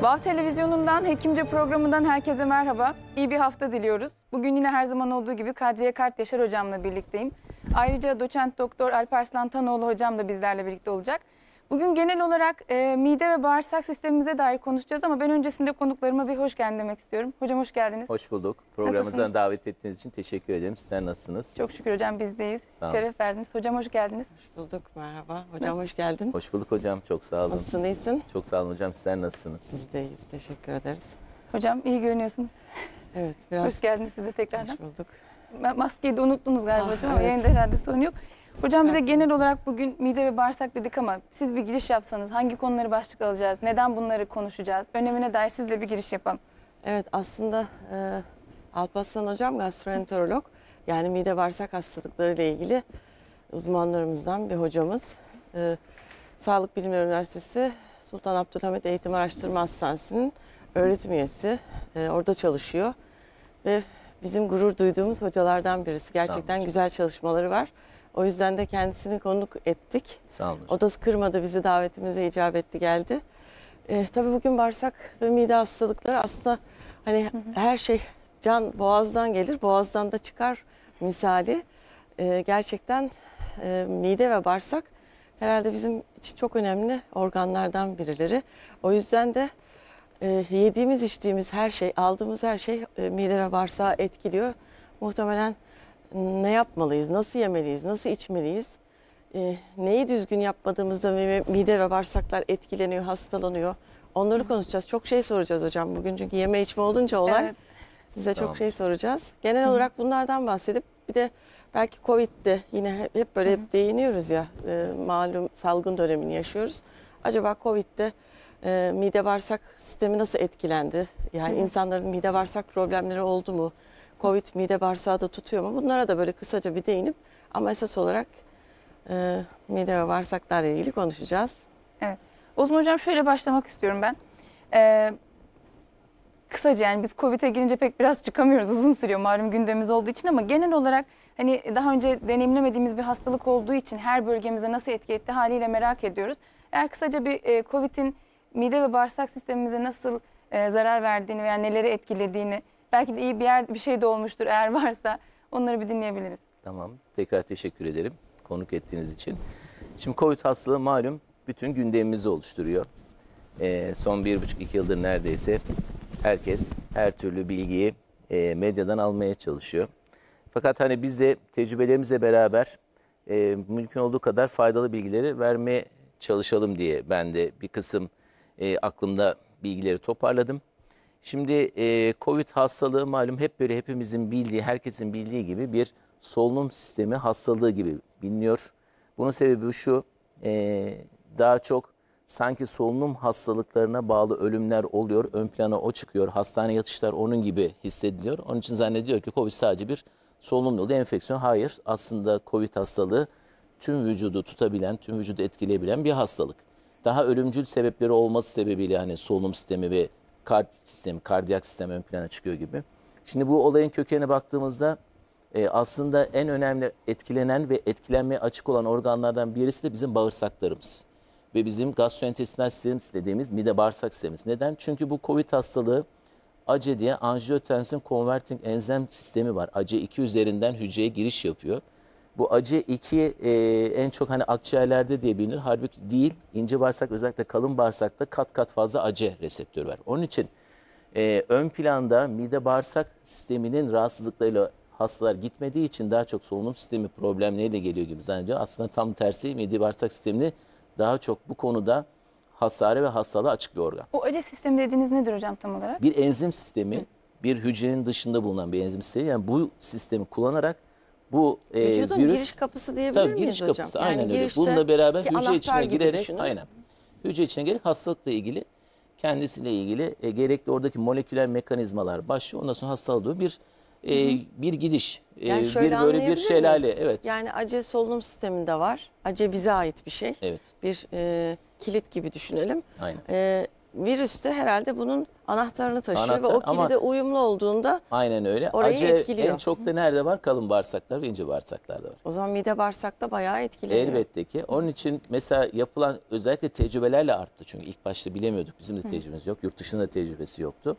Vav Televizyonu'ndan, Hekimce programından herkese merhaba. İyi bir hafta diliyoruz. Bugün yine her zaman olduğu gibi Kadriye Kartyaşar hocamla birlikteyim. Ayrıca doçent doktor Alparslan Tanoğlu hocam da bizlerle birlikte olacak. Bugün genel olarak mide ve bağırsak sistemimize dair konuşacağız ama ben öncesinde konuklarıma bir hoş geldin demek istiyorum. Hocam hoş geldiniz. Hoş bulduk. Programımıza davet ettiğiniz için teşekkür ederim. Sizler nasılsınız? Çok şükür hocam, bizdeyiz. Şeref verdiniz. Hocam hoş geldiniz. Hoş bulduk, merhaba. Hocam hoş geldin. Hoş bulduk hocam, çok sağ olun. Nasılsın, iyisin? Çok sağ olun hocam, sizler nasılsınız? Biz de iyiyiz, teşekkür ederiz. Hocam iyi görünüyorsunuz. Evet, biraz... Hoş geldiniz siz de tekrardan. Hoş bulduk. Maskeyi de unuttunuz galiba hocam ama evet. yayında herhalde sorun yok. Hocam bize genel olarak bugün mide ve bağırsak dedik ama siz bir giriş yapsanız hangi konuları başlık alacağız? Neden bunları konuşacağız? Önemine dair sizle bir giriş yapalım. Evet, aslında Alparslan hocam gastroenterolog. Yani mide bağırsak hastalıkları ile ilgili uzmanlarımızdan bir hocamız. Sağlık Bilimleri Üniversitesi Sultan Abdülhamit Eğitim Araştırma Hastanesi'nin öğretim üyesi. Orada çalışıyor ve bizim gurur duyduğumuz hocalardan birisi. Gerçekten güzel çalışmaları var. O yüzden de kendisini konuk ettik. Sağ olun. O da kırmadı bizi, davetimize icap etti, geldi. Tabii bugün bağırsak ve mide hastalıkları aslında hani her şey can boğazdan gelir, boğazdan da çıkar misali. Gerçekten mide ve bağırsak herhalde bizim için çok önemli organlardan birileri. O yüzden de yediğimiz, içtiğimiz her şey, aldığımız her şey mide ve bağırsağı etkiliyor. Muhtemelen ne yapmalıyız, nasıl yemeliyiz, nasıl içmeliyiz, neyi düzgün yapmadığımızda mide ve bağırsaklar etkileniyor, hastalanıyor. Onları konuşacağız. Çok şey soracağız hocam bugün çünkü yeme içme olunca olay. Evet. Size çok şey soracağız. Genel olarak bunlardan bahsedip bir de belki Covid'de yine hep böyle hep değiniyoruz ya, malum salgın dönemini yaşıyoruz. Acaba Covid'de mide bağırsak sistemi nasıl etkilendi? Yani insanların mide bağırsak problemleri oldu mu? Covid mide bağırsağı da tutuyor mu? Bunlara da böyle kısaca bir değinip ama esas olarak mide ve bağırsaklarla ilgili konuşacağız. Evet. O zaman hocam şöyle başlamak istiyorum ben. Kısaca yani biz Covid'e girince pek biraz çıkamıyoruz. Uzun sürüyor malum gündemimiz olduğu için ama genel olarak hani daha önce deneyimlemediğimiz bir hastalık olduğu için her bölgemize nasıl etki etti haliyle merak ediyoruz. Eğer kısaca bir Covid'in mide ve bağırsak sistemimize nasıl zarar verdiğini veya neleri etkilediğini, belki de iyi bir şey de olmuştur eğer varsa, onları bir dinleyebiliriz. Tamam, tekrar teşekkür ederim konuk ettiğiniz için. Şimdi Covid hastalığı malum bütün gündemimizi oluşturuyor. Son 1,5-2 yıldır neredeyse herkes her türlü bilgiyi medyadan almaya çalışıyor. Fakat hani biz de tecrübelerimizle beraber mümkün olduğu kadar faydalı bilgileri vermeye çalışalım diye ben de bir kısım aklımda bilgileri toparladım. Şimdi Covid hastalığı malum hep böyle hepimizin bildiği, herkesin bildiği gibi bir solunum sistemi hastalığı gibi biliniyor. Bunun sebebi şu, daha çok sanki solunum hastalıklarına bağlı ölümler oluyor, ön plana o çıkıyor, hastane yatışlar onun gibi hissediliyor. Onun için zannediyor ki Covid sadece bir solunum yolu enfeksiyon. Hayır, aslında Covid hastalığı tüm vücudu tutabilen, tüm vücudu etkileyebilen bir hastalık. Daha ölümcül sebepleri olması sebebiyle hani solunum sistemi ve kalp sistemi, kardiyak sistem ön plana çıkıyor gibi. Şimdi bu olayın kökenine baktığımızda aslında en önemli etkilenen ve etkilenmeye açık olan organlardan birisi de bizim bağırsaklarımız. Ve bizim gastrointestinal sistemimiz dediğimiz mide bağırsak sistemimiz. Neden? Çünkü bu Covid hastalığı ACE diye Angiotensin Converting Enzim sistemi var. ACE2 üzerinden hücreye giriş yapıyor. Bu ACE2 en çok hani akciğerlerde diye bilinir. Halbuki değil. İnce bağırsak, özellikle kalın bağırsakta kat kat fazla ACE reseptörü var. Onun için ön planda mide bağırsak sisteminin rahatsızlıklarıyla hastalar gitmediği için daha çok solunum sistemi problemleriyle geliyor gibi zannediyor. Aslında tam tersi, mide bağırsak sistemini daha çok bu konuda hasara ve hastalığa açık bir organ. O ACE sistemi dediğiniz nedir hocam tam olarak? Bir enzim sistemi, bir hücrenin dışında bulunan bir enzim sistemi. Yani bu sistemi kullanarak bu vücudun virüs, giriş kapısı diyebilir miyiz giriş hocam? kapısı, Yani aynen öyle. girişte Bununla beraber hücre içine girerek, düşünün. aynen. Hücre içine girerek hastalıkla ilgili, kendisiyle ilgili gerekli oradaki moleküler mekanizmalar başlıyor. Ondan sonra hastalığı bir gidiş, Yani şöyle bir böyle bir şelale. miyiz? Evet. Yani ACE solunum sisteminde var. ACE bize ait bir şey. Evet. Bir kilit gibi düşünelim. Aynen. virüs de herhalde bunun anahtarını taşıyor ve Anahtar, o ama kilide uyumlu olduğunda aynen öyle. orayı Acı etkiliyor. en çok da nerede var? Kalın bağırsaklar ve ince bağırsaklarda var. o zaman mide bağırsakta bayağı etkileniyor. Elbette ki. Onun için mesela yapılan özellikle tecrübelerle arttı. Çünkü ilk başta bilemiyorduk. Bizim de tecrübemiz yok. Yurt dışında da tecrübesi yoktu.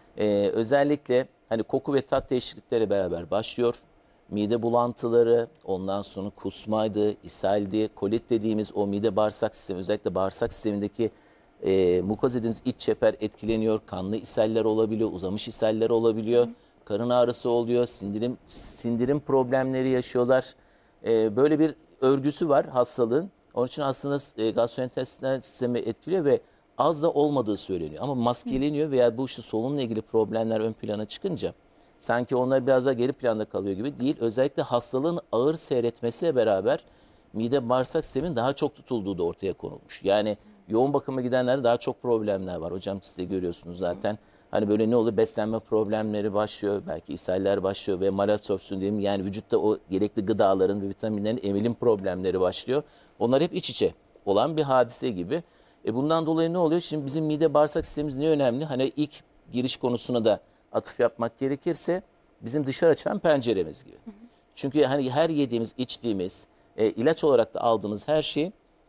Özellikle hani koku ve tat değişiklikleri beraber başlıyor. Mide bulantıları, ondan sonra kusmaydı, ishaldi, kolit dediğimiz o mide bağırsak sistemi, özellikle bağırsak sistemindeki mukoz dediğimiz iç çeper etkileniyor. Kanlı ishaller olabiliyor, uzamış ishaller olabiliyor. Karın ağrısı oluyor, sindirim problemleri yaşıyorlar. Böyle bir örgüsü var hastalığın. Onun için aslında gastrointestinal sistemi etkiliyor ve az da olmadığı söyleniyor. Ama maskeleniyor veya bu işte solunumla ilgili problemler ön plana çıkınca sanki onlar biraz daha geri planda kalıyor gibi değil. Özellikle hastalığın ağır seyretmesiyle beraber mide bağırsak sistemin daha çok tutulduğu da ortaya konulmuş. Yani yoğun bakıma gidenlerde daha çok problemler var. Hocam siz de görüyorsunuz zaten. Hani böyle ne oluyor? Beslenme problemleri başlıyor. Belki ishaller başlıyor ve malabsorpsiyon diyelim. Yani vücutta o gerekli gıdaların ve vitaminlerin emilim problemleri başlıyor. Onlar hep iç içe olan bir hadise gibi. Bundan dolayı ne oluyor? Şimdi bizim mide bağırsak sistemimiz ne önemli? Hani ilk giriş konusuna da atıf yapmak gerekirse bizim dışarı açılan penceremiz gibi. Çünkü hani her yediğimiz, içtiğimiz, ilaç olarak da aldığımız her şey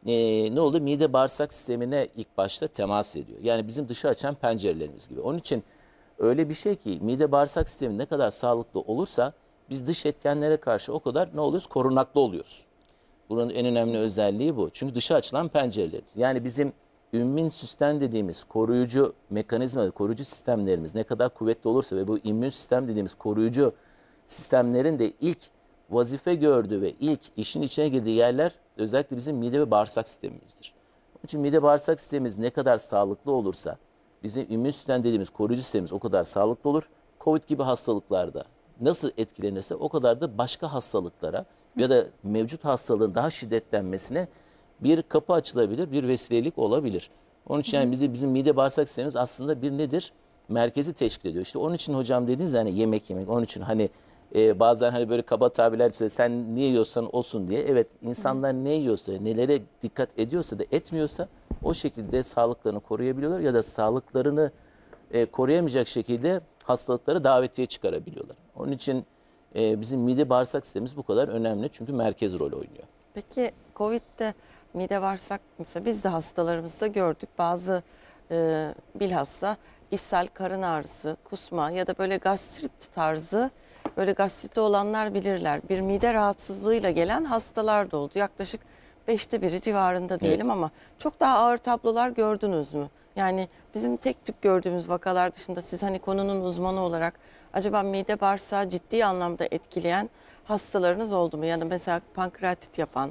ne oldu? Mide bağırsak sistemine ilk başta temas ediyor. Yani bizim dışa açan pencerelerimiz gibi. Onun için öyle bir şey ki mide bağırsak sistemi ne kadar sağlıklı olursa biz dış etkenlere karşı o kadar ne oluyoruz? Korunaklı oluyoruz. Bunun en önemli özelliği bu. Çünkü dışa açılan pencerelerimiz. Yani bizim immün sistem dediğimiz koruyucu mekanizma, koruyucu sistemlerimiz ne kadar kuvvetli olursa ve bu immün sistem dediğimiz koruyucu sistemlerin de ilk vazife gördüğü ve ilk işin içine girdiği yerler özellikle bizim mide ve bağırsak sistemimizdir. Onun için mide bağırsak sistemimiz ne kadar sağlıklı olursa bizim immün sistem dediğimiz koruyucu sistemimiz o kadar sağlıklı olur. Covid gibi hastalıklarda nasıl etkilenirse o kadar da başka hastalıklara ya da mevcut hastalığın daha şiddetlenmesine bir kapı açılabilir, bir vesilelik olabilir. Onun için yani bizim mide bağırsak sistemimiz aslında bir nedir? Merkezi teşkil ediyor. İşte onun için hocam dediğiniz hani yemek, onun için hani bazen hani böyle kaba tabirler söylüyor. Sen ne yiyorsan olsun diye. Evet, insanlar ne yiyorsa, nelere dikkat ediyorsa da etmiyorsa o şekilde sağlıklarını koruyabiliyorlar ya da sağlıklarını koruyamayacak şekilde hastalıkları davetiye çıkarabiliyorlar. Onun için bizim mide bağırsak sistemimiz bu kadar önemli çünkü merkez rol oynuyor. Peki Covid'de mide bağırsak mesela biz de hastalarımızda gördük. Bazı bilhassa ishal, karın ağrısı, kusma ya da böyle gastrit tarzı böyle gastriti olanlar bilirler. Bir mide rahatsızlığıyla gelen hastalar da oldu. Yaklaşık 5'te 1'i civarında diyelim ama çok daha ağır tablolar gördünüz mü? Yani bizim tek tük gördüğümüz vakalar dışında siz hani konunun uzmanı olarak acaba mide bağırsağı ciddi anlamda etkileyen hastalarınız oldu mu? Yani mesela pankreatit yapan,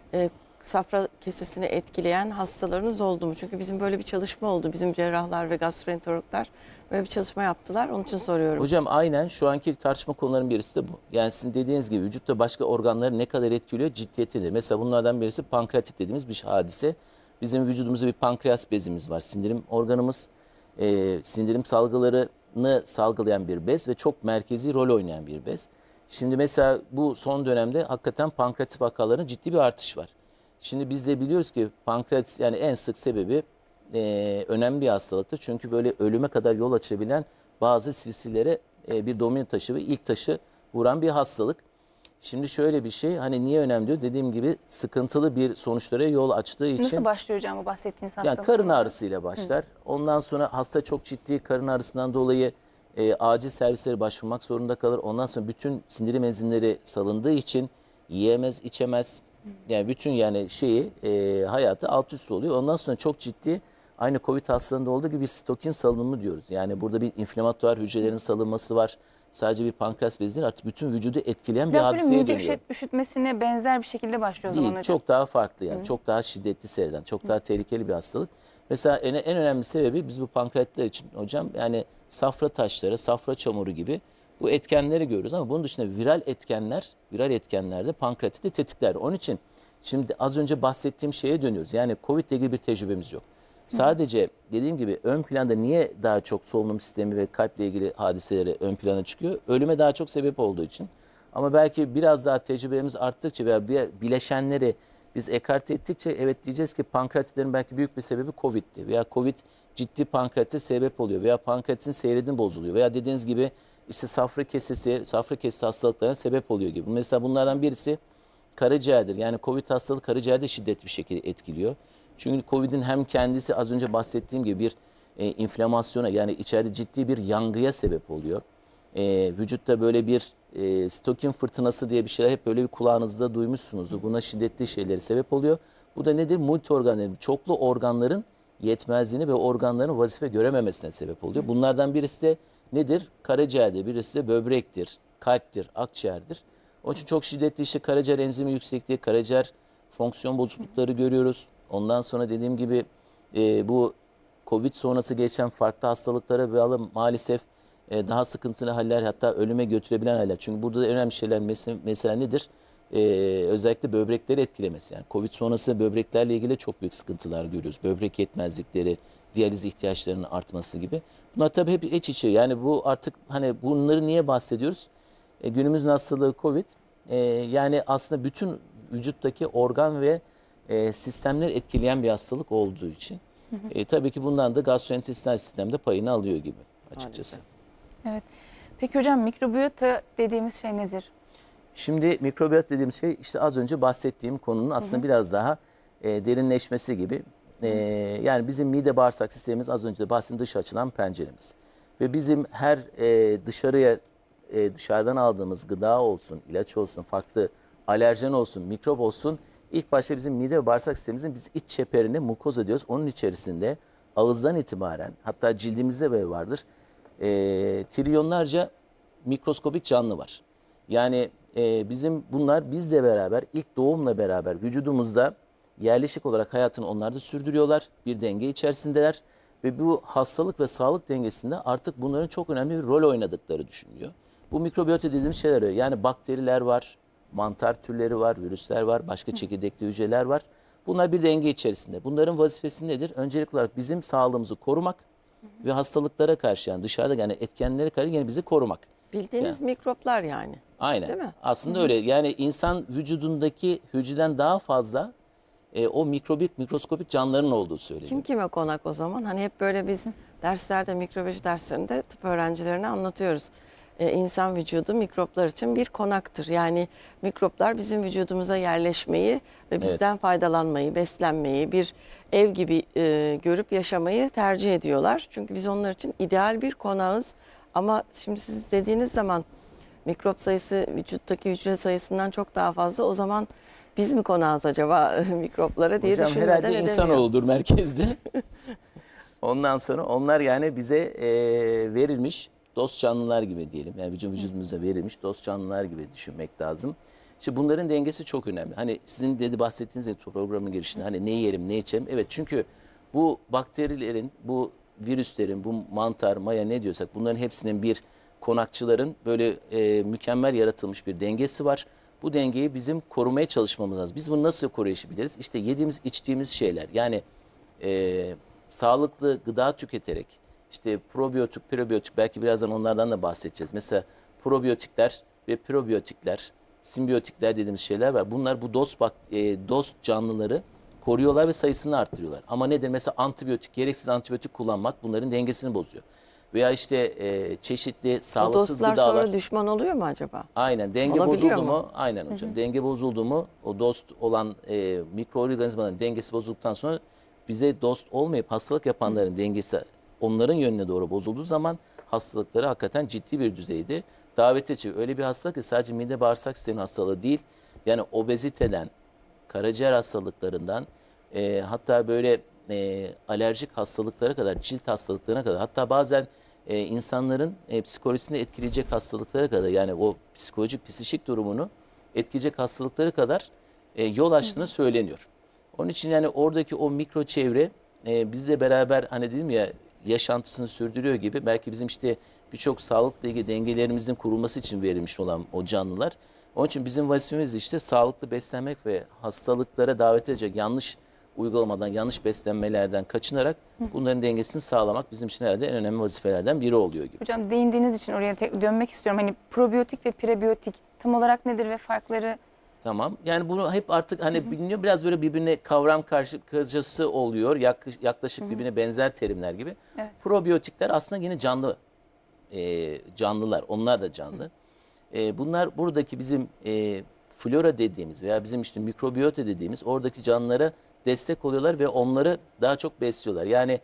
safra kesesini etkileyen hastalarınız oldu mu? Çünkü bizim böyle bir çalışma oldu. Bizim cerrahlar ve gastroenterologlar böyle bir çalışma yaptılar. Onun için soruyorum. Hocam aynen şu anki tartışma konularının birisi de bu. Yani sizin dediğiniz gibi vücutta başka organları ne kadar etkiliyor ciddiyetidir. Mesela bunlardan birisi pankreatit dediğimiz bir hadise. Bizim vücudumuzda bir pankreas bezimiz var. Sindirim organımız, sindirim salgılarını salgılayan bir bez ve çok merkezi rol oynayan bir bez. Şimdi mesela bu son dönemde hakikaten pankreatit vakalarının ciddi bir artış var. Şimdi biz de biliyoruz ki pankreatit yani en sık sebebi önemli bir hastalıktır. Çünkü böyle ölüme kadar yol açabilen bazı silsilere bir domino taşı ve ilk taşı vuran bir hastalık. Şimdi şöyle bir şey hani niye önemli diyor? Dediğim gibi sıkıntılı bir sonuçlara yol açtığı için. Nasıl başlıyor hocam bu bahsettiğiniz hastalık? Yani karın ağrısıyla başlar. Ondan sonra hasta çok ciddi karın ağrısından dolayı acil servislere başvurmak zorunda kalır. Ondan sonra bütün sindirim enzimleri salındığı için yiyemez, içemez. Yani bütün yani hayatı alt üst oluyor. Ondan sonra çok ciddi aynı Covid hastalığında olduğu gibi bir sitokin salınımı diyoruz. Yani burada bir inflamatuar hücrelerin salınması var. Sadece bir pankreas bezi değil artık bütün vücudu etkileyen bir biraz böyle hadiseye mide dönüyor. üşütmesine benzer bir şekilde başlıyor o zaman Değil, hocam. çok daha farklı yani. Çok daha şiddetli seyreden, çok daha tehlikeli bir hastalık. Mesela en önemli sebebi biz bu pankreatitler için hocam yani safra taşları, safra çamuru gibi bu etkenleri görüyoruz ama bunun dışında viral etkenler de pankreatiti tetikler. Onun için şimdi az önce bahsettiğim şeye dönüyoruz. Yani Covid ile ilgili bir tecrübemiz yok. Sadece dediğim gibi ön planda niye daha çok solunum sistemi ve kalple ilgili hadiseleri ön plana çıkıyor? Ölüme daha çok sebep olduğu için. Ama belki biraz daha tecrübemiz arttıkça veya bileşenleri Biz ekarte ettikçe evet diyeceğiz ki pankreatitlerin belki büyük bir sebebi COVID'ti veya COVID ciddi pankreatite sebep oluyor veya pankreatitin seyredin bozuluyor veya dediğiniz gibi işte safra kesesi hastalıklarına sebep oluyor gibi. Mesela bunlardan birisi karaciğerdir. Yani COVID hastalığı karaciğerde şiddetli bir şekilde etkiliyor. Çünkü COVID'in hem kendisi az önce bahsettiğim gibi bir inflamasyona yani içeride ciddi bir yangıya sebep oluyor. Vücutta böyle bir stokin fırtınası diye bir şeyler hep böyle bir kulağınızda duymuşsunuzdur. Buna şiddetli şeyleri sebep oluyor. Bu da nedir? Multi çoklu organların yetmezliğini ve organların vazife görememesine sebep oluyor. Bunlardan birisi de nedir? Karaciğerdir, birisi de böbrektir, kalptir, akciğerdir. Onun için çok şiddetli işte karaciğer enzimi yüksekliği, karaciğer fonksiyon bozuklukları görüyoruz. Ondan sonra dediğim gibi bu COVID sonrası geçen farklı hastalıklara bağlı maalesef daha sıkıntılı haller hatta ölüme götürebilen haller. Çünkü burada da en önemli şeyler mesela nedir? Özellikle böbrekleri etkilemesi. Yani COVID sonrası böbreklerle ilgili çok büyük sıkıntılar görüyoruz. Böbrek yetmezlikleri, diyaliz ihtiyaçlarının artması gibi. Bunlar tabii hep iç içe. Yani bu artık hani bunları niye bahsediyoruz? Günümüzün hastalığı COVID. Yani aslında bütün vücuttaki organ ve sistemler etkileyen bir hastalık olduğu için. Tabii ki bundan da gastrointestinal sistemde payını alıyor gibi açıkçası. Evet. Peki hocam mikrobiyota dediğimiz şey nedir? Şimdi mikrobiyot dediğimiz şey işte az önce bahsettiğim konunun aslında biraz daha derinleşmesi gibi. Yani bizim mide bağırsak sistemimiz az önce de bahsettiğim dış açılan penceremiz. Ve bizim her dışarıdan aldığımız gıda olsun, ilaç olsun, farklı alerjen olsun, mikrop olsun ilk başta bizim mide ve bağırsak sistemimizin biz iç çeperini mukoza diyoruz. Onun içerisinde ağızdan itibaren hatta cildimizde böyle vardır. Trilyonlarca mikroskobik canlı var. Yani bizim bunlar bizle beraber ilk doğumla beraber vücudumuzda yerleşik olarak hayatını onlar da sürdürüyorlar. Bir denge içerisindeler ve bu hastalık ve sağlık dengesinde artık bunların çok önemli bir rol oynadıkları düşünülüyor. Bu mikrobiyota dediğimiz şeyler öyle. Yani bakteriler var, mantar türleri var, virüsler var, başka çekirdekli hücreler var. Bunlar bir denge içerisinde. Bunların vazifesi nedir? Öncelikli olarak bizim sağlığımızı korumak ve hastalıklara karşı yani dışarıda yani etkenlere karşı yine bizi korumak. Bildiğiniz mikroplar yani. Aynen. Değil mi? Aslında öyle. Yani insan vücudundaki hücreden daha fazla o mikroskopik canlıların olduğu söyleniyor. Kim kime konak o zaman? Hani hep böyle biz derslerde, mikrobiyoloji derslerinde tıp öğrencilerine anlatıyoruz. İnsan vücudu mikroplar için bir konaktır. Yani mikroplar bizim vücudumuza yerleşmeyi ve bizden faydalanmayı, beslenmeyi, bir ev gibi görüp yaşamayı tercih ediyorlar. Çünkü biz onlar için ideal bir konağız. Ama şimdi siz dediğiniz zaman mikrop sayısı vücuttaki hücre sayısından çok daha fazla. O zaman biz mi konağız acaba mikroplara diye Hocam düşünmeden herhalde edemiyor. insanoğludur merkezde. Ondan sonra onlar yani bize verilmiş dost canlılar gibi diyelim. Yani vücudumuza verilmiş dost canlılar gibi düşünmek lazım. İşte bunların dengesi çok önemli. Hani sizin bahsettiğiniz gibi programın girişinde hani ne yiyelim ne içelim. Evet çünkü bu bakterilerin, bu virüslerin, bu mantar, maya ne diyorsak bunların hepsinin bir konakçıların böyle mükemmel yaratılmış bir dengesi var. Bu dengeyi bizim korumaya çalışmamız lazım. Biz bunu nasıl koruyabiliriz? İşte yediğimiz, içtiğimiz şeyler. Yani sağlıklı gıda tüketerek, işte probiyotik, prebiyotik belki birazdan onlardan da bahsedeceğiz. Mesela probiyotikler ve prebiyotikler, simbiyotikler dediğimiz şeyler var. Bunlar bu dost canlıları koruyorlar ve sayısını arttırıyorlar. Ama nedir? Mesela antibiyotik, gereksiz antibiyotik kullanmak bunların dengesini bozuyor. Veya işte çeşitli sağlıksız O dostlar gıdalar. sonra düşman oluyor mu acaba? Aynen. Denge Olabiliyor bozuldu mu? mu? Aynen hocam. Denge bozuldu mu? O dost olan mikroorganizmaların dengesi bozulduktan sonra bize dost olmayıp hastalık yapanların dengesi onların yönüne doğru bozulduğu zaman hastalıkları hakikaten ciddi bir düzeyde davet ediyor. Öyle bir hastalık ki sadece mide bağırsak sistemi hastalığı değil. Yani obeziteden, karaciğer hastalıklarından hatta böyle alerjik hastalıklara kadar, cilt hastalıklarına kadar hatta bazen insanların psikolojisini etkileyecek hastalıklara kadar yani o psikişik durumunu etkileyecek hastalıklara kadar yol açtığını söyleniyor. Onun için yani oradaki o mikro çevre bizle beraber hani dedim ya yaşantısını sürdürüyor gibi belki bizim işte birçok sağlıkla ilgili dengelerimizin kurulması için verilmiş olan o canlılar. Onun için bizim vazifemiz işte sağlıklı beslenmek ve hastalıklara davet edecek yanlış uygulamadan, yanlış beslenmelerden kaçınarak bunların dengesini sağlamak bizim için herhalde en önemli vazifelerden biri oluyor gibi. Hocam değindiğiniz için oraya dönmek istiyorum. Hani probiyotik ve prebiyotik tam olarak nedir ve farkları Tamam. Yani bunu hep artık hani biliniyor, biraz böyle birbirine kavram karşısı oluyor. Yaklaşık birbirine benzer terimler gibi. Evet. Probiyotikler aslında yine canlı canlılar. Onlar da canlı. Bunlar buradaki bizim flora dediğimiz veya bizim işte mikrobiyota dediğimiz oradaki canlılara destek oluyorlar ve onları daha çok besliyorlar. Yani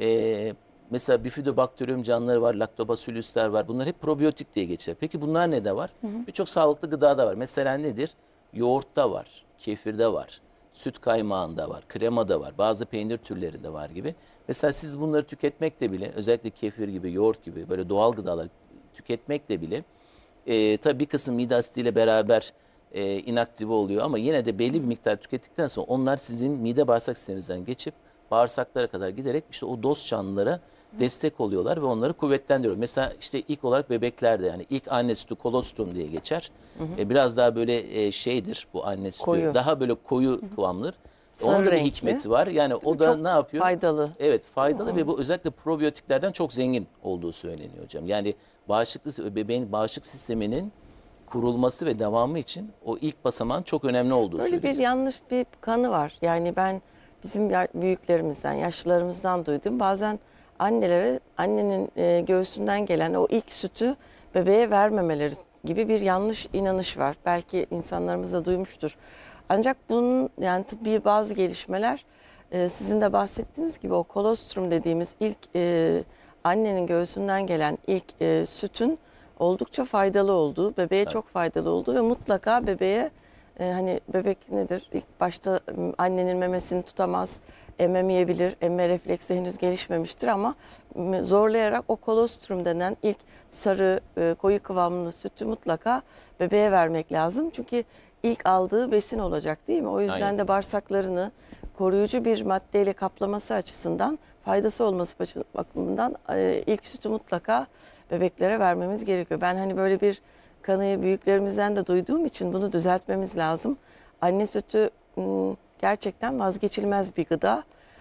mesela bifidobakteriyum canlıları var, laktobasiluslar var. Bunlar hep probiyotik diye geçer. Peki bunlar ne de var? Birçok sağlıklı gıda da var. Mesela nedir? Yoğurtta var, kefirde var, süt kaymağında var, kremada var, bazı peynir türlerinde var gibi. Mesela siz bunları tüketmekte bile, özellikle kefir gibi, yoğurt gibi böyle doğal gıdalar tüketmekte bile tabii bir kısım mide asitiyle beraber inaktive oluyor ama yine de belli bir miktar tükettikten sonra onlar sizin mide bağırsak sisteminizden geçip bağırsaklara kadar giderek işte o dost canlılara destek oluyorlar ve onları kuvvetlendiriyor. Mesela işte ilk olarak bebeklerde, yani ilk anne sütü kolostrum diye geçer. Biraz daha böyle şeydir bu anne sütü. Koyu. Daha böyle koyu kıvamlıdır. Sarı Onun da bir renkli. hikmeti var. Yani o da Çok ne yapıyor? faydalı. Evet, faydalı ve bu özellikle probiyotiklerden çok zengin olduğu söyleniyor hocam. Yani bebeğin bağışıklık sisteminin kurulması ve devamı için o ilk basamağın çok önemli olduğu Böyle söyleniyor. bir yanlış bir kanı var. Yani ben bizim büyüklerimizden, yaşlılarımızdan duydum. Bazen annelere annenin göğsünden gelen o ilk sütü bebeğe vermemeleri gibi bir yanlış inanış var. Belki insanlarımız da duymuştur. Ancak bunun yani tıbbi bazı gelişmeler sizin de bahsettiğiniz gibi o kolostrum dediğimiz ilk annenin göğsünden gelen ilk sütün oldukça faydalı olduğu, bebeğe çok faydalı olduğu ve mutlaka bebeğe hani bebek nedir? İlk başta annenin memesini tutamaz, ememeyebilir, emme refleksi henüz gelişmemiştir ama zorlayarak o kolostrum denen ilk sarı koyu kıvamlı sütü mutlaka bebeğe vermek lazım. Çünkü ilk aldığı besin olacak değil mi? O yüzden Aynen. de bağırsaklarını koruyucu bir maddeyle kaplaması açısından, faydası olması bakımından ilk sütü mutlaka bebeklere vermemiz gerekiyor. Ben hani böyle bir kanıyı büyüklerimizden de duyduğum için bunu düzeltmemiz lazım. Anne sütü gerçekten vazgeçilmez bir gıda.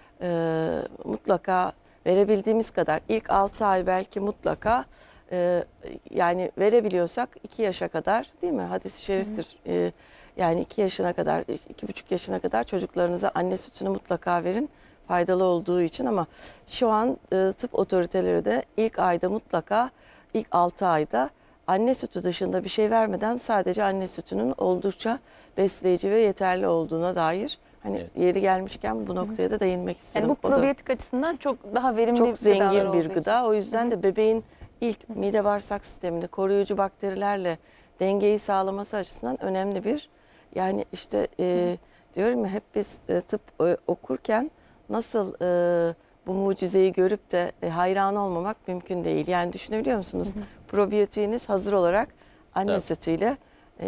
Mutlaka verebildiğimiz kadar ilk 6 ay belki mutlaka yani verebiliyorsak 2 yaşa kadar değil mi? Hadis-i şeriftir. Yani 2 yaşına kadar, 2,5 yaşına kadar çocuklarınıza anne sütünü mutlaka verin. Faydalı olduğu için ama şu an tıp otoriteleri de ilk ayda mutlaka ilk 6 ayda anne sütü dışında bir şey vermeden sadece anne sütünün oldukça besleyici ve yeterli olduğuna dair hani Evet. yeri gelmişken bu noktaya da değinmek istedim. Yani bu O da probiyotik açısından çok daha verimli çok gıdalar zengin olduğu bir için. gıda. O yüzden de bebeğin ilk mide bağırsak sistemini koruyucu bakterilerle dengeyi sağlaması açısından önemli bir yani işte diyorum ya hep biz tıp okurken nasıl bu mucizeyi görüp de hayran olmamak mümkün değil. Yani düşünebiliyor musunuz? Probiyotiğiniz hazır olarak anne Tabii. sütüyle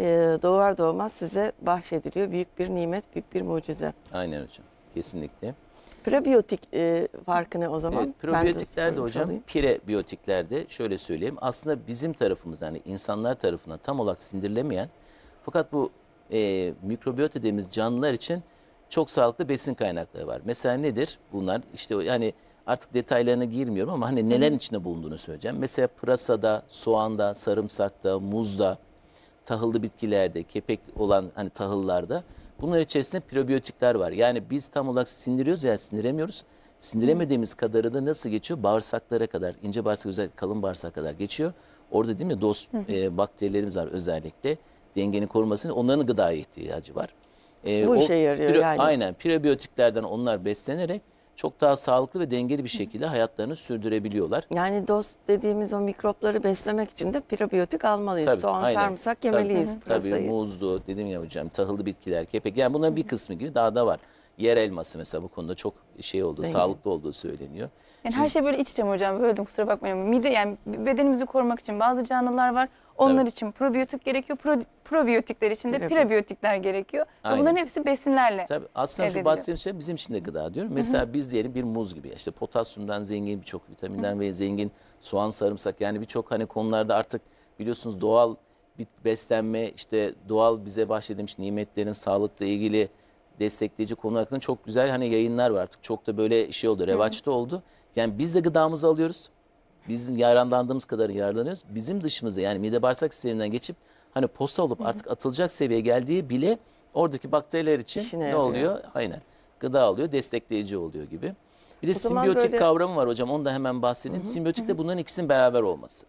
doğar doğmaz size bahşediliyor. Büyük bir nimet, büyük bir mucize. Aynen hocam. Kesinlikle. Prebiyotik farkı ne o zaman? Evet, Ben de probiyotiklerde sormuş hocam, olayım. prebiyotiklerde şöyle söyleyeyim. Aslında bizim tarafımız, yani insanlar tarafından tam olarak sindirilemeyen fakat bu mikrobiyota dediğimiz canlılar için çok sağlıklı besin kaynakları var. Mesela nedir bunlar? İşte yani artık detaylarına girmiyorum ama hani nelerin içinde bulunduğunu söyleyeceğim. Mesela pırasada, soğanda, sarımsakta, muzda, tahıllı bitkilerde, kepek olan hani tahıllarda bunlar içerisinde prebiyotikler var. Yani biz tam olarak sindiriyoruz veya sindiremiyoruz. Sindiremediğimiz kadarı da nasıl geçiyor? Bağırsaklara kadar, ince bağırsak, özellikle kalın bağırsak kadar geçiyor. Orada değil mi dost bakterilerimiz var özellikle. Dengenin korunmasını, onların gıdaya ihtiyacı var. Bu işe yarıyor yani. Aynen, prebiyotiklerden onlar beslenerek çok daha sağlıklı ve dengeli bir şekilde hayatlarını sürdürebiliyorlar. Yani dost dediğimiz o mikropları beslemek için de prebiyotik almalıyız. Tabii, Soğan, aynen. sarımsak yemeliyiz. Tabii, Pırasayı. muzlu, dedim ya hocam, tahıllı bitkiler, kepek. Yani bunların bir kısmı gibi daha da var. Yer elması mesela bu konuda çok şey olduğu, Zengin. sağlıklı olduğu söyleniyor. Yani her şey böyle iç içe mi hocam? Böldüm, kusura bakmayın. Mide, yani bedenimizi korumak için bazı canlılar var. Onlar Evet. için probiyotik gerekiyor. Probiyotikler için de Prebiyotik. prebiyotikler gerekiyor. Ve Aynen. bunların hepsi besinlerle. Tabii aslında elde şu ediliyor. bahsettiğim şey bizim için de gıda diyorum. Mesela biz diyelim bir muz gibi, işte potasyumdan zengin, birçok vitaminden ve zengin, soğan, sarımsak, yani birçok hani konularda artık biliyorsunuz doğal beslenme, işte doğal bize bahşedilmiş nimetlerin sağlıkla ilgili destekleyici konu hakkında çok güzel hani yayınlar var artık. Çok da böyle şey oldu, revaçta oldu. Yani biz de gıdamızı alıyoruz. Bizim yararlandığımız kadar yararlanıyoruz. Bizim dışımızda, yani mide bağırsak sisteminden geçip hani posa olup artık atılacak seviyeye geldiği bile oradaki bakteriler için İşine ne yarıyor. oluyor? Aynen. Gıda alıyor, destekleyici oluyor gibi. Bir de O zaman simbiyotik böyle- kavramı var hocam. Onu da hemen bahsedeyim. Simbiyotik de bunların ikisinin beraber olması.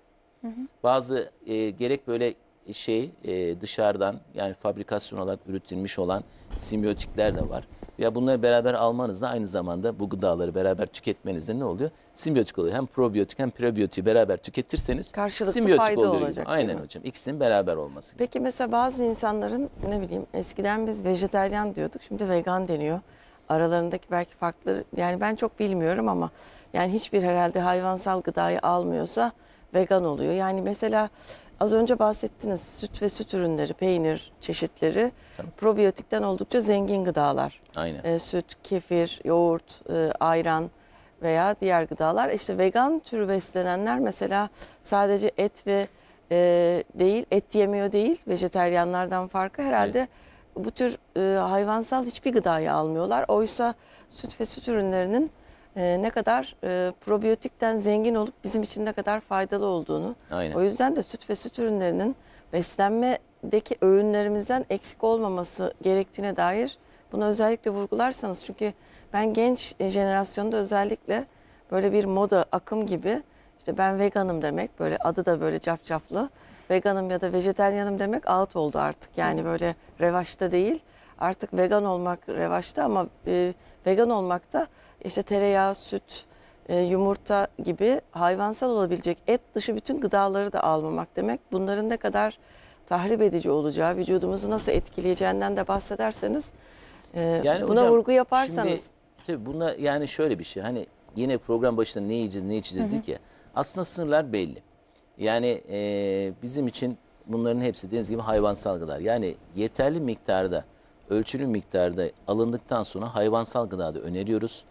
Bazı gerek böyle dışarıdan yani fabrikasyon olarak üretilmiş olan simbiyotikler de var. Ya bunları beraber almanızda aynı zamanda bu gıdaları beraber tüketmenizde ne oluyor? Simbiyotik oluyor. Hem probiyotik hem prebiyotiği beraber tüketirseniz Karşılıklı simbiyotik fayda oluyor gibi. olacak, değil Aynen mi? hocam. İkisinin beraber olması. Peki mesela bazı insanların ne bileyim eskiden biz vejetaryen diyorduk, şimdi vegan deniyor. Aralarındaki belki farkları yani ben çok bilmiyorum ama yani hiçbir herhalde hayvansal gıdayı almıyorsa vegan oluyor. Yani mesela az önce bahsettiniz süt ve süt ürünleri, peynir çeşitleri probiyotikten oldukça zengin gıdalar. Aynen. Süt, kefir, yoğurt, ayran veya diğer gıdalar. İşte vegan türü beslenenler mesela sadece et ve değil, et yemiyor değil, vejeteryanlardan farkı herhalde bu tür hayvansal hiçbir gıdayı almıyorlar. Oysa süt ve süt ürünlerinin ne kadar probiyotikten zengin olup bizim için ne kadar faydalı olduğunu. Aynen. O yüzden de süt ve süt ürünlerinin beslenmedeki öğünlerimizden eksik olmaması gerektiğine dair bunu özellikle vurgularsanız. Çünkü ben genç jenerasyonda özellikle böyle bir moda akım gibi işte ben veganım demek böyle adı da böyle cafcaflı. Veganım ya da vejeteryanım demek out oldu artık. Yani böyle revaçta değil. Artık vegan olmak revaçta ama vegan olmak da işte tereyağı, süt, yumurta gibi hayvansal olabilecek et dışı bütün gıdaları da almamak demek. Bunların ne kadar tahrip edici olacağı, vücudumuzu nasıl etkileyeceğinden de bahsederseniz, Yani buna hocam, vurgu yaparsanız. Şimdi, tabii buna yani şöyle bir şey. Hani yine program başında ne yiyeceğiz, ne içeceğiz dedik ya. Aslında sınırlar belli. Yani bizim için bunların hepsi dediğiniz gibi hayvansal gıdalar. Yani yeterli miktarda, ölçülü miktarda alındıktan sonra hayvansal gıda da öneriyoruz.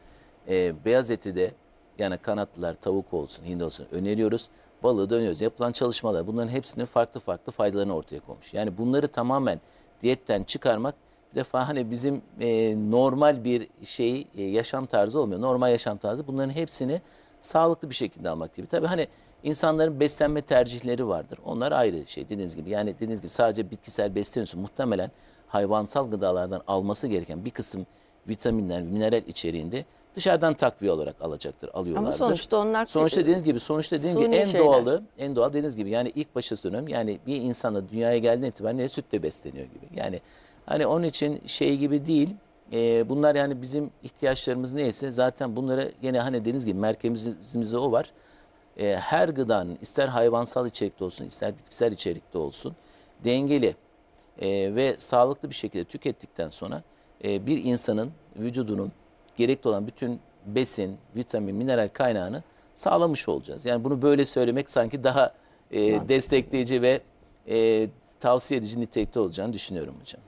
Beyaz eti de yani kanatlılar, tavuk olsun, hindi olsun öneriyoruz. Balığı da öneriyoruz. Yapılan çalışmalar bunların hepsinin farklı farklı faydalarını ortaya koymuş. Yani bunları tamamen diyetten çıkarmak bir defa hani bizim normal bir yaşam tarzı olmuyor. Normal yaşam tarzı bunların hepsini sağlıklı bir şekilde almak gibi. Tabii hani insanların beslenme tercihleri vardır. Onlar ayrı şey dediğiniz gibi. Yani dediğiniz gibi sadece bitkisel besleniyorsun. Muhtemelen hayvansal gıdalardan alması gereken bir kısım vitaminler, mineral içeriğinde dışarıdan takviye olarak alıyorlardır. Ama sonuçta onlar Sonuçta dediğiniz gibi suni en şeyler. en doğal dediğiniz gibi yani ilk başta söylüyorum yani bir insana dünyaya geldiğinden itibaren sütle besleniyor gibi. Yani hani onun için şey gibi değil. Bunlar yani bizim ihtiyaçlarımız neyse zaten bunları yine hani dediğiniz gibi merkezimizde o var. Her gıdanın ister hayvansal içerikte olsun ister bitkisel içerikte olsun dengeli ve sağlıklı bir şekilde tükettikten sonra bir insanın vücudunun gerekli olan bütün besin, vitamin, mineral kaynağını sağlamış olacağız. Yani bunu böyle söylemek sanki daha destekleyici ve tavsiye edici nitelikte olacağını düşünüyorum hocam.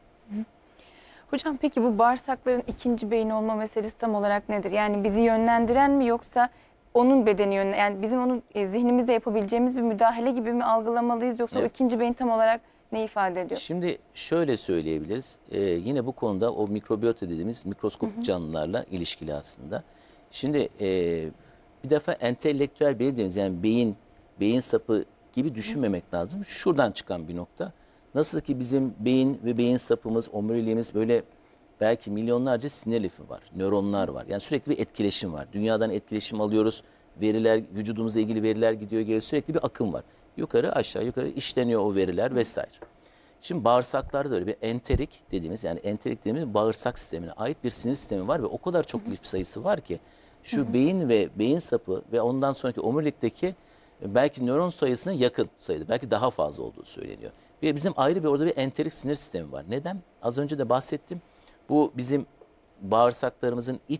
Hocam peki bu bağırsakların ikinci beyin olma meselesi tam olarak nedir? Yani bizi yönlendiren mi yoksa onun bedeni yani bizim onun zihnimizde yapabileceğimiz bir müdahale gibi mi algılamalıyız yoksa o ikinci beyin tam olarak ne ifade ediyor? Şimdi şöyle söyleyebiliriz. Yine bu konuda o mikrobiyota dediğimiz mikroskopik canlılarla ilişkili aslında. Şimdi bir defa entelektüel beyin dediğimiz yani beyin sapı gibi düşünmemek lazım. Şuradan çıkan bir nokta. Nasıl ki bizim beyin ve beyin sapımız, omuriliğimiz böyle belki milyonlarca sinir lifi var, nöronlar var. Yani sürekli bir etkileşim var. Dünyadan etkileşim alıyoruz. Veriler, vücudumuzla ilgili veriler gidiyor geliyor. Sürekli bir akım var. Yukarı aşağı yukarı işleniyor o veriler vesaire. Şimdi bağırsaklarda da öyle bir enterik dediğimiz yani enterik dediğimiz bağırsak sistemine ait bir sinir sistemi var ve o kadar çok lif sayısı var ki şu beyin ve beyin sapı ve ondan sonraki omurilikteki belki nöron sayısına yakın sayıda belki daha fazla olduğu söyleniyor. Ve bizim ayrı bir orada bir enterik sinir sistemi var. Neden? Az önce de bahsettim. Bu bizim bağırsaklarımızın iç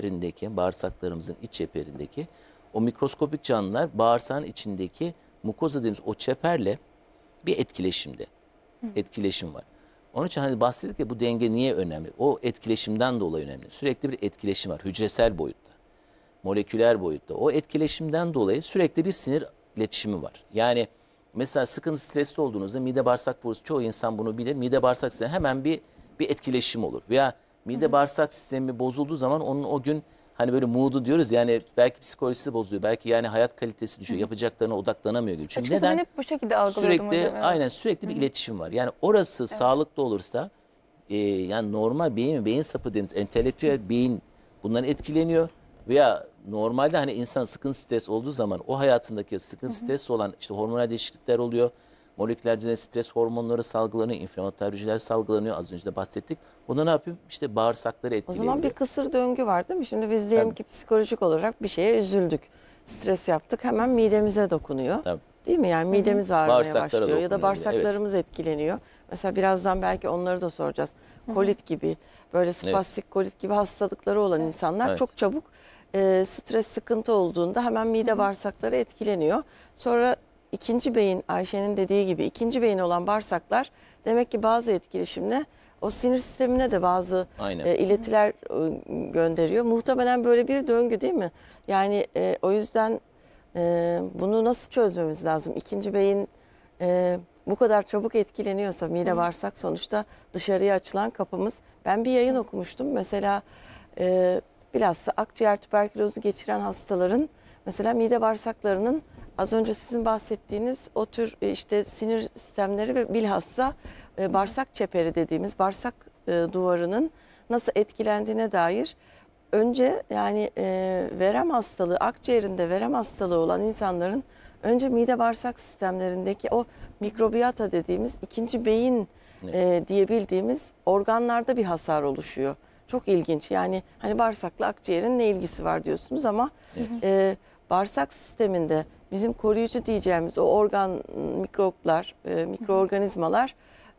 çeperindeki o mikroskopik canlılar bağırsağın içindeki mukoza dediğimiz o çeperle bir etkileşimde. Etkileşim var. Onun için hani bahsettik ya bu denge niye önemli? O etkileşimden dolayı önemli. Sürekli bir etkileşim var. Hücresel boyutta, moleküler boyutta. O etkileşimden dolayı sürekli bir sinir iletişimi var. Yani mesela sıkıntı stresli olduğunuzda mide bağırsak borusu çoğu insan bunu bilir. Mide bağırsak sistemi hemen bir etkileşim olur. Veya mide bağırsak sistemi bozulduğu zaman onun o gün hani böyle mood'u diyoruz yani belki psikolojisi bozuluyor. Belki yani hayat kalitesi düşüyor. Yapacaklarına odaklanamıyor gibi. Çünkü Açıkçası ben neden? hep bu şekilde algılıyordum Sürekli hocam. Evet. aynen sürekli bir iletişim var. Yani orası sağlıklı olursa yani normal beyin sapı dediğimiz entelektüel beyin bundan etkileniyor veya normalde hani insan sıkıntı stres olduğu zaman o hayatındaki sıkıntı stres olan işte hormonal değişiklikler oluyor. Moleküler düzeyde stres hormonları salgılanıyor, inflamatuar hücreler salgılanıyor. Az önce de bahsettik. Bunda ne yapıyor? İşte bağırsakları O etkiliyor. zaman bir kısır döngü var değil mi? Şimdi biz diyelim Tabii. ki psikolojik olarak bir şeye üzüldük. Stres yaptık. Hemen midemize dokunuyor. Tabii. Değil mi? Yani midemiz ağrımaya Bağırsaklara başlıyor ya da dokunuyor, bağırsaklarımız etkileniyor. Mesela birazdan belki onları da soracağız. Kolit gibi, böyle spastik kolit gibi hastalıkları olan insanlar Evet. çok çabuk stres, sıkıntı olduğunda hemen mide bağırsakları etkileniyor. Sonra ikinci beyin, Ayşe'nin dediği gibi ikinci beyin olan bağırsaklar demek ki bazı etkileşimle o sinir sistemine de bazı Aynen. iletiler gönderiyor. Muhtemelen böyle bir döngü değil mi? Yani o yüzden bunu nasıl çözmemiz lazım? İkinci beyin bu kadar çabuk etkileniyorsa mide bağırsak sonuçta dışarıya açılan kapımız. Ben bir yayın okumuştum. Mesela bilhassa akciğer tüberkülozu geçiren hastaların mesela mide bağırsaklarının az önce sizin bahsettiğiniz o tür işte sinir sistemleri ve bilhassa bağırsak çeperi dediğimiz bağırsak duvarının nasıl etkilendiğine dair önce yani verem hastalığı, akciğerinde verem hastalığı olan insanların önce mide bağırsak sistemlerindeki o mikrobiyata dediğimiz ikinci beyin diye bildiğimiz organlarda bir hasar oluşuyor. Çok ilginç yani hani bağırsakla akciğerin ne ilgisi var diyorsunuz ama bağırsak sisteminde bizim koruyucu diyeceğimiz o organ mikroplar, mikroorganizmalar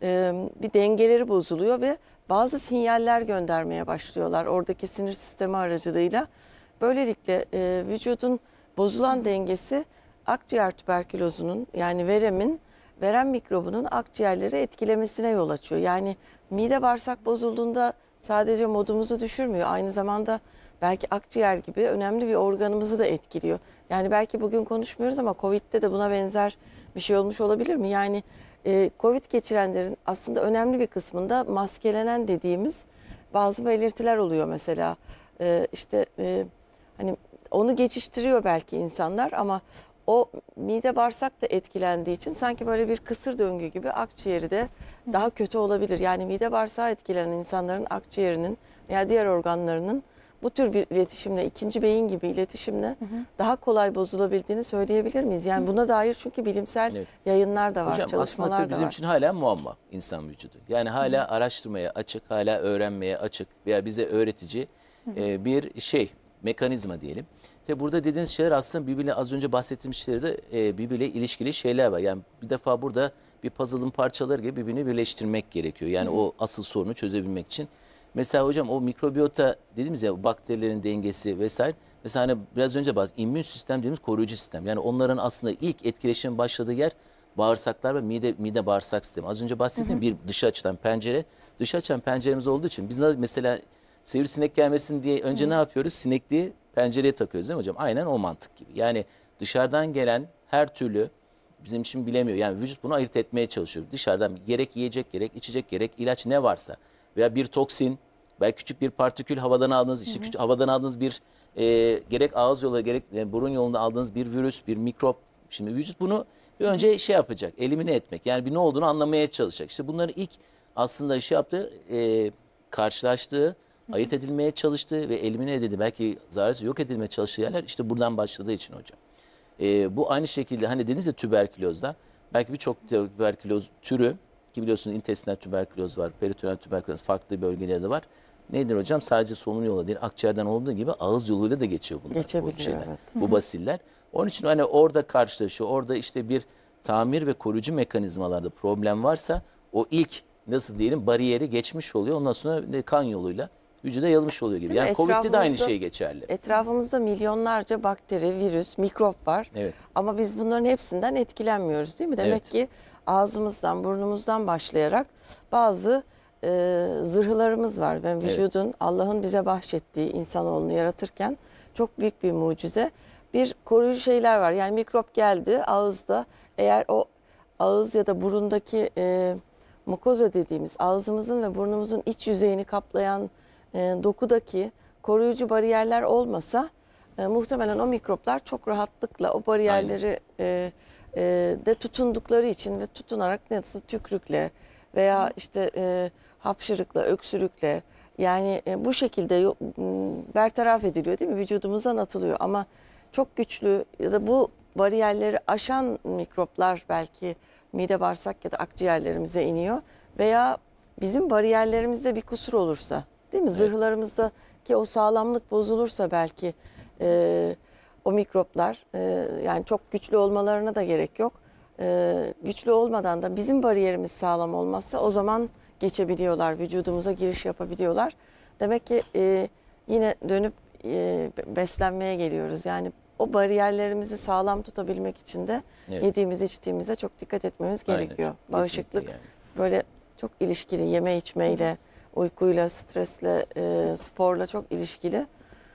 bir dengeleri bozuluyor ve bazı sinyaller göndermeye başlıyorlar oradaki sinir sistemi aracılığıyla. Böylelikle vücudun bozulan dengesi akciğer tüberkülozunun yani verem mikrobunun akciğerleri etkilemesine yol açıyor. Yani mide bağırsak bozulduğunda sadece modumuzu düşürmüyor. Aynı zamanda belki akciğer gibi önemli bir organımızı da etkiliyor. Yani belki bugün konuşmuyoruz ama Covid'de de buna benzer bir şey olmuş olabilir mi? Yani Covid geçirenlerin aslında önemli bir kısmında maskelenen dediğimiz bazı belirtiler oluyor mesela. İşte hani onu geçiştiriyor belki insanlar ama o mide bağırsak da etkilendiği için sanki böyle bir kısır döngü gibi akciğeri de daha kötü olabilir. Yani mide bağırsağı etkilenen insanların akciğerinin veya diğer organlarının bu tür bir iletişimle, ikinci beyin gibi iletişimle daha kolay bozulabildiğini söyleyebilir miyiz? Yani buna dair çünkü bilimsel yayınlar da var, Hocam aslında çalışmalar tabii da bizim var. için hala muamma insan vücudu. Yani hala araştırmaya açık, hala öğrenmeye açık veya bize öğretici bir mekanizma diyelim. İşte burada dediğiniz şeyler aslında birbirine az önce bahsettiğim şeylerde birbiriyle ilişkili şeyler var. Yani bir defa burada bir puzzle'ın parçaları gibi birbirini birleştirmek gerekiyor. Yani o asıl sorunu çözebilmek için. Mesela hocam o mikrobiyota dediğimiz ya bakterilerin dengesi vesaire. Mesela hani biraz önce immün sistem dediğimiz koruyucu sistem. Yani onların aslında ilk etkileşim başladığı yer bağırsaklar ve mide bağırsak sistemi. Az önce bahsettiğim bir dışa açılan pencere. Dışa açılan penceremiz olduğu için biz mesela sivrisinek gelmesin diye önce ne yapıyoruz? Sinekliği pencereye takıyoruz değil mi hocam? Aynen o mantık gibi. Yani dışarıdan gelen her türlü bizim için bilemiyor. Yani vücut bunu ayırt etmeye çalışıyor. Dışarıdan gerek yiyecek, gerek içecek, gerek ilaç ne varsa veya bir toksin, belki küçük bir partikül havadan aldığınız, işte küçük havadan aldığınız bir gerek ağız yolu gerek burun yolunda aldığınız bir virüs, bir mikrop. Şimdi vücut bunu bir önce yapacak, elimine etmek. Yani bir ne olduğunu anlamaya çalışacak. İşte bunların ilk aslında yaptığı, karşılaştığı, ayırt edilmeye çalıştığı ve elimine edildi. Belki zararlı yok edilmeye çalıştığı yerler işte buradan başladığı için hocam. Bu aynı şekilde hani dediniz ya tüberkülozda belki birçok tüberküloz türü ki biliyorsunuz intestinal tüberküloz var, peritoneal tüberküloz farklı bölgelerde var. Nedir hocam? Sadece solunum yolu değil, akciğerden olduğu gibi ağız yoluyla da geçiyor bunlar. Geçebiliyor, bu şeyler, evet. bu basiller. Onun için hani orada karşılaşıyor. Orada işte bir tamir ve koruyucu mekanizmalarda problem varsa o ilk nasıl diyelim bariyeri geçmiş oluyor. Ondan sonra kan yoluyla vücuda yayılmış oluyor gibi. Değil mi? Yani Covid'de de aynı Etrafımızda- şey geçerli. Etrafımızda milyonlarca bakteri, virüs, mikrop var. Evet. Ama biz bunların hepsinden etkilenmiyoruz değil mi? Demek Evet. ki ağzımızdan, burnumuzdan başlayarak bazı zırhlarımız var. Ve vücudun, Allah'ın bize bahşettiği insanoğlunu yaratırken çok büyük bir mucize. Bir koruyucu şeyler var. Yani mikrop geldi ağızda. Eğer o ağız ya da burundaki mukoza dediğimiz ağzımızın ve burnumuzun iç yüzeyini kaplayan dokudaki koruyucu bariyerler olmasa muhtemelen o mikroplar çok rahatlıkla o bariyerleri de tutundukları için ve tutunarak nasıl tükrükle veya işte hapşırıkla, öksürükle yani bu şekilde bertaraf ediliyor değil mi? Vücudumuzdan atılıyor ama çok güçlü ya da bu bariyerleri aşan mikroplar belki mide, bağırsak ya da akciğerlerimize iniyor veya bizim bariyerlerimizde bir kusur olursa değil mi? Evet. Zırhlarımızdaki o sağlamlık bozulursa belki o mikroplar yani çok güçlü olmalarına da gerek yok. Güçlü olmadan da bizim bariyerimiz sağlam olmazsa o zaman geçebiliyorlar, vücudumuza giriş yapabiliyorlar. Demek ki yine dönüp beslenmeye geliyoruz. Yani o bariyerlerimizi sağlam tutabilmek için de Evet. yediğimiz içtiğimize çok dikkat etmemiz Aynen. gerekiyor. Kesinlikle Bağışıklık yani. böyle çok ilişkili, yeme içmeyle, uykuyla, stresle, sporla çok ilişkili.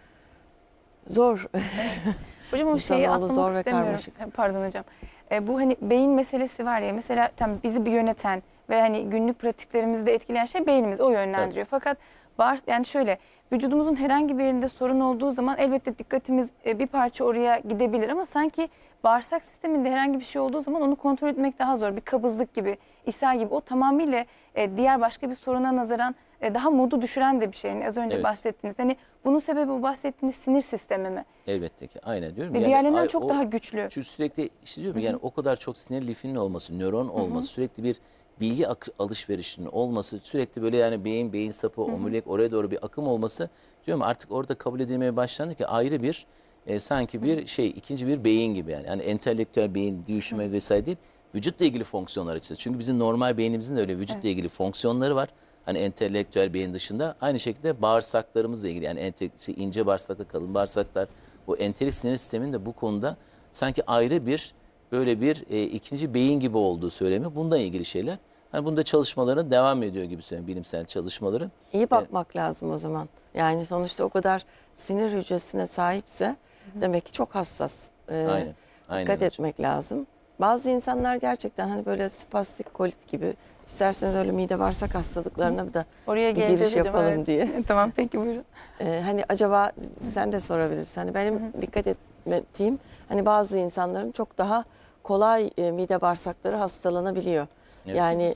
Zor. Hocam o şeyi İnsanoğlu atlamak zor ve istemiyorum. karmaşık. Pardon hocam. Bu hani beyin meselesi var ya, mesela tam bizi bir yöneten ve hani günlük pratiklerimizi de etkileyen şey beynimiz, o yönlendiriyor. Fakat yani şöyle, vücudumuzun herhangi bir yerinde sorun olduğu zaman elbette dikkatimiz bir parça oraya gidebilir ama sanki bağırsak sisteminde herhangi bir şey olduğu zaman onu kontrol etmek daha zor. Bir kabızlık gibi, ishal gibi, o tamamıyla diğer başka bir soruna nazaran daha modu düşüren de bir şey. Yani az önce Evet. bahsettiniz. Hani bunun sebebi bu bahsettiğiniz sinir sistemi mi? Elbette ki. Aynen diyorum. Ve diğerlerinden çok daha güçlü. Çünkü sürekli işte diyorum yani o kadar çok sinir lifinin olması, nöron olması, sürekli bir bilgi alışverişinin olması, sürekli böyle yani beyin sapı, omurilik oraya doğru bir akım olması, diyorum artık orada kabul edilmeye başlandı ki ayrı bir sanki bir ikinci bir beyin gibi yani. Yani entelektüel beyin, düşünme vesaire değil, vücutla ilgili fonksiyonlar açısından. Çünkü bizim normal beynimizin de öyle vücutla ilgili fonksiyonları var. Hani entelektüel beyin dışında aynı şekilde bağırsaklarımızla ilgili yani ince bağırsaklar, kalın bağırsaklar, o enterik sinir sisteminin de bu konuda sanki ayrı bir böyle bir ikinci beyin gibi olduğu söylemi, bununla ilgili şeyler. Hani bunda çalışmaların devam ediyor gibi söyleyeyim, bilimsel çalışmaları. İyi bakmak lazım o zaman. Yani sonuçta o kadar sinir hücresine sahipse demek ki çok hassas. Aynen. Aynen Dikkat hocam. etmek lazım. Bazı insanlar gerçekten hani böyle spastik kolit gibi, isterseniz öyle mide bağırsak hastalıklarına da Oraya bir geleceğiz giriş hocam. yapalım evet. diye. Tamam, peki buyurun. Hani acaba sen de sorabilirsin. Hani benim dikkat ettiğim hani bazı insanların çok daha kolay mide bağırsakları hastalanabiliyor. Evet. Yani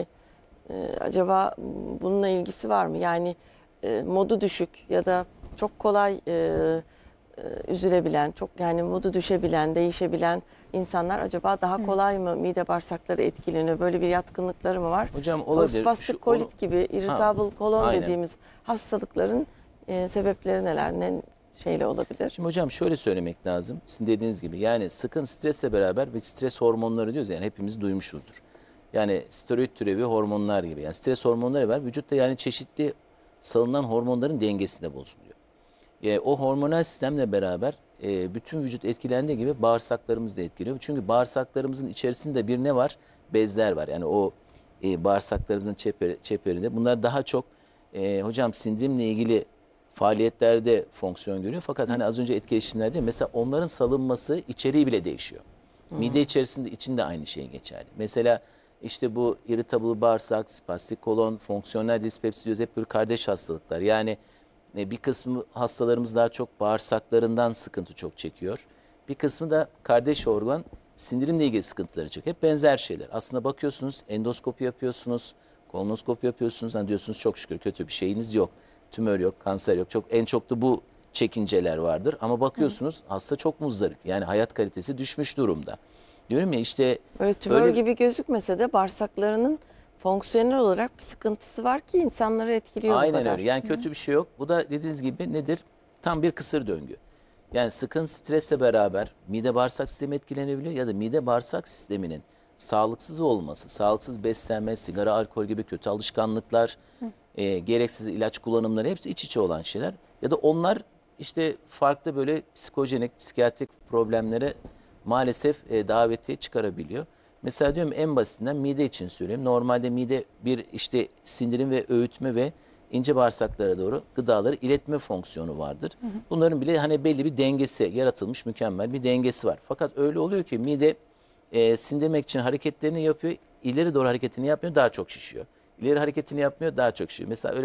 acaba bununla ilgisi var mı? Yani modu düşük ya da çok kolay üzülebilen, çok yani modu düşebilen, değişebilen insanlar acaba daha kolay mı mide bağırsakları etkileniyor? Böyle bir yatkınlıkları mı var? Hocam O olabilir. spastik kolit gibi irritable kolon aynen. dediğimiz hastalıkların sebepleri neler? Ne şeyle olabilir? Şimdi hocam şöyle söylemek lazım. Sizin dediğiniz gibi yani sıkın stresle beraber ve stres hormonları diyoruz yani hepimiz duymuşuzdur. Yani steroid türevi hormonlar gibi. Yani stres hormonları var. Vücutta yani çeşitli salınan hormonların dengesinde bozuluyor. O hormonal sistemle beraber bütün vücut etkilendiği gibi bağırsaklarımız da etkiliyor. Çünkü bağırsaklarımızın içerisinde bir ne var? Bezler var. Yani o bağırsaklarımızın çeperinde. Bunlar daha çok hocam sindirimle ilgili faaliyetlerde fonksiyon görüyor. Fakat hani az önce etkileşimlerde mesela onların salınması içeriği bile değişiyor. Mide içinde aynı şey geçerli. Mesela işte bu irritable bağırsak, spastik kolon, fonksiyonel dispepsi diyoruz, hep böyle kardeş hastalıklar. Yani bir kısmı hastalarımız daha çok bağırsaklarından sıkıntı çok çekiyor. Bir kısmı da kardeş organ sindirimle ilgili sıkıntıları çekiyor. Hep benzer şeyler. Aslında bakıyorsunuz endoskopi yapıyorsunuz, kolonoskopi yapıyorsunuz. Hani diyorsunuz çok şükür kötü bir şeyiniz yok. Tümör yok, kanser yok. En çok da bu çekinceler vardır. Ama bakıyorsunuz hasta çok muzdarip. Yani hayat kalitesi düşmüş durumda. Diyorum ya işte Böyle tümör öyle- gibi gözükmese de bağırsaklarının fonksiyonel olarak bir sıkıntısı var ki insanları etkiliyor bu aynen kadar. öyle. Yani kötü bir şey yok. Bu da dediğiniz gibi nedir? Tam bir kısır döngü. Yani sıkın stresle beraber mide bağırsak sistemi etkilenebiliyor ya da mide bağırsak sisteminin sağlıksız olması, sağlıksız beslenme, sigara, alkol gibi kötü alışkanlıklar, gereksiz ilaç kullanımları hepsi iç içe olan şeyler. Ya da onlar işte farklı böyle psikojenik, psikiyatrik problemlere maalesef davetiye çıkarabiliyor. Mesela diyorum en basitinden mide için söyleyeyim. Normalde mide bir işte sindirim ve öğütme ve ince bağırsaklara doğru gıdaları iletme fonksiyonu vardır. Bunların bile hani belli bir dengesi yaratılmış, mükemmel bir dengesi var. Fakat öyle oluyor ki mide sindirmek için hareketlerini yapıyor, ileri doğru hareketini yapmıyor, daha çok şişiyor. İleri hareketini yapmıyor, daha çok şişiyor. Mesela öyle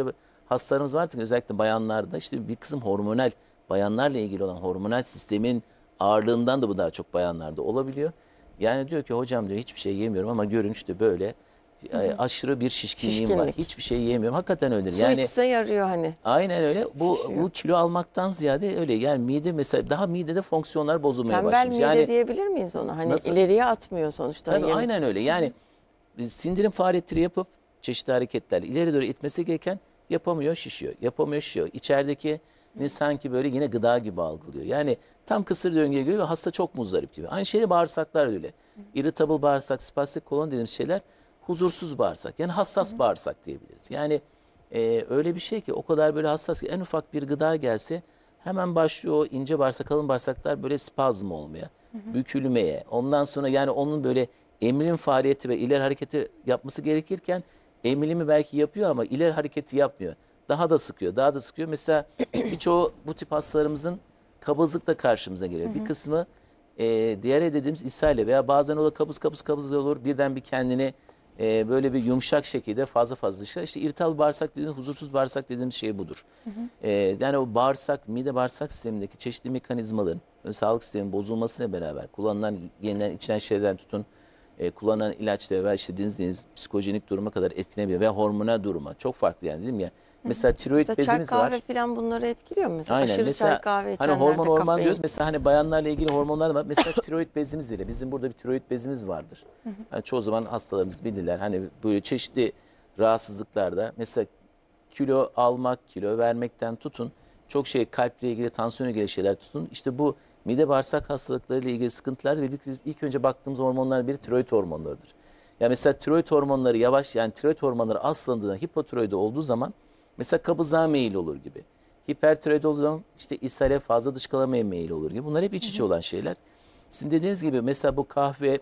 hastalarımız var artık, özellikle bayanlarda işte bir kısım hormonal, bayanlarla ilgili olan hormonal sistemin ağırlığından da bu daha çok bayanlarda olabiliyor. Yani diyor ki hocam diyor hiçbir şey yemiyorum ama görünüşte böyle aşırı bir şişkinliğim var. Şişkinlik. Hiçbir şey yemiyorum. Hakikaten öyledir. Su Yani içse yarıyor hani. aynen öyle. Şişiyor. Bu kilo almaktan ziyade öyle. Yani mide mesela, daha midede fonksiyonlar bozulmaya Tembel başlamış. mide Yani diyebilir miyiz ona? Hani Nasıl? ileriye atmıyor sonuçta. tabii aynen öyle. Yani sindirim faaliyetleri yapıp çeşitli hareketlerle ileri doğru itmesi gereken yapamıyor, şişiyor. Yapamıyor, şişiyor. İçerideki sanki böyle yine gıda gibi algılıyor. Yani tam kısır döngüye giriyor ve hasta çok muzdarip gibi. Aynı şeyde bağırsaklar da öyle. Irritable bağırsak, spastik kolon dediğimiz şeyler huzursuz bağırsak. Yani hassas bağırsak diyebiliriz. Yani öyle bir şey ki o kadar böyle hassas ki en ufak bir gıda gelse hemen başlıyor o ince bağırsak, kalın bağırsaklar böyle spazm olmaya, bükülmeye. Ondan sonra yani onun böyle emilim faaliyeti ve ileri hareketi yapması gerekirken emilimi belki yapıyor ama ileri hareketi yapmıyor. Daha da sıkıyor, daha da sıkıyor. Mesela birçoğu bu tip hastalarımızın kabızlıkla karşımıza geliyor. Bir kısmı diyare dediğimiz ishalle veya bazen o da kabız olur. Birden bir kendini böyle bir yumuşak şekilde fazla dışarı. İşte irritable bağırsak dediğimiz, huzursuz bağırsak dediğimiz şey budur. Yani o bağırsak, mide bağırsak sistemindeki çeşitli mekanizmaların ve sağlık sisteminin bozulmasıyla beraber kullanılan, yenilen, içilen şeylerden tutun, kullanılan ilaçlara veya işte dediğiniz psikojenik duruma kadar etkilenebilir veya hormonal duruma. Çok farklı yani, dedim ya. Mesela tiroid Mesela çay bezimiz var. kahve falan bunları etkiliyor mu? Mesela Aynen. aşırı Mesela çay kahve hani içenlerde hormon kafein. diyoruz. Mesela hani bayanlarla ilgili hormonlar da var. Mesela tiroid bezimiz bile. Bizim burada bir tiroid bezimiz vardır. Yani çoğu zaman hastalarımız bilirler. Hani böyle çeşitli rahatsızlıklarda mesela kilo almak, kilo vermekten tutun. Çok şey, kalple ilgili, tansiyonla ilgili şeyler tutun. İşte bu mide bağırsak hastalıklarıyla ilgili sıkıntılar ve ilk önce baktığımız hormonlar biri tiroid hormonlarıdır. Yani mesela tiroid hormonları yavaş, yani tiroid hormonları azlandığında, hipotiroidi olduğu zaman mesela kabızlığa meyil olur gibi. Hipertiroid olduğu zaman işte ishale, fazla dışkılamaya meyil olur gibi. Bunlar hep iç içe olan şeyler. Sizin dediğiniz gibi mesela bu kahve,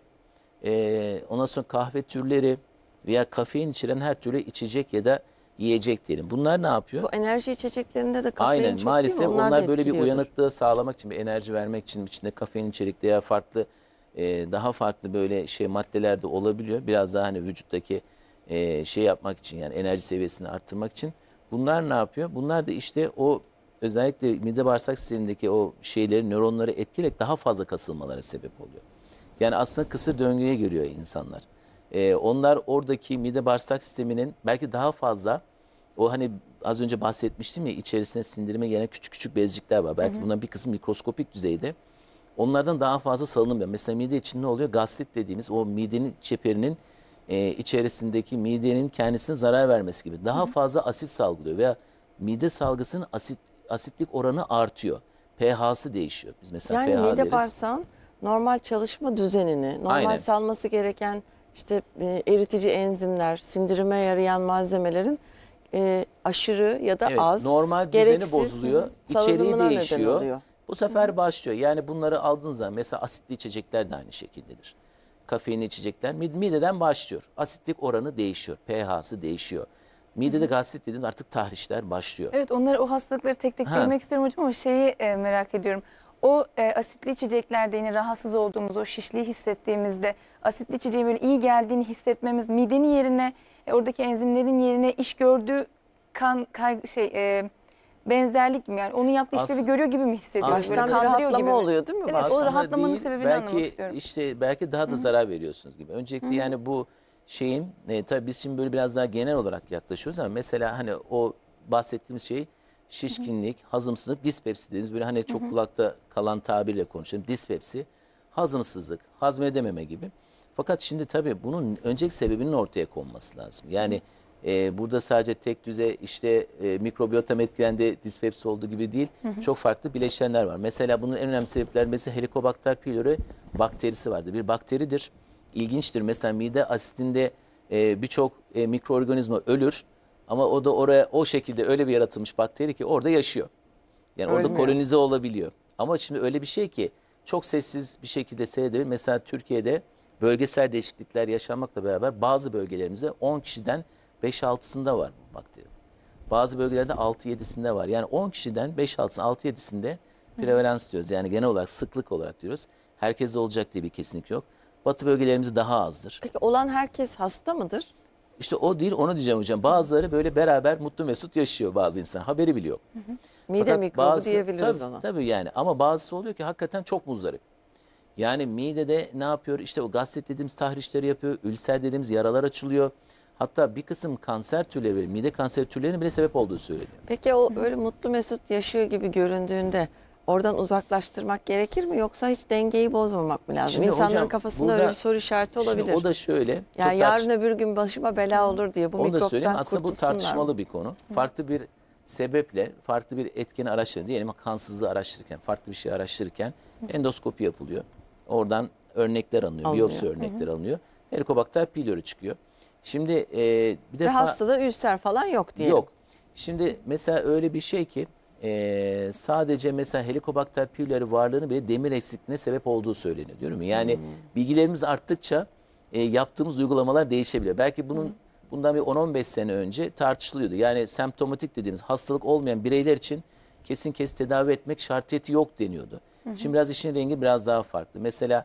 ondan sonra kahve türleri veya kafein içeren her türlü içecek ya da yiyecek diyelim. Bunlar ne yapıyor? Bu enerji içeceklerinde de kafein Aynen, çok maalesef değil mi? Onlar da böyle bir etkiliyordur. uyanıklığı sağlamak için, bir enerji vermek için içinde kafein içerikli ya farklı daha farklı böyle şey maddeler de olabiliyor. Biraz daha hani vücuttaki şey yapmak için, yani enerji seviyesini arttırmak için. Bunlar ne yapıyor? Bunlar da işte o özellikle mide bağırsak sistemindeki o şeyleri, nöronları etkileyerek daha fazla kasılmalara sebep oluyor. Yani aslında kısır döngüye giriyor insanlar. Onlar oradaki mide bağırsak sisteminin belki daha fazla, o hani az önce bahsetmiştim ya, içerisine sindirime gelen küçük küçük bezcikler var. Belki bunların bir kısmı mikroskopik düzeyde. Onlardan daha fazla salınım. Mesela mide için ne oluyor? Gastrit dediğimiz o midenin çeperinin içerisindeki midenin kendisine zarar vermesi gibi. Daha fazla asit salgılıyor veya mide salgısının asitlik oranı artıyor. pH'sı değişiyor. Biz mesela Yani pH mide deriz. bağırsağın normal çalışma düzenini, normal Aynen. salması gereken işte eritici enzimler, sindirime yarayan malzemelerin aşırı ya da Evet, az, normal düzeni gereksiz bozuluyor, içeriği salınımına neden değişiyor. oluyor. Bu sefer başlıyor. Yani bunları aldığınız zaman mesela asitli içecekler de aynı şekildedir. Kafeinli içecekler mideden başlıyor. Asitlik oranı değişiyor, pH'sı değişiyor. Midede gastrit dediğinde artık tahrişler başlıyor. Evet, onları, o hastalıkları tek tek Ha. bilmek istiyorum hocam ama şeyi merak ediyorum. O asitli içeceklerde yine rahatsız olduğumuz, o şişliği hissettiğimizde asitli içeceğin böyle iyi geldiğini hissetmemiz midenin yerine, oradaki enzimlerin yerine iş gördüğü benzerlik mi? Yani onun yaptığı işlevi görüyor gibi mi hissediyoruz? aslında Baştan bir kandırıyor rahatlama gibi mi? oluyor değil mi? Evet, Baştan? o rahatlamanın değil, sebebini belki anlamak istiyorum. işte belki daha da zarar veriyorsunuz gibi. Öncelikle yani bu şeyin tabii biz şimdi böyle biraz daha genel olarak yaklaşıyoruz ama mesela hani o bahsettiğimiz şey şişkinlik, hazımsızlık, dispepsi dediğimiz böyle hani çok kulakta kalan tabirle konuşalım. Dispepsi, hazımsızlık, hazmedememe gibi. Fakat şimdi tabii bunun öncelik sebebinin ortaya konması lazım. Yani burada sadece tek düze işte mikrobiyotam etkilendi, dispepsi olduğu gibi değil. Çok farklı bileşenler var. Mesela bunun en önemli sebepler mesela Helicobacter pylori bakterisi vardır. Bir bakteridir. İlginçtir. Mesela mide asitinde birçok mikroorganizma ölür. Ama o da oraya o şekilde öyle bir yaratılmış bakteri ki orada yaşıyor. Yani orada Ölmüyor. kolonize olabiliyor. Ama şimdi öyle bir şey ki çok sessiz bir şekilde seyredilir. Mesela Türkiye'de bölgesel değişiklikler yaşanmakla beraber bazı bölgelerimizde 10 kişiden 5-6'sında var bu bakteri. Bazı bölgelerde 6-7'sinde var. Yani 10 kişiden 5-6'sında, 6-7'sinde prevalans diyoruz. Yani genel olarak sıklık olarak diyoruz. Herkeste olacak diye bir kesinlik yok. Batı bölgelerimizde daha azdır. Peki olan herkes hasta mıdır? İşte o değil, onu diyeceğim hocam. Bazıları böyle beraber mutlu mesut yaşıyor, bazı insan. Haberi bile yok. Mide Fakat mikrobu diyebiliriz tabii, ona. tabii yani, ama bazısı oluyor ki hakikaten çok muzdarip. Yani midede ne yapıyor? İşte o gastrit dediğimiz tahrişleri yapıyor. Ülser dediğimiz yaralar açılıyor. Hatta bir kısım kanser türleri, mide kanseri türlerinin bile sebep olduğu söyleniyor. Peki o öyle mutlu mesut yaşıyor gibi göründüğünde oradan uzaklaştırmak gerekir mi? Yoksa hiç dengeyi bozmamak mı lazım? Şimdi İnsanların hocam, kafasında burada- öyle bir soru işareti Şimdi olabilir. o da şöyle. çok Yani yarın öbür gün başıma bela olur diye bu Onu da söyleyeyim. mikroptan Aslında bu kurtulsunlar tartışmalı mı? bir konu. Farklı bir sebeple, farklı bir etkeni araştırırken, diyelim kansızlığı araştırırken, farklı bir şey araştırırken endoskopi yapılıyor. Oradan örnekler alınıyor, biyopsi örnekleri alınıyor. Helikobakter pylori çıkıyor. Şimdi bir Ve defa hastada ülser falan yok diyelim. yok. Şimdi mesela öyle bir şey ki sadece mesela Helicobacter pylori varlığını bile demir eksikliğine sebep olduğu söyleniyor, diyorum mu? Yani bilgilerimiz arttıkça yaptığımız uygulamalar değişebiliyor. Belki bundan bir 10-15 sene önce tartışılıyordu. Yani semptomatik dediğimiz hastalık olmayan bireyler için kesin tedavi etmek şartiyeti yok deniyordu. Şimdi biraz işin rengi biraz daha farklı. Mesela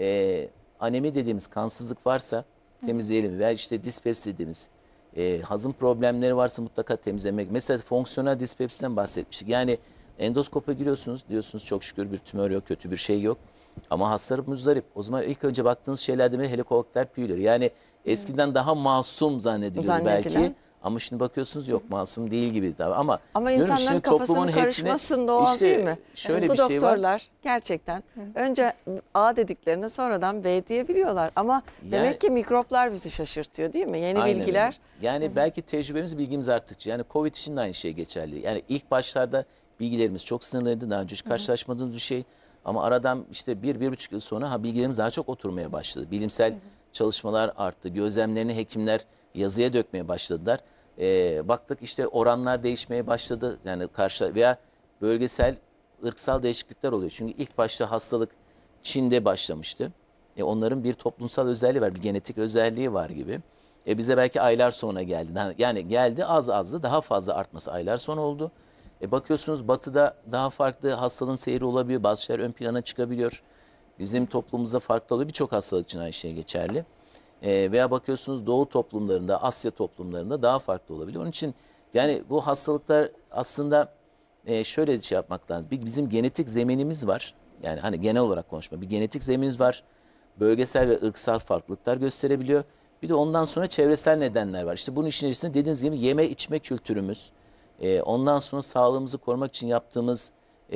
anemi dediğimiz kansızlık varsa temizleyelim, veya işte dispepsi dediğimiz hazım problemleri varsa mutlaka temizlemek. Mesela fonksiyonel dispepsiden bahsetmiştik. Yani endoskopa giriyorsunuz, diyorsunuz çok şükür bir tümör yok, kötü bir şey yok. Ama hastalık muzdarip. O zaman ilk önce baktığınız şeyler demek Helicobacter pylori. Yani eskiden daha masum zannediliyordu belki. Ama şimdi bakıyorsunuz yok, masum değil gibi. Ama Ama diyorum, insanların şimdi kafasının toplumun hepsine- karışmasın doğal işte değil mi? Şöyle Bu bir şey var. doktorlar gerçekten önce A dediklerini sonradan B diyebiliyorlar. Ama demek ki mikroplar bizi şaşırtıyor değil mi? Yeni Aynen bilgiler. öyle. Yani belki tecrübemiz, bilgimiz arttıkça. Yani Covid için de aynı şey geçerli. Yani ilk başlarda bilgilerimiz çok sınırlıydı. Daha önce hiç karşılaşmadığımız bir şey. Ama aradan işte 1-1,5 yıl sonra bilgilerimiz daha çok oturmaya başladı. Bilimsel çalışmalar arttı. Gözlemlerini hekimler yazıya dökmeye başladılar. Baktık işte oranlar değişmeye başladı. Yani veya bölgesel, ırksal değişiklikler oluyor. Çünkü ilk başta hastalık Çin'de başlamıştı. Onların bir toplumsal özelliği var, bir genetik özelliği var gibi. Bize belki aylar sonra geldi. Yani geldi, az azdı, daha fazla artması aylar sonra oldu. Bakıyorsunuz batıda daha farklı hastalığın seyri olabiliyor. Bazı şeyler ön plana çıkabiliyor. Bizim toplumumuzda farklı oluyor. Birçok hastalık için aynı şey geçerli. Veya bakıyorsunuz doğu toplumlarında, Asya toplumlarında daha farklı olabiliyor. Onun için yani bu hastalıklar aslında şöyle şey yapmak lazım. Bizim genetik zeminimiz var. Yani hani genel olarak konuşma. Bir genetik zeminimiz var. Bölgesel ve ırksal farklılıklar gösterebiliyor. Bir de ondan sonra çevresel nedenler var. İşte bunun işin içerisinde dediğiniz gibi yeme içme kültürümüz. Ondan sonra sağlığımızı korumak için yaptığımız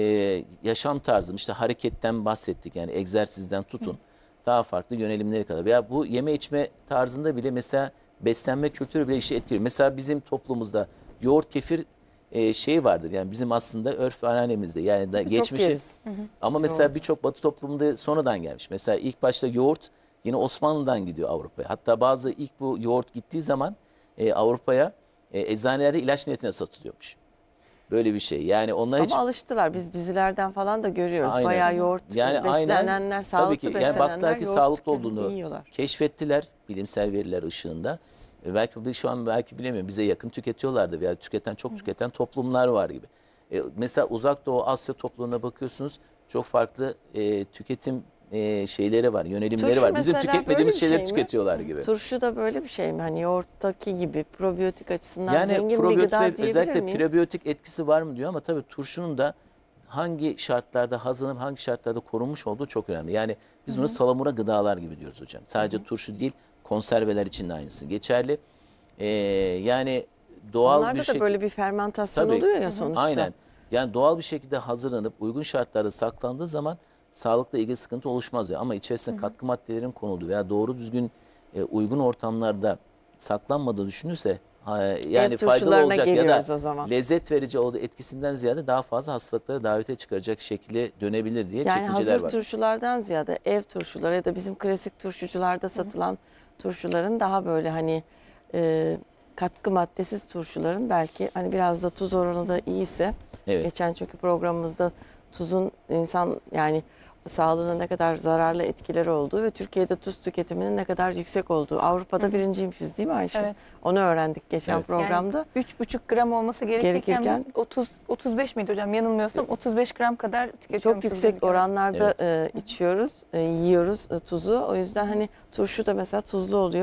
yaşam tarzımız. İşte hareketten bahsettik, yani egzersizden tutun. Daha farklı yönelimleri kadar. Veya bu yeme içme tarzında bile mesela beslenme kültürü bile işi etkiliyor. Mesela bizim toplumumuzda yoğurt kefir şey vardır. Yani bizim aslında örf ve anneannemizde. Yani da geçmişi. yeriz. Ama mesela birçok batı toplumunda sonradan gelmiş. Mesela ilk başta yoğurt yine Osmanlı'dan gidiyor Avrupa'ya. Hatta bazı ilk bu yoğurt gittiği zaman Avrupa'ya eczanelerde ilaç niyetine satılıyormuş. Böyle bir şey. Yani onlar Ama hiç alıştılar. Biz dizilerden falan da görüyoruz. Aynen. Bayağı yoğurt yani beslenenler, tabii sağlıklı ki, yani beslenenler baktılar ki yoğurt sağlıklı tüketip olduğunu yiyorlar. keşfettiler bilimsel veriler ışığında. Belki şu an belki bilemiyorum, bize yakın tüketiyorlardı veya çok tüketen toplumlar var gibi. Mesela Uzak Doğu Asya toplumuna bakıyorsunuz, çok farklı tüketim şeyleri var, yönelimleri Turşu var. Bizim mesela tüketmediğimiz böyle bir şeyleri şey mi? tüketiyorlar gibi. Turşu da böyle bir şey mi? Hani yoğurttaki gibi probiyotik açısından Yani zengin bir probiyotik gıda ve diyebilir özellikle miyiz? prebiyotik etkisi var mı diyor, ama tabii turşunun da hangi şartlarda hazırlanıp hangi şartlarda korunmuş olduğu çok önemli. Yani biz bunu salamura gıdalar gibi diyoruz hocam. Sadece turşu değil, konserveler için de aynısı geçerli. Yani doğal Onlarda bir da şekilde, böyle bir fermentasyon Tabii. oluyor ya sonuçta. Aynen. Yani doğal bir şekilde hazırlanıp uygun şartlarda saklandığı zaman sağlıkla ilgili sıkıntı oluşmaz ya. Ama içerisine katkı maddelerin konulduğu veya doğru düzgün uygun ortamlarda saklanmadığı düşünülse yani faydalı turşularına olacak ya geliyoruz da o zaman. lezzet verici olduğu etkisinden ziyade daha fazla hastalıklara davete çıkaracak şekilde dönebilir diye Yani çekinceler hazır var. turşulardan ziyade ev turşuları ya da bizim klasik turşucularda satılan turşuların daha böyle hani katkı maddesiz turşuların belki hani biraz da tuz oranı da iyiyse. Evet. Geçen çünkü programımızda tuzun insan yani sağlığına ne kadar zararlı etkileri olduğu ve Türkiye'de tuz tüketiminin ne kadar yüksek olduğu. Avrupa'da birinciymişiz değil mi Ayşe? Evet. Onu öğrendik geçen Evet. programda. Yani 3,5 gram olması gerekirken Gerekirken- biz 35 miydi hocam? Yanılmıyorsam 35 gram kadar tüketiyormuşuz. Çok yüksek gibi. oranlarda içiyoruz, yiyoruz tuzu. O yüzden hani turşu da mesela tuzlu oluyor.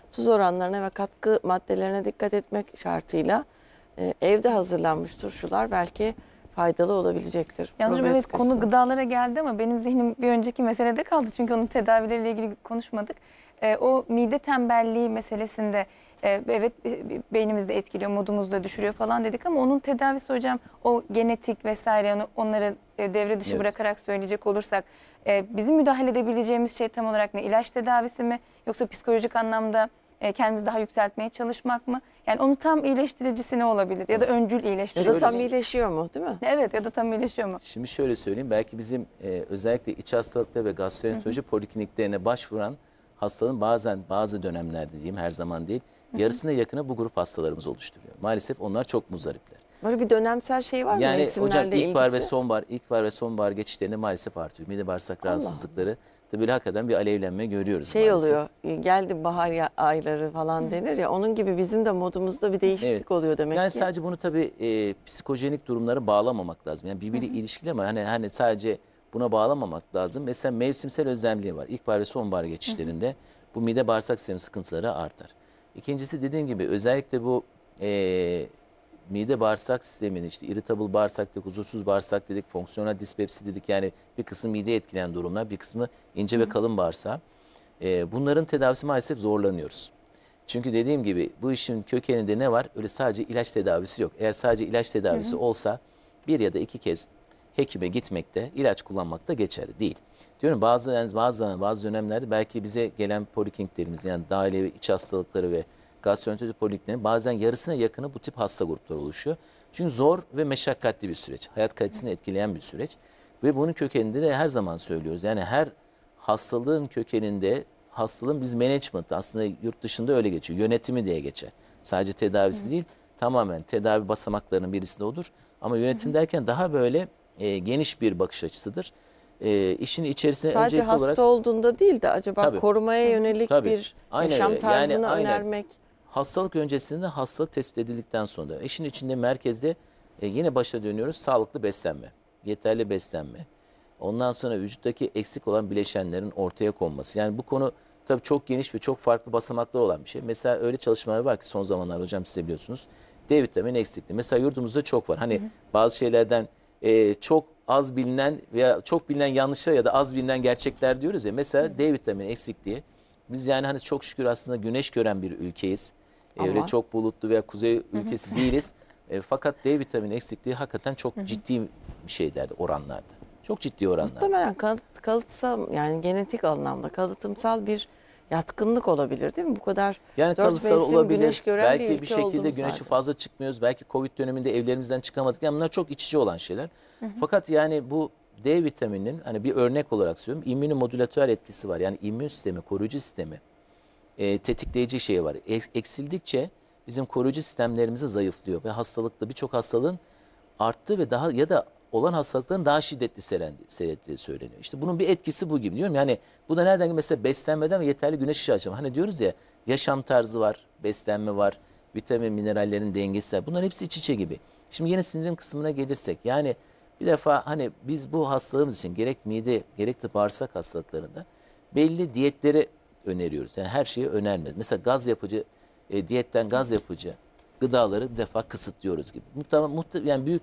tuz oranlarına ve katkı maddelerine dikkat etmek şartıyla evde hazırlanmış turşular belki faydalı olabilecektir. Yalnız hocam, Probiyotik evet, konu açısından. gıdalara geldi ama benim zihnim bir önceki meselede kaldı. Çünkü onun tedavileriyle ilgili konuşmadık. O mide tembelliği meselesinde evet beynimizde etkiliyor, modumuzu da düşürüyor falan dedik ama onun tedavisi hocam o genetik vesaire onları devre dışı Evet. bırakarak söyleyecek olursak bizim müdahale edebileceğimiz şey tam olarak ne? İlaç tedavisi mi yoksa psikolojik anlamda kendimizi daha yükseltmeye çalışmak mı? Yani onu tam iyileştiricisi ne olabilir? Ya da öncül Ya iyileştiricisi. da tam iyileşiyor mu, değil mi? Evet, ya da tam iyileşiyor mu? Şimdi şöyle söyleyeyim, belki bizim özellikle iç hastalıkları ve gastroenteroloji polikliniklerine başvuran hastaların bazen bazı dönemlerde diyeyim, her zaman değil, yarısına yakını bu grup hastalarımız oluşturuyor. Maalesef onlar çok muzdaripler. Böyle bir dönemsel şey var mı Yani hocam mevsimlerle ilgisi? ilkbahar ve sonbahar geçişlerinde maalesef artıyor. Mide bağırsak rahatsızlıkları da böyle hakikaten bir alevlenme görüyoruz Şey maalesef. oluyor, geldi bahar ayları falan denir ya, onun gibi bizim de modumuzda bir değişiklik Evet. oluyor demek Yani ki. sadece bunu tabii psikojenik durumlara bağlamamak lazım. Yani birbiriyle ilişkili ama hani sadece buna bağlamamak lazım. Mesela mevsimsel özelliği var. İlkbahar ve sonbahar geçişlerinde bu mide bağırsak sistemi sıkıntıları artar. İkincisi, dediğim gibi özellikle bu mide bağırsak sisteminin işte irritable bağırsak dedik, huzursuz bağırsak dedik, fonksiyonel dispepsi dedik. Yani bir kısmı mide etkileyen durumlar, bir kısmı ince ve kalın bağırsak. Bunların tedavisi maalesef zorlanıyoruz. Çünkü dediğim gibi bu işin kökeninde ne var? Öyle sadece ilaç tedavisi yok. Eğer sadece ilaç tedavisi olsa bir ya da iki kez hekime gitmekte, ilaç kullanmakta geçerli değil. Diyorum bazı dönemlerde belki bize gelen polikliniklerimiz, yani dahiliye ve iç hastalıkları ve gastroenteroloji polikliniklerinin bazen yarısına yakını bu tip hasta grupları oluşuyor. Çünkü zor ve meşakkatli bir süreç. Hayat kalitesini etkileyen bir süreç. Ve bunun kökeninde de her zaman söylüyoruz. Yani her hastalığın kökeninde hastalığın biz management, aslında yurt dışında öyle geçiyor. Yönetimi diye geçer. Sadece tedavisi değil, tamamen tedavi basamaklarının birisinde olur. Ama yönetim derken daha böyle geniş bir bakış açısıdır. İşin içerisine Sadece öncelikli hasta olarak olduğunda değil de acaba Tabii. korumaya yönelik Tabii. bir Aynen yaşam öyle. tarzını Yani aynen. önermek. Hastalık öncesinde hastalık tespit edildikten sonra işin içinde merkezde yine başa dönüyoruz. Sağlıklı beslenme, yeterli beslenme. Ondan sonra vücuttaki eksik olan bileşenlerin ortaya konması. Yani bu konu tabii çok geniş ve çok farklı basamaklar olan bir şey. Mesela öyle çalışmalar var ki son zamanlarda hocam siz de biliyorsunuz. D vitamini eksikliği. Mesela yurdumuzda çok var. Hani bazı şeylerden çok az bilinen veya çok bilinen yanlışlar ya da az bilinen gerçekler diyoruz ya. Mesela D vitamini eksikliği. Biz yani hani çok şükür aslında güneş gören bir ülkeyiz. Öyle Ama- çok bulutlu veya kuzey ülkesi değiliz. Fakat D vitamini eksikliği hakikaten çok ciddi bir şeylerdi, oranlarda. Çok ciddi oranlarda. Muhtemelen kalıtsal, yani genetik anlamda kalıtımsal bir yatkınlık olabilir değil mi? Bu kadar Yani 4 kalıtsal mevsim olabilir. güneş gören Belki bir bir ülke şekilde olduğumuz güneşe halde. fazla çıkmıyoruz. Belki Covid döneminde evlerimizden çıkamadık. Yani bunlar çok iç içe olan şeyler. Fakat yani bu D vitamininin hani bir örnek olarak söylüyorum. İmmünomodülatör etkisi var. Yani immün sistemi, koruyucu sistemi tetikleyici şeyi var. Eksildikçe bizim koruyucu sistemlerimizi zayıflıyor ve hastalıklı birçok hastalığın arttığı ve daha ya da olan hastalıkların daha şiddetli seyrettiği söyleniyor. İşte bunun bir etkisi bu gibi diyorum. Yani bu da nereden? Mesela beslenmeden ve yeterli güneş ışığı açma. Hani diyoruz ya, yaşam tarzı var, beslenme var, vitamin minerallerin dengesi var. Bunların hepsi iç içe gibi. Şimdi yine sindirim kısmına gelirsek, yani bir defa hani biz bu hastalığımız için gerek mide gerek de bağırsak hastalıklarında belli diyetleri öneriyoruz. Yani her şeyi önermiyoruz. Mesela gaz yapıcı, diyetten gaz yapıcı gıdaları bir defa kısıtlıyoruz gibi. Yani büyük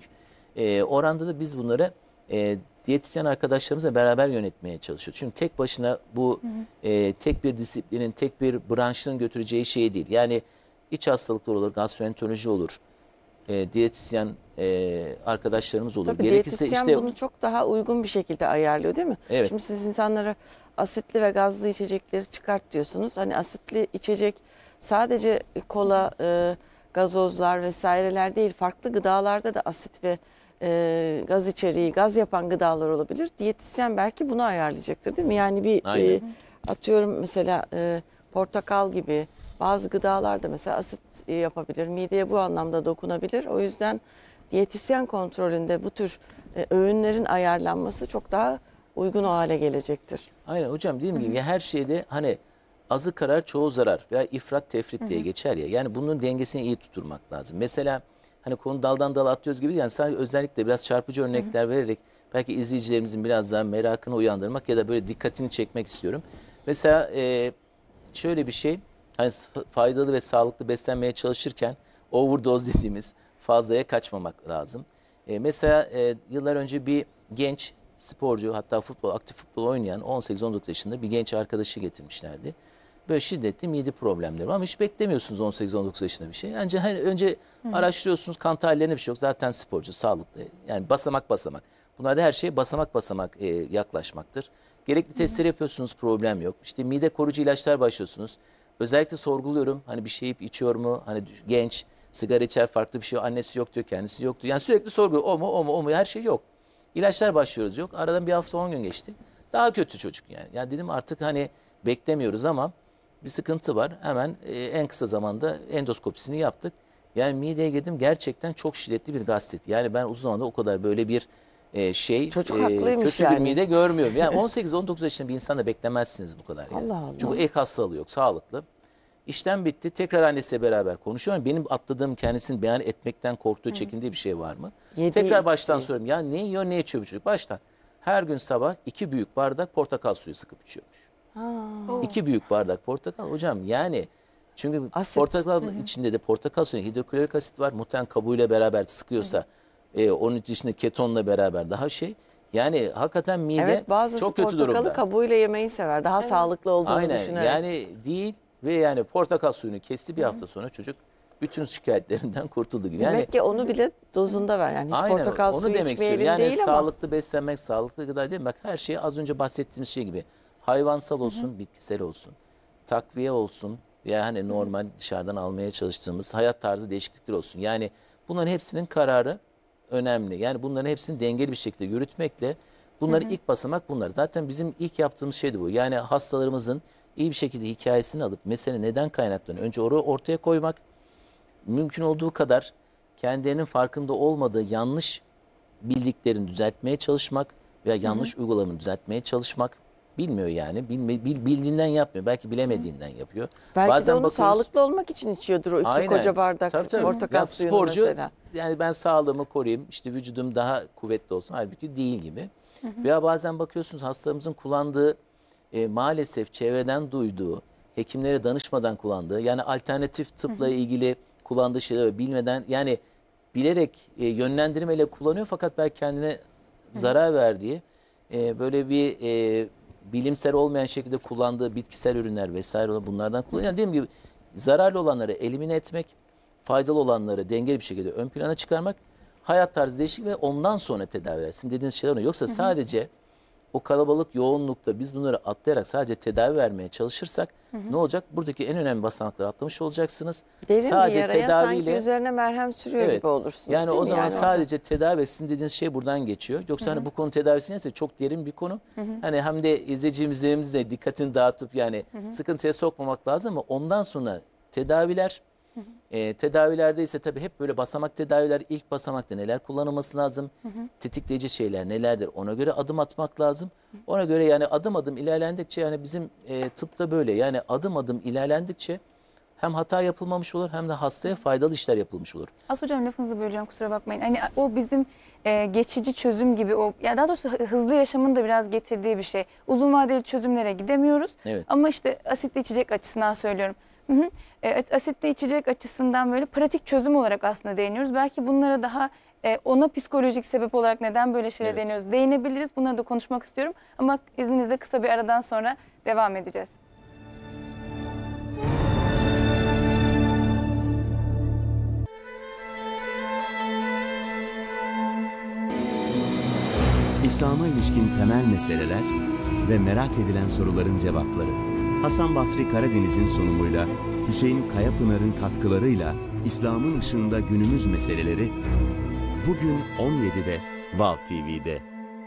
oranda da biz bunları diyetisyen arkadaşlarımızla beraber yönetmeye çalışıyoruz. Çünkü tek başına bu tek bir disiplinin, tek bir branşın götüreceği şey değil. Yani iç hastalıklar olur, gastroenteroloji olur, diyetisyen arkadaşlarımız olur. Tabii Gerekirse diyetisyen işte bunu çok daha uygun bir şekilde ayarlıyor değil mi? Evet. Şimdi siz insanlara asitli ve gazlı içecekleri çıkart diyorsunuz. Hani asitli içecek sadece kola, gazozlar vesaireler değil, farklı gıdalarda da asit ve gaz içeriği, gaz yapan gıdalar olabilir. Diyetisyen belki bunu ayarlayacaktır değil mi? Yani bir Aynen. atıyorum mesela portakal gibi bazı gıdalarda mesela asit yapabilir. Mideye bu anlamda dokunabilir. O yüzden diyetisyen kontrolünde bu tür öğünlerin ayarlanması çok daha uygun o hale gelecektir. aynen hocam, dediğim gibi ya her şeyde hani azı karar çoğu zarar veya ifrat tefrit diye geçer ya. Yani bunun dengesini iyi tutturmak lazım. Mesela hani konu daldan dala atlıyoruz gibi, yani sadece özellikle biraz çarpıcı örnekler vererek belki izleyicilerimizin biraz daha merakını uyandırmak ya da böyle dikkatini çekmek istiyorum. Mesela şöyle bir şey, hani faydalı ve sağlıklı beslenmeye çalışırken overdose dediğimiz fazlaya kaçmamak lazım. Mesela yıllar önce bir genç sporcu, hatta aktif futbol oynayan 18-19 yaşında bir genç arkadaşı getirmişlerdi. Böyle şiddetli mide problemleri var ama hiç beklemiyorsunuz 18-19 yaşında bir şey. Yani önce araştırıyorsunuz, kan tahlillerine bir şey yok. Zaten sporcu, sağlıklı. Yani basamak basamak. Bunlarda her şey basamak basamak yaklaşmaktır. Gerekli testleri yapıyorsunuz, problem yok. İşte mide koruyucu ilaçlar başlıyorsunuz. Özellikle sorguluyorum, hani bir şey yiyip içiyor mu? Hani genç, sigara içer, farklı bir şey, annesi yok diyor, kendisi yok diyor. Yani sürekli sorguluyor, o mu, her şey yok. İlaçlar başlıyoruz, yok. Aradan bir hafta 10 gün geçti. Daha kötü çocuk yani. Yani dedim artık hani beklemiyoruz ama bir sıkıntı var. Hemen en kısa zamanda endoskopisini yaptık. Yani mideye girdim, gerçekten çok şiddetli bir gastrit. Yani ben uzun zamanda o kadar böyle bir Çocuk haklıymış kötü yani. bir mide görmüyorum. Yani 18-19 yaşında bir insanda beklemezsiniz bu kadar. Yani. Allah Allah. Çünkü ek hastalığı yok, sağlıklı. İşlem bitti. Tekrar annesiyle beraber konuşuyorum. Benim atladığım, kendisini beyan etmekten korktuğu, çekindiği bir şey var mı? Yediği, Tekrar baştan içtiği. soruyorum. Ya ne yiyor, ne içiyor bu çocuk? Baştan. Her gün sabah 2 büyük bardak portakal suyu sıkıp içiyormuş. 2 büyük bardak portakal. Hocam yani çünkü Asit. portakal içinde de portakal suyu hidroklorik asit var. Muhtemelen kabuğuyla beraber sıkıyorsa onun dışında ketonla beraber daha şey. Yani hakikaten mide Evet, bazısı çok kötü durumda. portakalı kabuğuyla yemeyi sever. Daha sağlıklı olduğunu Aynen düşünerek. yani değil ve yani portakal suyunu kesti, bir hafta sonra çocuk bütün şikayetlerinden kurtuldu gibi. Yani Demek ki onu bile dozunda ver. Yani hiç aynen, portakal onu suyu demek içmeyelim istiyorum. Yani değil ama. sağlıklı beslenmek, sağlıklı gıda değil mi? Bak her şey az önce bahsettiğimiz şey gibi. Hayvansal olsun, bitkisel olsun. Takviye olsun veya hani normal dışarıdan almaya çalıştığımız hayat tarzı değişiklikler olsun. Yani bunların hepsinin kararı önemli. Yani bunların hepsini dengeli bir şekilde yürütmekle bunların ilk basamak bunlar. Zaten bizim ilk yaptığımız şey de bu. Yani hastalarımızın iyi bir şekilde hikayesini alıp mesele neden kaynaklanıyor? Önce ortaya koymak, mümkün olduğu kadar kendilerinin farkında olmadığı yanlış bildiklerini düzeltmeye çalışmak veya yanlış uygulamaını düzeltmeye çalışmak. Bilmiyor yani. Bildiğinden yapmıyor. Belki bilemediğinden yapıyor. Belki Bazen de onu bakıyoruz- sağlıklı olmak için içiyordur o iki Aynen. koca bardak Tabii. portakal Ya suyunu sporcu, mesela. yani ben sağlığımı koruyayım, işte vücudum daha kuvvetli olsun. Halbuki değil gibi. Veya bazen bakıyorsunuz hastalarımızın kullandığı, maalesef çevreden duyduğu, hekimlere danışmadan kullandığı, yani alternatif tıpla ilgili kullandığı şeyler bilmeden, yani bilerek yönlendirmeyle kullanıyor fakat belki kendine zarar verdiği, böyle bir bilimsel olmayan şekilde kullandığı bitkisel ürünler vesaire bunlardan kullanıyor. Yani dediğim gibi zararlı olanları elimine etmek, faydalı olanları dengeli bir şekilde ön plana çıkarmak, hayat tarzı değişik ve ondan sonra tedaviler. Sizin dediğiniz şeyler oluyor. Yoksa sadece o kalabalık yoğunlukta biz bunları atlayarak sadece tedavi vermeye çalışırsak ne olacak? Buradaki en önemli basamakları atlamış olacaksınız. Derin Sadece bir yaraya sanki tedaviyle üzerine merhem sürüyor Evet. gibi olursunuz Yani değil o mi? zaman Yani orada? sadece tedavi, sizin dediğiniz şey buradan geçiyor. Yoksa hani bu konu tedavisi neyse çok derin bir konu. Hani hem de izleyicilerimizin de dikkatini dağıtıp yani sıkıntıya sokmamak lazım ama ondan sonra tedaviler, tedavilerde ise tabii hep böyle basamak tedaviler, ilk basamakta neler kullanılması lazım? Tetikleyici şeyler nelerdir? Ona göre adım atmak lazım. Ona göre yani adım adım ilerlendikçe, yani bizim tıpta böyle, yani adım adım ilerlendikçe hem hata yapılmamış olur hem de hastaya faydalı işler yapılmış olur. As hocam, lafınızı böleceğim, kusura bakmayın. Hani o bizim geçici çözüm gibi, o ya daha doğrusu hızlı yaşamın da biraz getirdiği bir şey. Uzun vadeli çözümlere gidemiyoruz. Evet. Ama işte asitli içecek açısından söylüyorum. Asitli içecek açısından böyle pratik çözüm olarak aslında değiniyoruz. Belki bunlara daha ona psikolojik sebep olarak neden böyle şeyler Evet. değiniyoruz, değinebiliriz. Bunları da konuşmak istiyorum. Ama izninizle kısa bir aradan sonra devam edeceğiz. İslam'a ilişkin temel meseleler ve merak edilen soruların cevapları. Hasan Basri Karadeniz'in sunumuyla, Hüseyin Kayapınar'ın katkılarıyla İslam'ın ışığında günümüz meseleleri bugün 17'de Vav TV'de.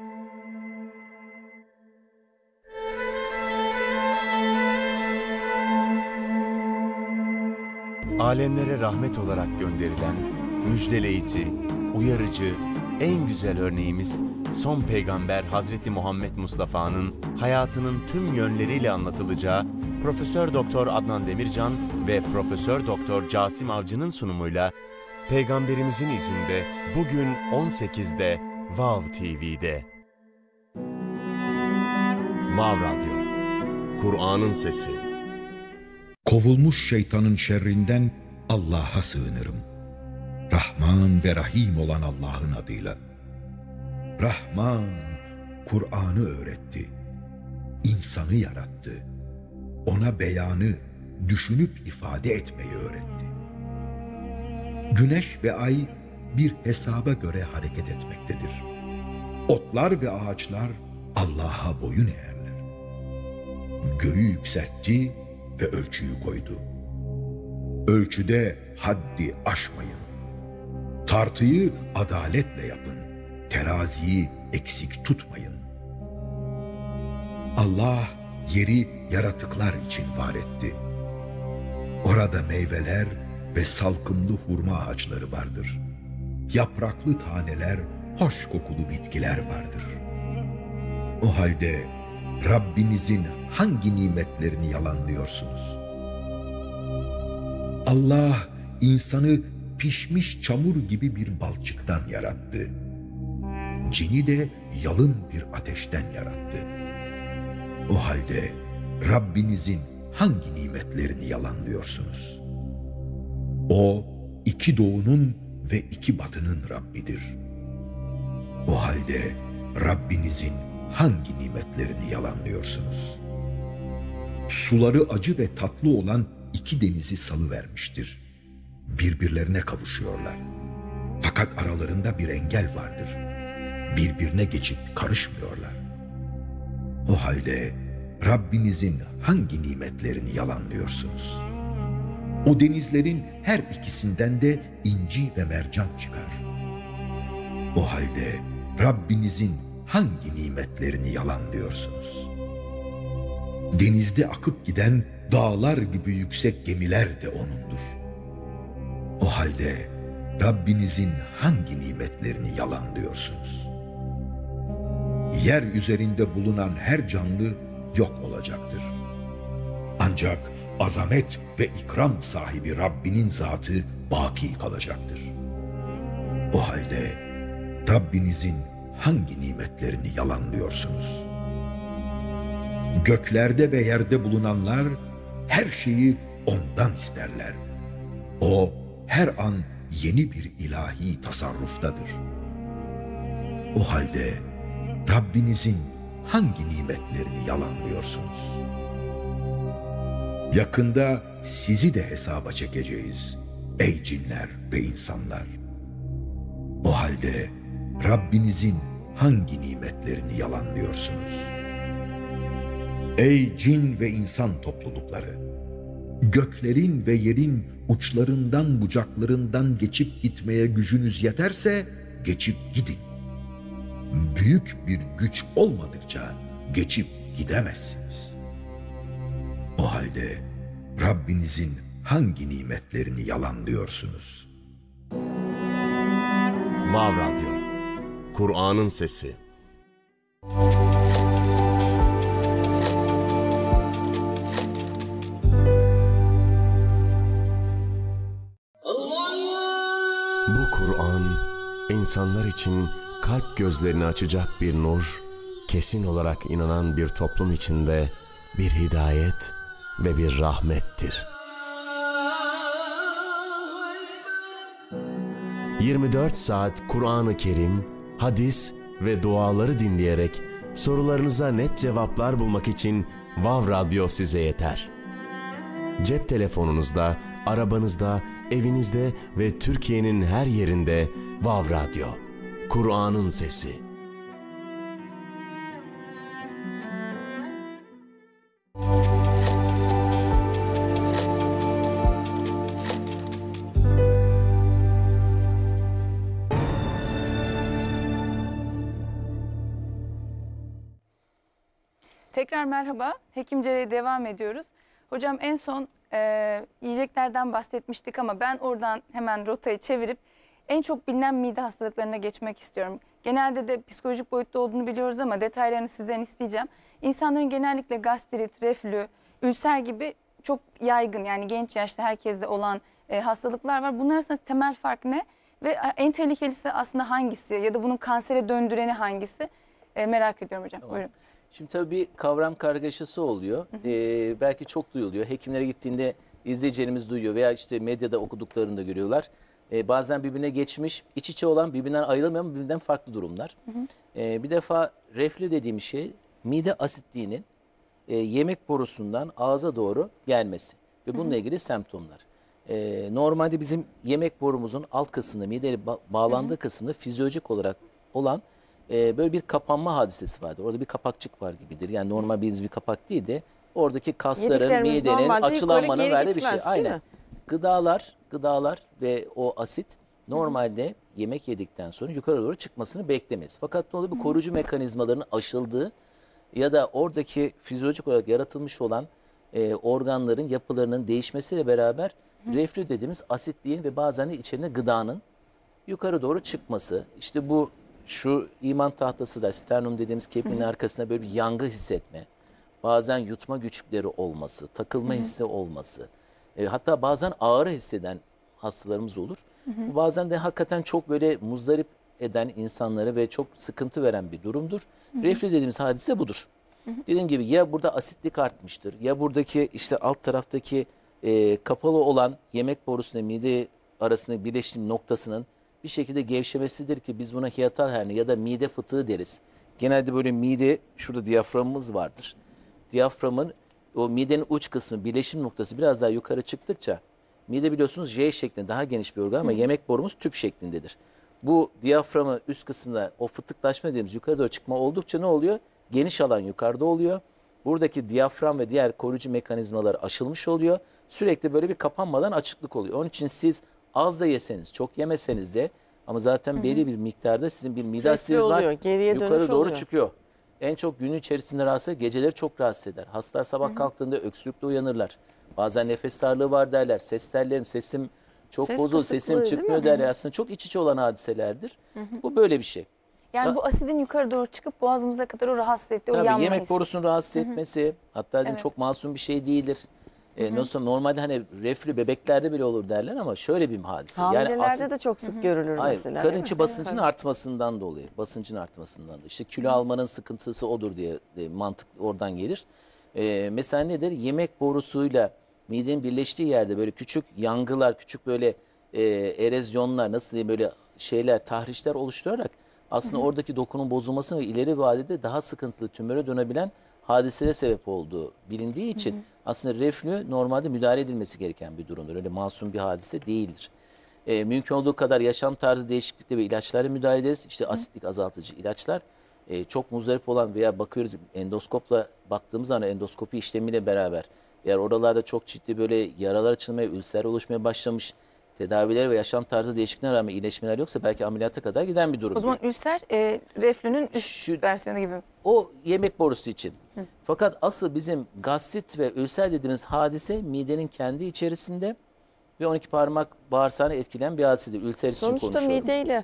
Alemlere rahmet olarak gönderilen, müjdeleyici, uyarıcı, en güzel örneğimiz son peygamber Hazreti Muhammed Mustafa'nın hayatının tüm yönleriyle anlatılacağı Profesör Doktor Adnan Demircan ve Profesör Doktor Casim Avcı'nın sunumuyla Peygamberimizin izinde bugün 18'de Vav TV'de. Vav Radyo, Kur'an'ın sesi. Kovulmuş şeytanın şerrinden Allah'a sığınırım. Rahman ve Rahim olan Allah'ın adıyla. Rahman, Kur'an'ı öğretti. İnsanı yarattı. Ona beyanı, düşünüp ifade etmeyi öğretti. Güneş ve ay bir hesaba göre hareket etmektedir. Otlar ve ağaçlar Allah'a boyun eğerler. Göğü yükseltti ve ölçüyü koydu. Ölçüde haddi aşmayın. Tartıyı adaletle yapın. Teraziyi eksik tutmayın. Allah yeri yaratıklar için var etti. Orada meyveler ve salkımlı hurma ağaçları vardır. Yapraklı taneler, hoş kokulu bitkiler vardır. O halde Rabbinizin hangi nimetlerini yalanlıyorsunuz? Allah insanı pişmiş çamur gibi bir balçıktan yarattı. Cini de yalın bir ateşten yarattı. O halde Rabbinizin hangi nimetlerini yalanlıyorsunuz? O iki doğunun ve iki batının Rabbidir. O halde Rabbinizin hangi nimetlerini yalanlıyorsunuz? Suları acı ve tatlı olan iki denizi salıvermiştir. Birbirlerine kavuşuyorlar. Fakat aralarında bir engel vardır. Birbirine geçip karışmıyorlar. O halde Rabbinizin hangi nimetlerini yalanlıyorsunuz? O denizlerin her ikisinden de inci ve mercan çıkar. O halde Rabbinizin hangi nimetlerini yalanlıyorsunuz? Denizde akıp giden dağlar gibi yüksek gemiler de O'nundur. O halde Rabbinizin hangi nimetlerini yalanlıyorsunuz? Yer üzerinde bulunan her canlı yok olacaktır. Ancak azamet ve ikram sahibi Rabbinin zatı baki kalacaktır. O halde Rabbinizin hangi nimetlerini yalanlıyorsunuz? Göklerde ve yerde bulunanlar her şeyi ondan isterler. O her an yeni bir ilahi tasarruftadır. O halde Rabbinizin hangi nimetlerini yalanlıyorsunuz? Yakında sizi de hesaba çekeceğiz ey cinler ve insanlar. O halde Rabbinizin hangi nimetlerini yalanlıyorsunuz? Ey cin ve insan toplulukları! Göklerin ve yerin uçlarından bucaklarından geçip gitmeye gücünüz yeterse geçip gidin. Büyük bir güç olmadıkça geçip gidemezsiniz. O halde Rabbinizin hangi nimetlerini yalanlıyorsunuz? Vav Radyo, Kur'an'ın sesi. Bu Kur'an, insanlar için kalp gözlerini açacak bir nur, kesin olarak inanan bir toplum içinde bir hidayet ve bir rahmettir. 24 saat Kur'an-ı Kerim, hadis ve duaları dinleyerek sorularınıza net cevaplar bulmak için Vav Radyo size yeter. Cep telefonunuzda, arabanızda, evinizde ve Türkiye'nin her yerinde Vav Radyo, Kur'an'ın sesi. Tekrar merhaba. Hekimciliğe devam ediyoruz. Hocam en son yiyeceklerden bahsetmiştik ama ben oradan hemen rotayı çevirip en çok bilinen mide hastalıklarına geçmek istiyorum. Genelde de psikolojik boyutta olduğunu biliyoruz ama detaylarını sizden isteyeceğim. İnsanların genellikle gastrit, reflü, ülser gibi çok yaygın, yani genç yaşta herkeste olan hastalıklar var. Bunlar arasında temel fark ne? Ve en tehlikelisi aslında hangisi ya da bunun kansere döndüreni hangisi? Merak ediyorum hocam. Tamam. Buyurun. Şimdi tabii bir kavram kargaşası oluyor. Belki çok duyuluyor. Hekimlere gittiğinde izleyicilerimiz duyuyor veya işte medyada okuduklarını da görüyorlar. Bazen birbirine geçmiş, iç içe olan, birbirinden ayrılmayan ama birbirinden farklı durumlar. Bir defa reflü dediğim şey mide asitliğinin yemek borusundan ağza doğru gelmesi ve bununla ilgili semptomlar. Normalde bizim yemek borumuzun alt kısmında, mideyle bağlandığı kısmında fizyolojik olarak olan böyle bir kapanma hadisesi vardır. Orada bir kapakçık var gibidir. Yani normal bir kapak değil de oradaki kasların, Yediklerimiz midenin normalde açılanmanın yukarı geri verdiği bir şey. gitmez, değil mi? Gıdalar ve o asit normalde yemek yedikten sonra yukarı doğru çıkmasını beklemeyiz. Fakat ne olur, bu koruyucu mekanizmaların aşıldığı ya da oradaki fizyolojik olarak yaratılmış olan organların yapılarının değişmesiyle beraber reflü dediğimiz asitliğin ve bazen de içerine gıdanın yukarı doğru çıkması. İşte bu şu iman tahtası da sternum dediğimiz kemiğin arkasında böyle bir yangı hissetme. Bazen yutma güçlükleri olması, takılma hissi olması. Hatta bazen ağrı hisseden hastalarımız olur. Bu bazen de hakikaten çok böyle muzdarip eden insanları ve çok sıkıntı veren bir durumdur. Reflü dediğimiz hadise budur. Dediğim gibi ya burada asitlik artmıştır, ya buradaki işte alt taraftaki kapalı olan yemek borusuyla mide arasındaki birleşim noktasının bir şekilde gevşemesidir ki biz buna hiyatal herni ya da mide fıtığı deriz. Genelde böyle mide, şurada diyaframımız vardır. Diyaframın o midenin uç kısmı, birleşim noktası biraz daha yukarı çıktıkça mide biliyorsunuz J şeklinde daha geniş bir organ ama yemek borumuz tüp şeklindedir. Bu diyaframı üst kısmında o fıtıklaşma dediğimiz yukarı doğru çıkma oldukça ne oluyor? Geniş alan yukarıda oluyor. Buradaki diyafram ve diğer koruyucu mekanizmalar aşılmış oluyor. Sürekli böyle bir kapanmadan açıklık oluyor. Onun için siz az da yeseniz, çok yemeseniz de ama zaten belli bir miktarda sizin bir mide asitiniz var. oluyor, geriye yukarı dönüş doğru oluyor. çıkıyor. En çok gün içerisinde rahatsız, geceleri çok rahatsız eder. Hastalar sabah kalktığında öksürükle uyanırlar. Bazen nefes darlığı var derler. Ses tellerim, sesim çok Ses bozuldu, kısıklığı, sesim değil çıkmıyor mi? derler. Aslında çok iç içe olan hadiselerdir. Bu böyle bir şey. Yani bu asidin yukarı doğru çıkıp boğazımıza kadar o rahatsız ettiği, o Tabii yanma yemek hissi. borusunun rahatsız etmesi, hatta dedim Evet. çok masum bir şey değildir. Nasıl normalde hani reflü bebeklerde bile olur derler ama şöyle bir hadise. Hamilelerde asit- de çok sık görülür Hayır, mesela. karın değil içi mi? basıncının artmasından dolayı. Basıncın artmasından da. İşte kilo almanın sıkıntısı odur diye mantık oradan gelir. Mesela nedir? Yemek borusuyla midenin birleştiği yerde böyle küçük yangılar, küçük böyle erozyonlar, nasıl diyeyim, böyle şeyler, tahrişler oluşturarak aslında oradaki dokunun bozulması ve ileri vadede daha sıkıntılı tümöre dönebilen hadiselere sebep olduğu bilindiği için aslında reflü normalde müdahale edilmesi gereken bir durumdur. Öyle masum bir hadise değildir. Mümkün olduğu kadar yaşam tarzı değişiklikle ve ilaçlarla müdahale ederiz. İşte asitlik azaltıcı ilaçlar. Çok muzdarip olan veya bakıyoruz endoskopla baktığımız zaman endoskopi işlemiyle beraber eğer oralarda çok ciddi böyle yaralar açılmaya, ülser oluşmaya başlamış, tedaviler ve yaşam tarzı değişikliğine rağmen iyileşmeler yoksa belki ameliyata kadar giden bir durum. O zaman ülser reflünün üst Şu- versiyonu gibi. O yemek borusu için. Fakat asıl bizim gastrit ve ülser dediğimiz hadise midenin kendi içerisinde ve 12 parmak bağırsağını etkileyen bir hadisedir. Ülser için Sonuçta konuşuyorum. mideyle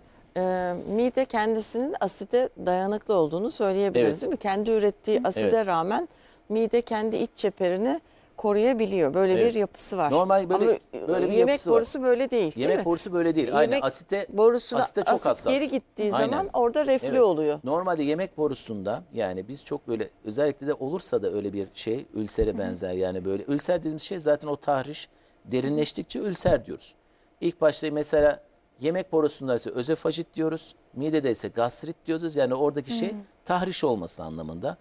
mide kendisinin asite dayanıklı olduğunu söyleyebiliriz, Evet. değil mi? Kendi ürettiği aside Evet. rağmen mide kendi iç çeperini koruyabiliyor. Böyle Evet. bir yapısı var. Normal böyle- Ama böyle bir yemek yapısı var. borusu böyle değil, değil Yemek mi? borusu böyle değil. Aynen Yemek asite borusuna asite çok asit hassas. geri gittiği Aynen. zaman orada reflü Evet. oluyor. Normalde yemek borusunda yani biz çok böyle özellikle de olursa da öyle bir şey ülsere benzer yani böyle ülser dediğimiz şey zaten o tahriş derinleştikçe ülser diyoruz. İlk başta mesela yemek borusunda ise özofajit diyoruz. Midede ise gastrit diyoruz. Yani oradaki şey tahriş olması anlamında.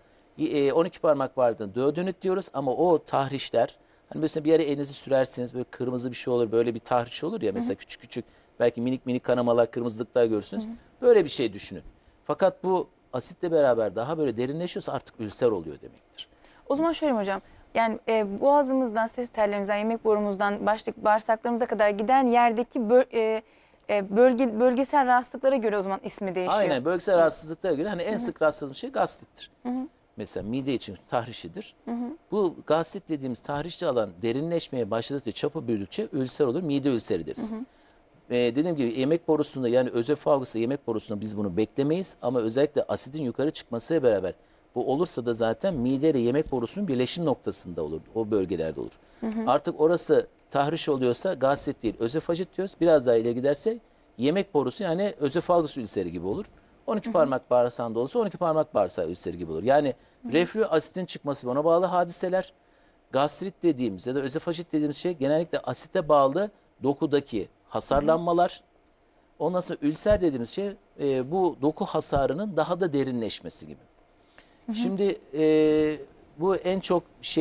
12 parmak vardı duodenit diyoruz ama o tahrişler hani mesela bir yere elinizi sürersiniz böyle kırmızı bir şey olur böyle bir tahriş olur ya mesela küçük küçük belki minik minik kanamalar kırmızılıklar görürsünüz. Böyle bir şey düşünün. Fakat bu asitle beraber daha böyle derinleşiyorsa artık ülser oluyor demektir. O zaman şöyle mi hocam? Yani boğazımızdan, ses tellerimizden, yemek borumuzdan başlayıp bağırsaklarımıza kadar giden yerdeki bölgesel rahatsızlıklara göre o zaman ismi değişiyor. Aynen bölgesel rahatsızlıklara göre hani en sık rastladığımız şey gastrittir. Mesela mide için tahrişidir. Bu gastrit dediğimiz tahrişli alan derinleşmeye başladıkça çapı büyüdükçe ülser olur. Mide ülseri deriz. Dediğim gibi yemek borusunda yani özofagusta yemek borusunda biz bunu beklemeyiz ama özellikle asidin yukarı çıkmasıyla beraber bu olursa da zaten mide ile yemek borusunun birleşim noktasında olur. O bölgelerde olur. Artık orası tahriş oluyorsa gastrit değil özofajit diyoruz. Biraz daha ileri giderse yemek borusu yani özofagus ülseri gibi olur. 12 parmak bağırsağında olursa 12 parmak bağırsağı ülseri gibi olur. Yani reflü asitin çıkması ve ona bağlı hadiseler. Gastrit dediğimiz ya da özofajit dediğimiz şey genellikle asite bağlı dokudaki hasarlanmalar. Ondan sonra ülser dediğimiz şey bu doku hasarının daha da derinleşmesi gibi. Şimdi bu en çok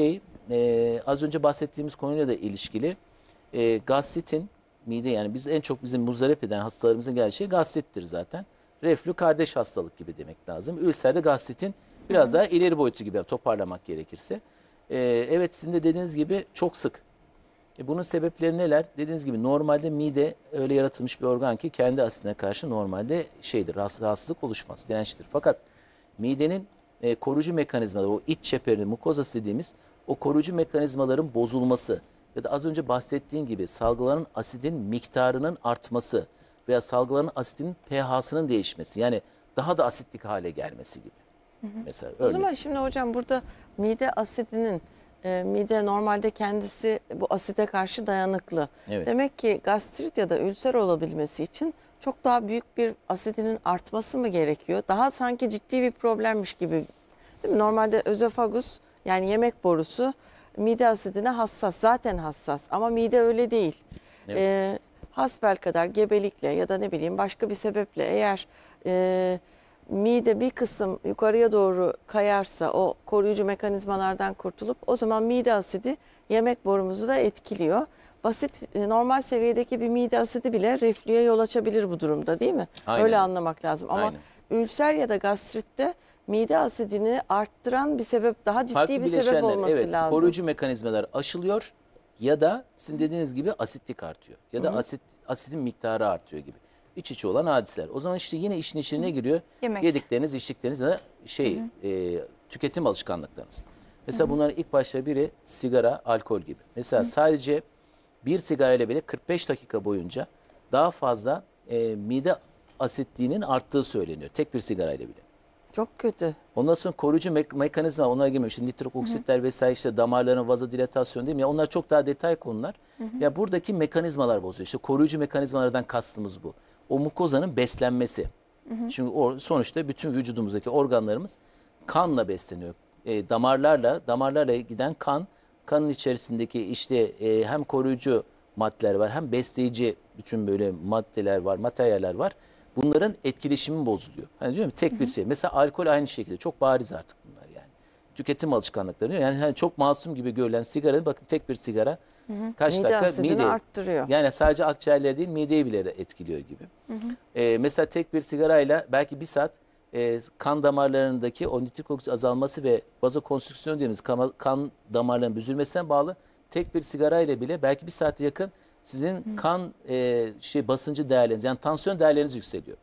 az önce bahsettiğimiz konuyla da ilişkili. Gastritin mide, yani biz en çok bizim muzdarip eden hastalarımızın geldiği şey gastrittir zaten. Reflü kardeş hastalık gibi demek lazım. Ülser de gastritin biraz daha ileri boyutu gibi toparlamak gerekirse. Evet, sizin de dediğiniz gibi çok sık. Bunun sebepleri neler? Dediğiniz gibi normalde mide öyle yaratılmış bir organ ki kendi asidine karşı normalde rahatsızlık oluşmaz, dirençlidir. Fakat midenin koruyucu mekanizmaları, o iç çeperini, mukozası dediğimiz o koruyucu mekanizmaların bozulması ya da az önce bahsettiğim gibi salgılanan asidin miktarının artması veya salgılanan asidin pH'sının değişmesi, yani daha da asitlik hale gelmesi gibi. Mesela O zaman şimdi hocam burada mide asidinin, mide normalde kendisi bu asite karşı dayanıklı. Evet. Demek ki gastrit ya da ülser olabilmesi için çok daha büyük bir asidinin artması mı gerekiyor? Daha sanki ciddi bir problemmiş gibi, değil mi? Normalde özofagus, yani yemek borusu mide asidine hassas, zaten hassas, ama mide öyle değil. Evet. Hasbelkader gebelikle ya da ne bileyim başka bir sebeple eğer mide bir kısım yukarıya doğru kayarsa, o koruyucu mekanizmalardan kurtulup o zaman mide asidi yemek borumuzu da etkiliyor. Basit normal seviyedeki bir mide asidi bile reflüye yol açabilir bu durumda, değil mi? Aynen. Öyle anlamak lazım. Ama Aynen. ülser ya da gastritte mide asidini arttıran bir sebep, daha ciddi farklı bir sebep bileşenler, olması evet, lazım. koruyucu mekanizmalar aşılıyor ya da sizin dediğiniz gibi asitlik artıyor ya da asitin miktarı artıyor gibi. İç içe olan hadiseler. O zaman işte yine işin içine giriyor. Yemek. Yedikleriniz, içtikleriniz ya da tüketim alışkanlıklarınız. Mesela bunların ilk başta biri sigara, alkol gibi. Mesela sadece bir sigarayla bile 45 dakika boyunca daha fazla mide asitliğinin arttığı söyleniyor. Tek bir sigarayla bile. Çok kötü. Ondan sonra koruyucu mekanizma, onlara girmiyor. İşte nitrik oksitler vesaire, işte damarların vazodilatasyon değil mi? Ya onlar çok daha detay konular. Ya buradaki mekanizmalar bozuyor. İşte koruyucu mekanizmalardan kastımız bu. O mukozanın beslenmesi. Çünkü sonuçta bütün vücudumuzdaki organlarımız kanla besleniyor. Damarlarla giden kanın içerisindeki işte hem koruyucu maddeler var, hem besleyici bütün böyle maddeler var, materyaller var. Bunların etkileşimi bozuluyor. Hani diyorum tek bir şey. Mesela alkol aynı şekilde çok bariz artık bunlar yani. Tüketim alışkanlıkları diyor. Yani hani çok masum gibi görülen sigara, bakın tek bir sigara kaç Mide dakika asidini arttırıyor. Yani sadece akciğerleri değil, mideyi bile etkiliyor gibi. Mesela tek bir sigarayla belki bir saat kan damarlarındaki o nitrik oksit azalması ve vazokonstrüksiyon dediğimiz kan damarlarının büzülmesine bağlı tek bir sigarayla bile belki bir saate yakın sizin kan basıncı değerleriniz, yani tansiyon değerleriniz yükseliyor.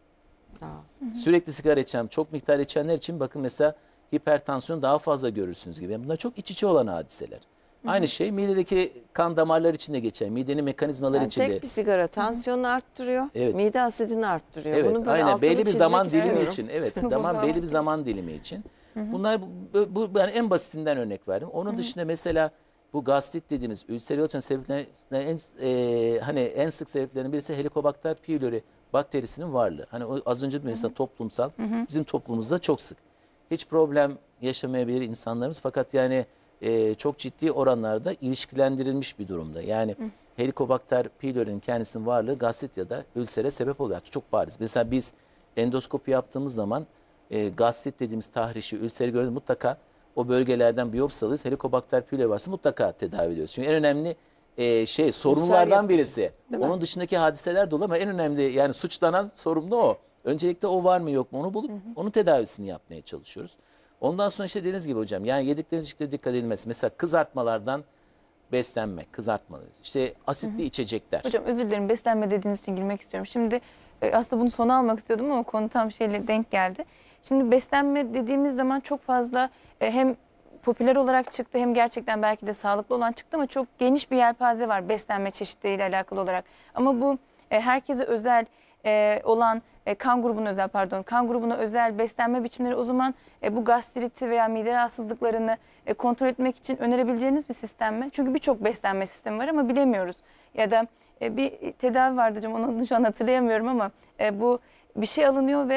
Sürekli sigara içen, çok miktar içenler için bakın mesela hipertansiyon daha fazla görürsünüz gibi. Yani bunlar çok iç içe olan hadiseler. Aynı şey midedeki kan damarları için de geçer. Midenin mekanizmaları Yani için de. tek bir sigara tansiyonu arttırıyor, Evet. mide asidini arttırıyor. Evet, Bunu böyle aynen altını belli bir çizmek zaman dilimi istiyorum. için. Evet, belli bir zaman dilimi için. Bunlar bu ben en basitinden örnek verdim. Onun dışında mesela bu gastrit dediğimiz ülseriyotun sebeplerinden en sık sebeplerinden birisi Helicobacter pylori bakterisinin varlığı. Hani az önce mesela toplumsal, bizim toplumumuzda çok sık. Hiç problem yaşamayabilir insanlarımız, fakat yani çok ciddi oranlarda ilişkilendirilmiş bir durumda. Yani Helicobacter pylori'nin kendisinin varlığı gastrit ya da ülsere sebep oluyor. Çok bariz. Mesela biz endoskopi yaptığımız zaman gastrit dediğimiz tahrişi, ülseri gördüğümüzde mutlaka o bölgelerden biyopsi alıyoruz. Helicobacter pylori varsa mutlaka tedavi ediyoruz. Çünkü en önemli sorunlardan birisi. Onun dışındaki hadiseler de olur ama en önemli, yani suçlanan sorumlu o. Öncelikle o var mı yok mu onu bulup onun tedavisini yapmaya çalışıyoruz. Ondan sonra işte dediğiniz gibi hocam, yani yedikleriniz içtiklerinize dikkat edilmesi. Mesela kızartmalardan beslenmek, kızartmalar. İşte asitli içecekler. Hocam özür dilerim, beslenme dediğiniz için girmek istiyorum. Şimdi aslında bunu sona almak istiyordum ama konu tam şeyle denk geldi. Şimdi beslenme dediğimiz zaman çok fazla hem popüler olarak çıktı hem gerçekten belki de sağlıklı olan çıktı ama çok geniş bir yelpaze var beslenme çeşitleriyle alakalı olarak. Ama bu herkese özel olan kan grubuna özel beslenme biçimleri, o zaman bu gastriti veya mide rahatsızlıklarını kontrol etmek için önerebileceğiniz bir sistem mi? Çünkü birçok beslenme sistemi var ama bilemiyoruz. Ya da bir tedavi vardı hocam, onu şu an hatırlayamıyorum ama bu bir şey alınıyor ve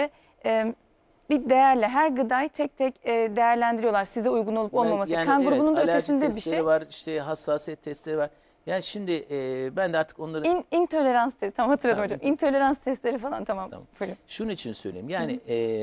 bir değerle her gıdayı tek tek değerlendiriyorlar. Size uygun olup olmaması. Yani Kan grubunun da alerji ötesinde bir testleri şey. var, işte hassasiyet testleri var. Yani şimdi ben de artık onları İntolerans testi. Tam hatırladım Tamam, hocam. İntolerans testleri falan tamam. Tamam. Buyurun. şunun için söyleyeyim. Yani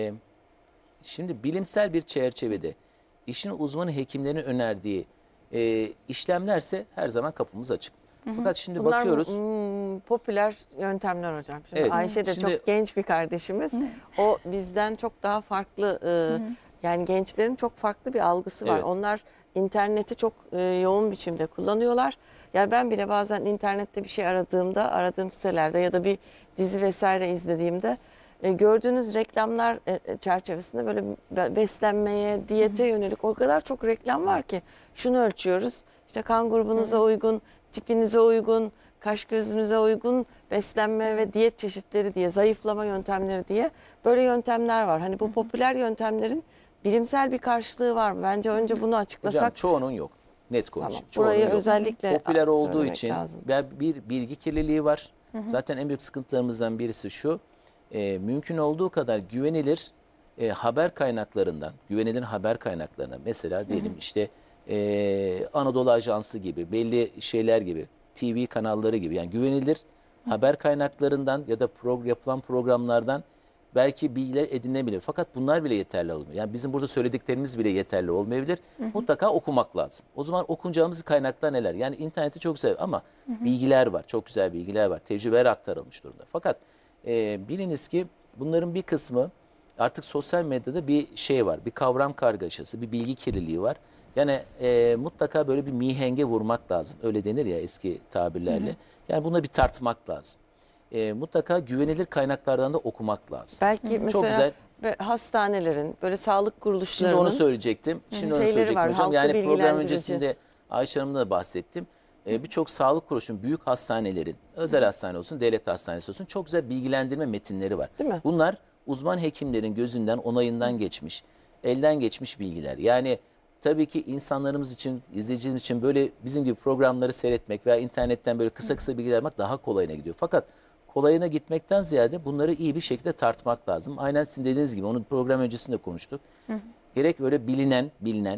şimdi bilimsel bir çerçevede işin uzmanı hekimlerin önerdiği işlemlerse her zaman kapımız açık. Fakat şimdi Bunlar bakıyoruz. popüler yöntemler hocam. Şimdi Evet. Ayşe de Şimdi- çok genç bir kardeşimiz. O bizden çok daha farklı yani gençlerin çok farklı bir algısı var. Evet. Onlar interneti çok yoğun biçimde kullanıyorlar. Ya ben bile bazen internette bir şey aradığım sitelerde ya da bir dizi vesaire izlediğimde gördüğünüz reklamlar çerçevesinde böyle beslenmeye, diyete yönelik o kadar çok reklam var ki şunu ölçüyoruz. İşte kan grubunuza uygun, tipinize uygun, kaş gözünüze uygun beslenme ve diyet çeşitleri diye, zayıflama yöntemleri diye böyle yöntemler var. Hani bu popüler yöntemlerin bilimsel bir karşılığı var mı? Bence önce bunu açıklasak. Hocam çoğunun yok. Net konuşayım. Tamam, Çoğunun burayı yok. özellikle Popüler olduğu söylemek için lazım. bir bilgi kirliliği var. Zaten en büyük sıkıntılarımızdan birisi şu. Mümkün olduğu kadar güvenilir haber kaynaklarından, güvenilir haber kaynaklarından mesela diyelim işte Anadolu Ajansı gibi, belli şeyler gibi, TV kanalları gibi yani güvenilir haber kaynaklarından ya da yapılan programlardan belki bilgiler edinebilir. Fakat bunlar bile yeterli olmuyor. Yani bizim burada söylediklerimiz bile yeterli olmayabilir. Mutlaka okumak lazım. O zaman okunacağımız kaynaklar neler? Yani internette çok güzel ama bilgiler var. Çok güzel bilgiler var. Tecrübeler aktarılmış durumda. Fakat biliniz ki bunların bir kısmı artık sosyal medyada bir şey var. Bir kavram kargaşası, bir bilgi kirliliği var. Yani mutlaka böyle bir mihenge vurmak lazım. Öyle denir ya eski tabirlerle. Yani buna bir tartmak lazım. Mutlaka güvenilir kaynaklardan da okumak lazım. Belki Çok mesela güzel. hastanelerin, böyle sağlık Şimdi kuruluşlarının onu söyleyecektim. Şimdi onu şeyleri söyleyecektim var, hocam. halkı Yani program bilgilendirici. öncesinde Ayşe Hanım'la da bahsettim. Birçok sağlık kuruluşunun, büyük hastanelerin, özel hastane olsun, devlet hastanesi olsun çok güzel bilgilendirme metinleri var. Değil mi? Bunlar uzman hekimlerin gözünden, onayından geçmiş, elden geçmiş bilgiler. Yani tabii ki insanlarımız için, izleyicilerimiz için böyle bizim gibi programları seyretmek veya internetten böyle kısa kısa bilgiler almak daha kolayına gidiyor. Fakat kolayına gitmekten ziyade bunları iyi bir şekilde tartmak lazım. Aynen sizin dediğiniz gibi onu program öncesinde konuştuk. Gerek böyle bilinen,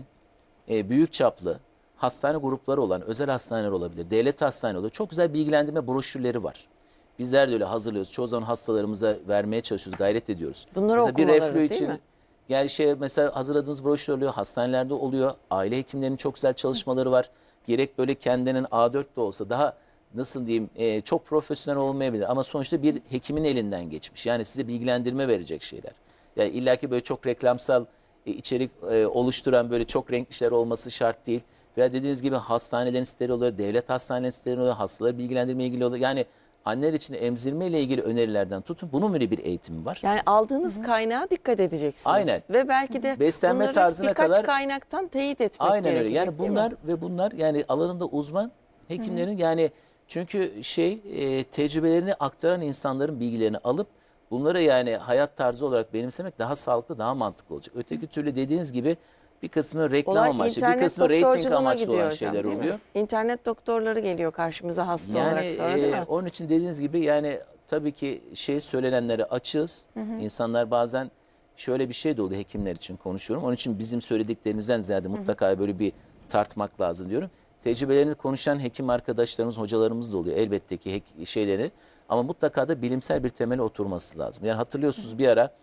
büyük çaplı hastane grupları olan özel hastaneler olabilir, devlet hastaneleri olabilir. Çok güzel bilgilendirme broşürleri var. Bizler de öyle hazırlıyoruz. Çoğu zaman hastalarımıza vermeye çalışıyoruz, gayret ediyoruz. Bunları Mesela bir okumaları, reflü değil için mi? yani mesela hazırladığımız broşür oluyor, hastanelerde oluyor. Aile hekimlerinin çok güzel çalışmaları var. Gerek böyle kendinin A4 de olsa daha nasıl diyeyim çok profesyonel olmayabilir ama sonuçta bir hekimin elinden geçmiş. Yani size bilgilendirme verecek şeyler. Yani illaki böyle çok reklamsal içerik oluşturan böyle çok renkli şeyler olması şart değil. Veya dediğiniz gibi hastanelerin siteleri oluyor, devlet hastanelerinin siteleri oluyor, hastaları bilgilendirme ilgili oluyor. Yani anneler için emzirme ile ilgili önerilerden tutun. Bunun böyle bir eğitimi var. Yani aldığınız kaynağa dikkat edeceksiniz. Aynen. Ve belki de Beslenme bunları tarzına birkaç kadar- kaynaktan teyit etmek Aynen öyle. gerekecek. Yani değil mi? bunlar yani alanında uzman hekimlerin yani çünkü tecrübelerini aktaran insanların bilgilerini alıp bunları yani hayat tarzı olarak benimsemek daha sağlıklı, daha mantıklı olacak. Öteki türlü dediğiniz gibi bir kısmı reklam Olay amaçlı, bir internet kısmı reyting doktorculuğuna amaçlı gidiyor olan hocam, şeyler değil mi? oluyor. İnternet doktorları geliyor karşımıza hasta olarak sonra değil mi? Onun için dediğiniz gibi yani tabii ki söylenenlere açığız. İnsanlar bazen şöyle bir şey de oluyor hekimler için konuşuyorum. Onun için bizim söylediklerimizden ziyade mutlaka böyle bir tartmak lazım diyorum. Tecrübelerini konuşan hekim arkadaşlarımız, hocalarımız da oluyor elbette ki şeyleri. Ama mutlaka da bilimsel bir temele oturması lazım. Yani hatırlıyorsunuz bir ara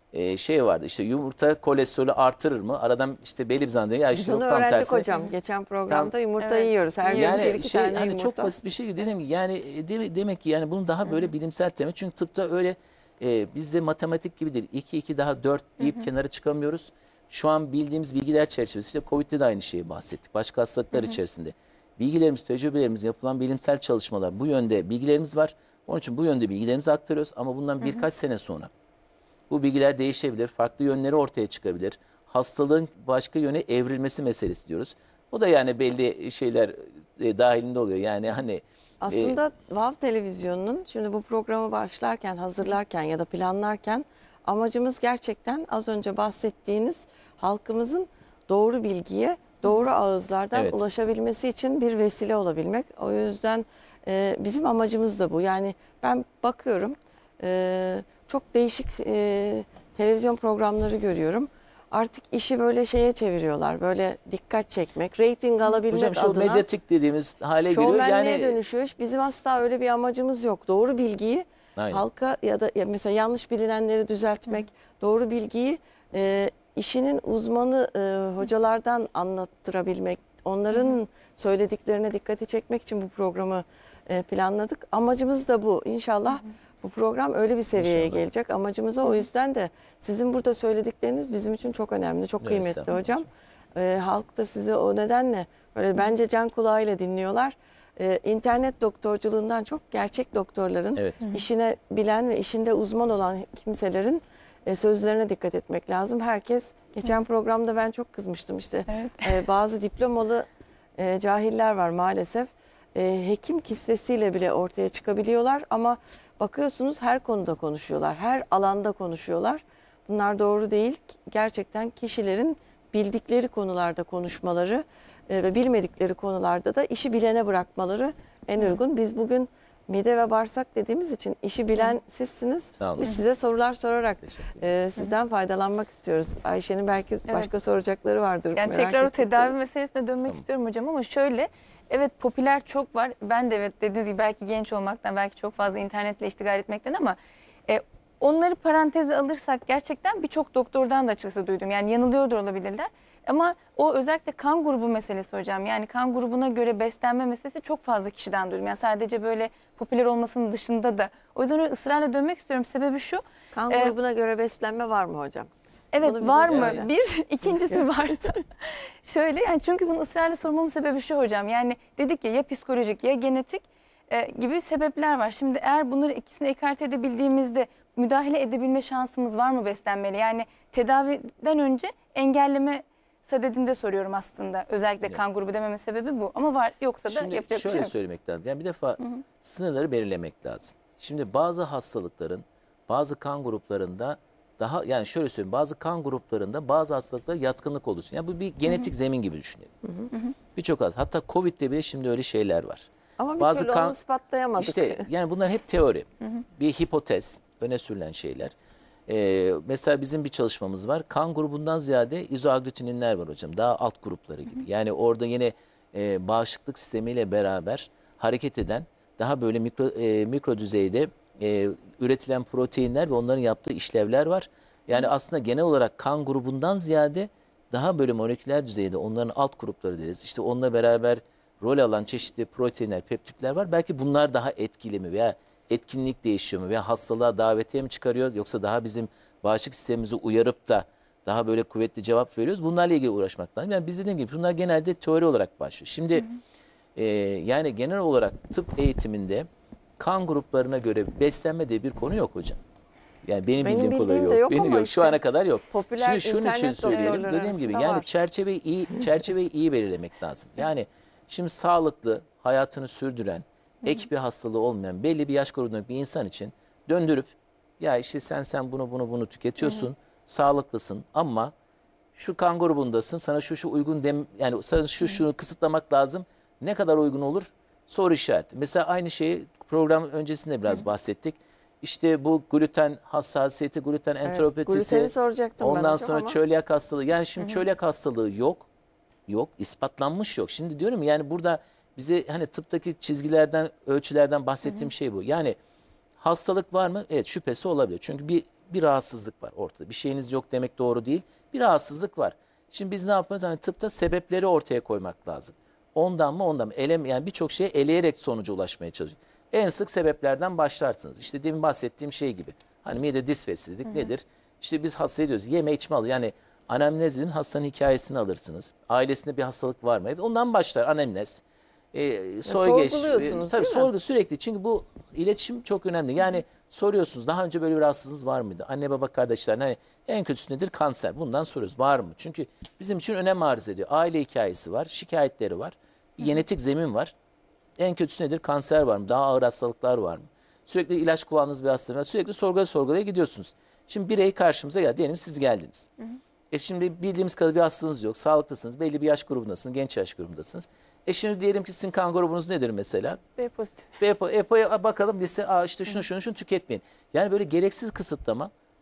vardı işte yumurta kolesterolü artırır mı? Aradan işte belli bir zaman diyor. Ya Biz işte onu yok, tam öğrendik tersine. hocam. Geçen programda Tam- yumurta Evet. yiyoruz. Her gün Yani bir iki tane hani yumurta. çok basit bir şey dedim ki yani demek ki yani bunun daha böyle bilimsel temel. Çünkü tıpta öyle bizde matematik gibi değil. 2 2 daha 4 deyip kenara çıkamıyoruz. Şu an bildiğimiz bilgiler çerçevesinde işte Covid'de de aynı şeyi bahsettik. Başka hastalıklar içerisinde. Bilgilerimiz, tecrübelerimiz, yapılan bilimsel çalışmalar bu yönde bilgilerimiz var. Onun için bu yönde bilgilerimizi aktarıyoruz ama bundan birkaç sene sonra bu bilgiler değişebilir, farklı yönleri ortaya çıkabilir. Hastalığın başka yöne evrilmesi meselesi diyoruz. Bu da yani belli şeyler dahilinde oluyor. Yani hani Aslında VAV Televizyonu'nun şimdi bu programı başlarken, hazırlarken ya da planlarken amacımız gerçekten az önce bahsettiğiniz halkımızın doğru bilgiye, doğru ağızlardan Evet. ulaşabilmesi için bir vesile olabilmek. O yüzden bizim amacımız da bu. Yani ben bakıyorum çok değişik televizyon programları görüyorum. Artık işi böyle şeye çeviriyorlar. Böyle dikkat çekmek, reyting alabilmek Hocam şu adına. medyatik dediğimiz hale geliyor. Şovmenliğe Yani dönüşüyor. Bizim asla öyle bir amacımız yok. Doğru bilgiyi Aynen. halka ya mesela yanlış bilinenleri düzeltmek, doğru bilgiyi işinin uzmanı hocalardan anlattırabilmek, onların söylediklerine dikkati çekmek için bu programı planladık. Amacımız da bu. İnşallah bu program öyle bir seviyeye İnşallah. gelecek. Amacımız o yüzden de sizin burada söyledikleriniz bizim için çok önemli, çok Evet, kıymetli estağfurullah hocam. Halk da sizi o nedenle böyle bence can kulağıyla dinliyorlar. İnternet doktorculuğundan çok gerçek doktorların, Evet. işine bilen ve işinde uzman olan kimselerin sözlerine dikkat etmek lazım. Herkes, geçen programda ben çok kızmıştım işte. Evet. Bazı diplomalı cahiller var maalesef. Hekim kisvesiyle bile ortaya çıkabiliyorlar ama bakıyorsunuz her konuda konuşuyorlar, her alanda konuşuyorlar. Bunlar doğru değil. Gerçekten kişilerin bildikleri konularda konuşmaları ve bilmedikleri konularda da işi bilene bırakmaları en uygun. Biz bugün mide ve bağırsak dediğimiz için işi bilen sizsiniz. Sağ olun. Biz size sorular sorarak Teşekkür sizden faydalanmak istiyoruz. Ayşe'nin belki başka soracakları vardır. Yani merak tekrar o ettikleri. tedavi meselesine dönmek istiyorum hocam ama şöyle, evet popüler çok var. Ben de evet dediğiniz gibi belki genç olmaktan, belki çok fazla internetle iştigal etmekten ama onları paranteze alırsak gerçekten birçok doktordan da açıkçası duydum. Yani yanılıyor da olabilirler. Ama o özellikle kan grubu meselesi hocam. Yani kan grubuna göre beslenme meselesi çok fazla kişiden duydum. Yani sadece böyle popüler olmasının dışında da. O yüzden öyle ısrarla dönmek istiyorum. Sebebi şu. Kan grubuna göre beslenme var mı hocam? Evet Bunu bize var mı? söyle. Bir, ikincisi varsa. Şöyle yani çünkü bunu ısrarla sormamın sebebi şu hocam. Yani dedik ya psikolojik ya genetik gibi sebepler var. Şimdi eğer bunları ikisini ekarte edebildiğimizde müdahale edebilme şansımız var mı beslenmeyle? Yani tedaviden önce engelleme sadedinde soruyorum aslında. Özellikle kan grubu dememe sebebi bu. Ama var yoksa da Şimdi yapacak bir şey şöyle yok. söylemek lazım. Yani bir defa sınırları belirlemek lazım. Şimdi bazı hastalıkların, bazı kan gruplarında daha yani şöyle söyleyeyim bazı kan gruplarında bazı hastalıklara yatkınlık olursun. Yani bu bir genetik zemin gibi düşünelim. Birçok hatta Covid'de bile şimdi öyle şeyler var. Ama bir Bazı türlü onu ispatlayamadık. İşte yani bunlar hep teori. Bir hipotez, öne sürülen şeyler. Mesela bizim bir çalışmamız var. Kan grubundan ziyade izoagglutininler var hocam. Daha alt grupları gibi. Yani orada yine bağışıklık sistemiyle beraber hareket eden daha böyle mikro düzeyde üretilen proteinler ve onların yaptığı işlevler var. Yani aslında genel olarak kan grubundan ziyade daha böyle moleküler düzeyde onların alt grupları deriz. İşte onunla beraber rol alan çeşitli proteinler, peptitler var. Belki bunlar daha etkili mi veya etkinlik değişiyor mu veya hastalığa davetiye mi çıkarıyor yoksa daha bizim bağışıklık sistemimizi uyarıp da daha böyle kuvvetli cevap veriyoruz. Bunlarla ilgili uğraşmak lazım. Yani biz dediğim gibi bunlar genelde teori olarak başlıyor. Şimdi yani genel olarak tıp eğitiminde kan gruplarına göre beslenme diye bir konu yok hocam. Yani benim bildiğim bildiğim kadarıyla de yok. yok Benim ama yok. Şu işte ana kadar yok. popüler Şimdi şunun için internet söyleyelim. doktorları Dediğim gibi arasında yani var. çerçeveyi iyi belirlemek lazım. Yani şimdi sağlıklı, hayatını sürdüren, ek bir hastalığı olmayan belli bir yaş grubundaki bir insan için döndürüp ya işte sen bunu tüketiyorsun, sağlıklısın ama şu kan grubundasın, sana şu uygun yani sana şunu kısıtlamak lazım. Ne kadar uygun olur? Soru işareti. Mesela aynı şeyi program öncesinde biraz bahsettik. İşte bu gluten hassasiyeti, gluten enteropatisi, gluteni soracaktım ben ondan hocam sonra ama. çölyak hastalığı. Yani şimdi çölyak hastalığı yok. Yok, ispatlanmış yok. Şimdi diyorum yani burada bize hani tıptaki çizgilerden, ölçülerden bahsettiğim şey bu. Yani hastalık var mı? Evet, şüphesi olabilir. Çünkü bir rahatsızlık var ortada. Bir şeyiniz yok demek doğru değil. Bir rahatsızlık var. Şimdi biz ne yaparız? Hani tıpta sebepleri ortaya koymak lazım. Ondan mı? Yani birçok şeye eleyerek sonuca ulaşmaya çalışıyoruz. En sık sebeplerden başlarsınız. İşte demin bahsettiğim şey gibi. Hani mide disfepsi dedik nedir? İşte biz hasta diyoruz yeme içme alır. Yani anamnez edin hastanın hikayesini alırsınız. Ailesinde bir hastalık var mı? Ondan başlar anamnez. Sorguluyorsunuz tabii değil mi? sorgu sürekli. Çünkü bu iletişim çok önemli. Yani soruyorsunuz daha önce böyle bir rahatsızlığınız var mıydı? Anne baba kardeşler hani en kötüsü nedir? Kanser. Bundan soruyoruz. Var mı? Çünkü bizim için önem arz ediyor. Aile hikayesi var, şikayetleri var. Bir genetik zemin var. En kötüsü nedir? Kanser var mı? Daha ağır hastalıklar var mı? Sürekli ilaç kullandığınız bir hastalık var. Sürekli sorgulaya gidiyorsunuz. Şimdi birey karşımıza geldi. Diyelim siz geldiniz. Şimdi bildiğimiz kadar bir hastalığınız yok. Sağlıklısınız. Belli bir yaş grubundasınız. Genç yaş grubundasınız. Şimdi diyelim ki sizin kan grubunuz nedir mesela? B pozitif. EPO'ya bakalım lise işte şunu tüketmeyin. Yani böyle gereksiz kısıtlama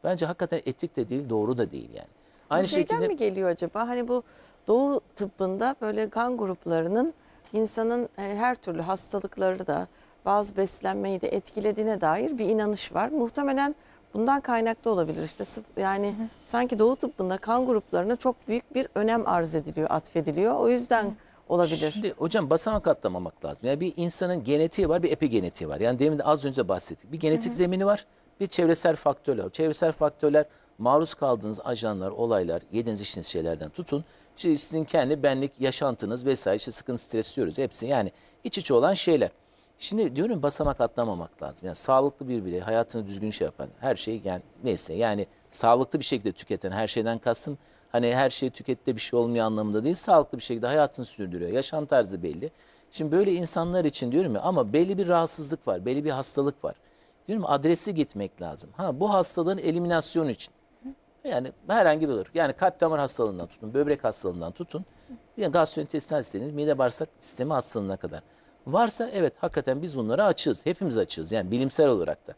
bence hakikaten etik de değil, doğru da değil yani. Aynı Bu şeyden şekilde mi geliyor acaba? Hani bu Doğu tıbbında böyle kan gruplarının insanın her türlü hastalıkları da bazı beslenmeyi de etkilediğine dair bir inanış var. Muhtemelen bundan kaynaklı olabilir işte. Yani sanki Doğu tıbbında kan gruplarına çok büyük bir önem arz ediliyor, atfediliyor. O yüzden olabilir. Şimdi hocam basamak atlamamak lazım. Yani bir insanın genetiği var, bir epigenetiği var. Yani demin de az önce bahsettik. Bir genetik zemini var, bir çevresel faktörler. Çevresel faktörler maruz kaldığınız ajanlar, olaylar, yediğiniz içtiğiniz şeylerden tutun. İşte sizin kendi benlik, yaşantınız vesaire, işte sıkıntı, stres diyoruz. Hepsi yani iç içe olan şeyler. Şimdi diyorum basamak atlamamak lazım. Yani sağlıklı bir birey, hayatını düzgün şey yapan, her şeyi yani neyse yani sağlıklı bir şekilde tüketen, her şeyden kastım hani her şeyi tükette bir şey olmuyor anlamında değil. Sağlıklı bir şekilde hayatını sürdürüyor. Yaşam tarzı belli. Şimdi böyle insanlar için diyorum ya, ama belli bir rahatsızlık var, belli bir hastalık var. Diyorum adresli gitmek lazım. Ha, bu hastalığın eliminasyonu için. Yani herhangi bir olur. Yani kalp damar hastalığından tutun, böbrek hastalığından tutun. Yani gastrointestinal sistemi, mide bağırsak sistemi hastalığına kadar. Varsa evet hakikaten biz bunlara açığız. Hepimiz açığız yani bilimsel olarak da.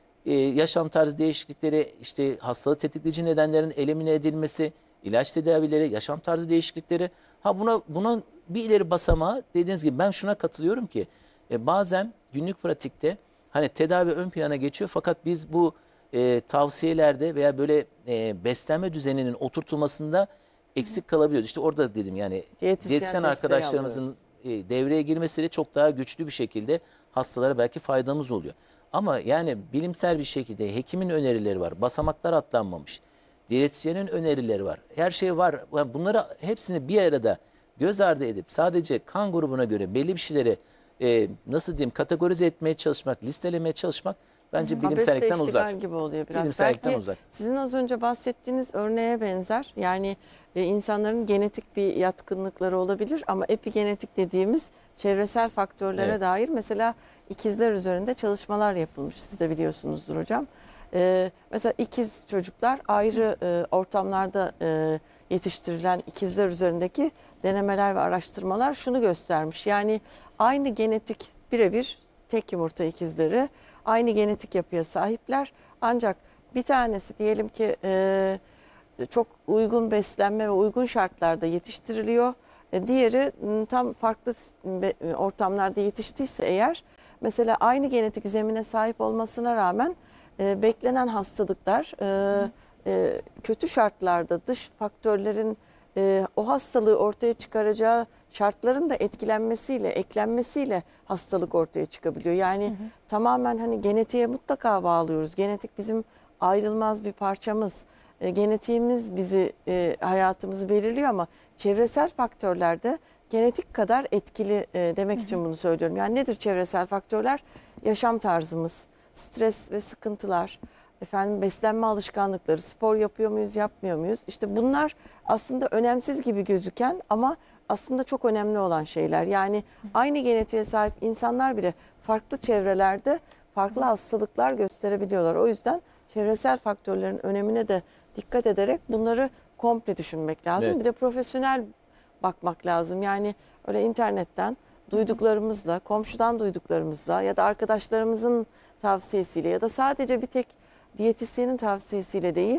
Yaşam tarzı değişiklikleri, işte hastalığı tetikleyici nedenlerin elimine edilmesi, ilaç tedavileri, yaşam tarzı değişiklikleri. Ha buna bir ileri basamağı dediğiniz gibi ben şuna katılıyorum ki bazen günlük pratikte hani tedavi ön plana geçiyor fakat biz bu tavsiyelerde veya böyle beslenme düzeninin oturtulmasında eksik kalabiliyoruz. İşte orada dedim yani diyetisyen desteği arkadaşlarımızın devreye girmesiyle çok daha güçlü bir şekilde hastalara belki faydamız oluyor. Ama yani bilimsel bir şekilde hekimin önerileri var. Basamaklar atlanmamış. Diyetisyenin önerileri var. Her şey var. Yani bunları hepsini bir arada göz ardı edip sadece kan grubuna göre belli bir şeyleri nasıl diyeyim kategorize etmeye çalışmak, listelemeye çalışmak bence bilimsellikten Abesle uzak. iştigal gibi oluyor biraz. Bilimsellikten Belki uzak. sizin az önce bahsettiğiniz örneğe benzer. Yani insanların genetik bir yatkınlıkları olabilir ama epigenetik dediğimiz çevresel faktörlere Evet. dair mesela ikizler üzerinde çalışmalar yapılmış. Siz de biliyorsunuzdur hocam. Mesela ikiz çocuklar ayrı ortamlarda yetiştirilen ikizler üzerindeki denemeler ve araştırmalar şunu göstermiş. Yani aynı genetik birebir tek yumurta ikizleri aynı genetik yapıya sahipler. Ancak bir tanesi diyelim ki çok uygun beslenme ve uygun şartlarda yetiştiriliyor. Diğeri tam farklı ortamlarda yetiştiyse eğer mesela aynı genetik zemine sahip olmasına rağmen beklenen hastalıklar kötü şartlarda dış faktörlerin o hastalığı ortaya çıkaracağı şartların da etkilenmesiyle, eklenmesiyle hastalık ortaya çıkabiliyor. Yani tamamen hani genetiğe mutlaka bağlıyoruz. Genetik bizim ayrılmaz bir parçamız. Genetiğimiz bizi hayatımızı belirliyor ama çevresel faktörlerde genetik kadar etkili demek için bunu söylüyorum. Yani nedir çevresel faktörler? Yaşam tarzımız, stres ve sıkıntılar, efendim beslenme alışkanlıkları, spor yapıyor muyuz, yapmıyor muyuz? İşte bunlar aslında önemsiz gibi gözüken ama aslında çok önemli olan şeyler. Yani aynı genetiğe sahip insanlar bile farklı çevrelerde farklı hastalıklar gösterebiliyorlar. O yüzden çevresel faktörlerin önemine de dikkat ederek bunları komple düşünmek lazım. Evet. Bir de profesyonel bakmak lazım. Yani öyle internetten duyduklarımızla, komşudan duyduklarımızla ya da arkadaşlarımızın tavsiyesiyle ya da sadece bir tek diyetisyenin tavsiyesiyle değil,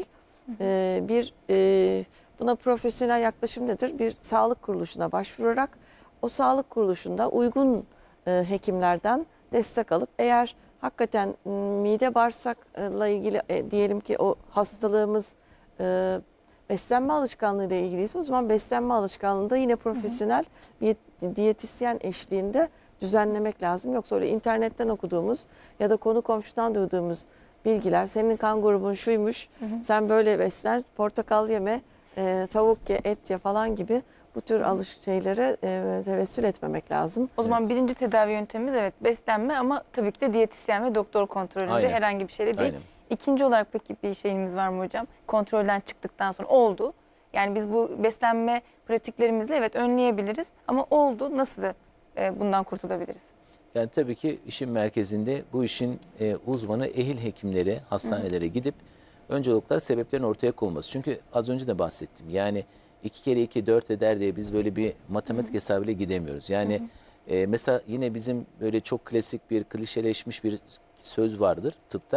buna profesyonel yaklaşım nedir? Bir sağlık kuruluşuna başvurarak o sağlık kuruluşunda uygun hekimlerden destek alıp eğer hakikaten mide bağırsakla ilgili diyelim ki o hastalığımız beslenme alışkanlığı ile ilgiliyse o zaman beslenme alışkanlığını da yine profesyonel bir diyetisyen eşliğinde düzenlemek lazım. Yoksa öyle internetten okuduğumuz ya da konu komşudan duyduğumuz bilgiler senin kan grubun şuymuş, sen böyle beslen, portakal yeme, tavuk ye, et ye falan gibi bu tür şeylere tevessül etmemek lazım. O zaman birinci tedavi yöntemimiz evet beslenme ama tabii ki de diyetisyen ve doktor kontrolünde Aynen. herhangi bir şeyle değil. Aynen. İkinci olarak peki bir şeyimiz var mı hocam? Kontrolden çıktıktan sonra oldu. Yani biz bu beslenme pratiklerimizle evet önleyebiliriz ama oldu nasıl bundan kurtulabiliriz? Yani tabii ki işin merkezinde bu işin uzmanı ehil hekimlere, hastanelere gidip önce olarak sebeplerin ortaya konulması. Çünkü az önce de bahsettim. Yani 2 kere 2 4 eder diye biz böyle bir matematik hesabıyla gidemiyoruz. Yani mesela yine bizim böyle çok klasik bir klişeleşmiş bir söz vardır tıpta.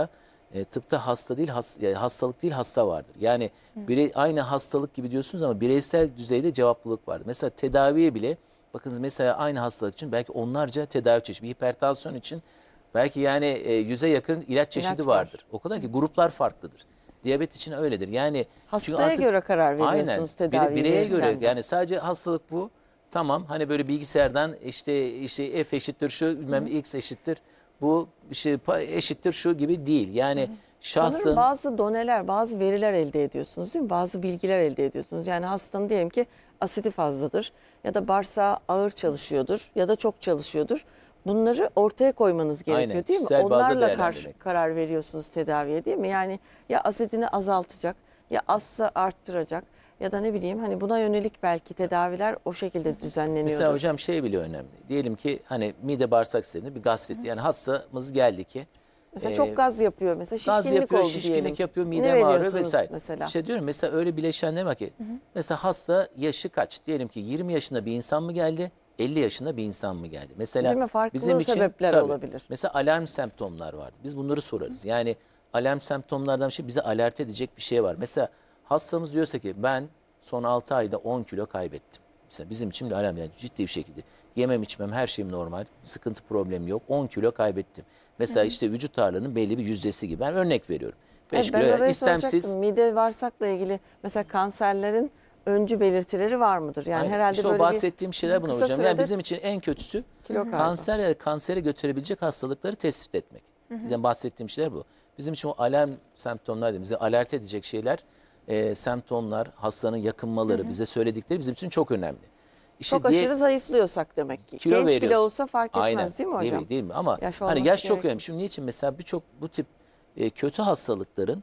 tıpta hasta değil, hastalık değil, hasta vardır. Yani aynı hastalık gibi diyorsunuz ama bireysel düzeyde cevaplılık vardır. Mesela tedaviye bile bakınız, mesela aynı hastalık için belki onlarca tedavi çeşidi. Bir hipertansiyon için belki yani 100'e yakın ilaç çeşidi var. vardır. O kadar ki gruplar farklıdır. Diyabet için öyledir. Yani çünkü Hastaya artık, göre karar veriyorsunuz aynen, tedaviyi bireye göre, verirken de. yani sadece hastalık bu. Tamam, hani böyle bilgisayardan işte F eşittir şu, bilmem X eşittir bu, işte eşittir şu gibi değil. Yani Sanırım şahsın bazı doneler, bazı veriler elde ediyorsunuz değil mi? Bazı bilgiler elde ediyorsunuz. Yani hastanın diyelim ki asidi fazladır ya da bağırsağı ağır çalışıyordur ya da çok çalışıyordur. Bunları ortaya koymanız gerekiyor Aynen, değil mi? kişisel bazda Onlarla değerlendirmek. karar veriyorsunuz tedaviye değil mi? Yani ya asidini azaltacak ya azsa arttıracak ya da ne bileyim hani buna yönelik belki tedaviler o şekilde düzenleniyordur. mesela hocam şey bile önemli. Diyelim ki hani mide bağırsak sisteminde bir gastrit. Yani hastamız geldi ki Mesela çok gaz yapıyor. Mesela gaz şişkinlik yapıyor, oldu şişkinlik diyelim. yapıyor, Ne midem ağrıyor veriyorsunuz vesaire. mesela? İşte diyorum, mesela öyle bileşenler var ki mesela hasta yaşı kaç? Diyelim ki 20 yaşında bir insan mı geldi? 50 yaşında bir insan mı geldi? Mesela Değil mi? Farklı bizim için sebepler tabii, olabilir. mesela alarm semptomlar vardı. Biz bunları sorarız. Yani alarm semptomlardan bir şey, bize alert edecek bir şey var. Mesela hastamız diyorsa ki ben son 6 ayda 10 kilo kaybettim. Mesela bizim için bir alarm, yani ciddi bir şekilde. Yemem içmem her şeyim normal. Sıkıntı problemi yok. 10 kilo kaybettim. Mesela işte vücut ağırlığının belli bir yüzdesi gibi. Ben örnek veriyorum. 5 Ben kilo oraya istemsiz. soracaktım. Mide bağırsakla ilgili mesela kanserlerin öncü belirtileri var mıdır? Yani Aynen. herhalde İşte böyle o bahsettiğim şeyler bunlar kısa hocam. Yani sürede bizim için en kötüsü kilo kaybı. kanser ya da kansere götürebilecek hastalıkları tespit etmek. Bizim bahsettiğim şeyler bu. Bizim için o alarm semptomlar dediğimiz, bizi alert edecek şeyler, semptomlar, hastanın yakınmaları, bize söyledikleri bizim için çok önemli. İşte çok aşırı zayıflıyorsak demek ki. kilo Genç bile veriyorsun. olsa fark etmez Aynen. değil mi hocam? Değil mi? Ama Yaş hani olması yaş çok gerekiyor. önemli. Şimdi niçin mesela birçok bu tip kötü hastalıkların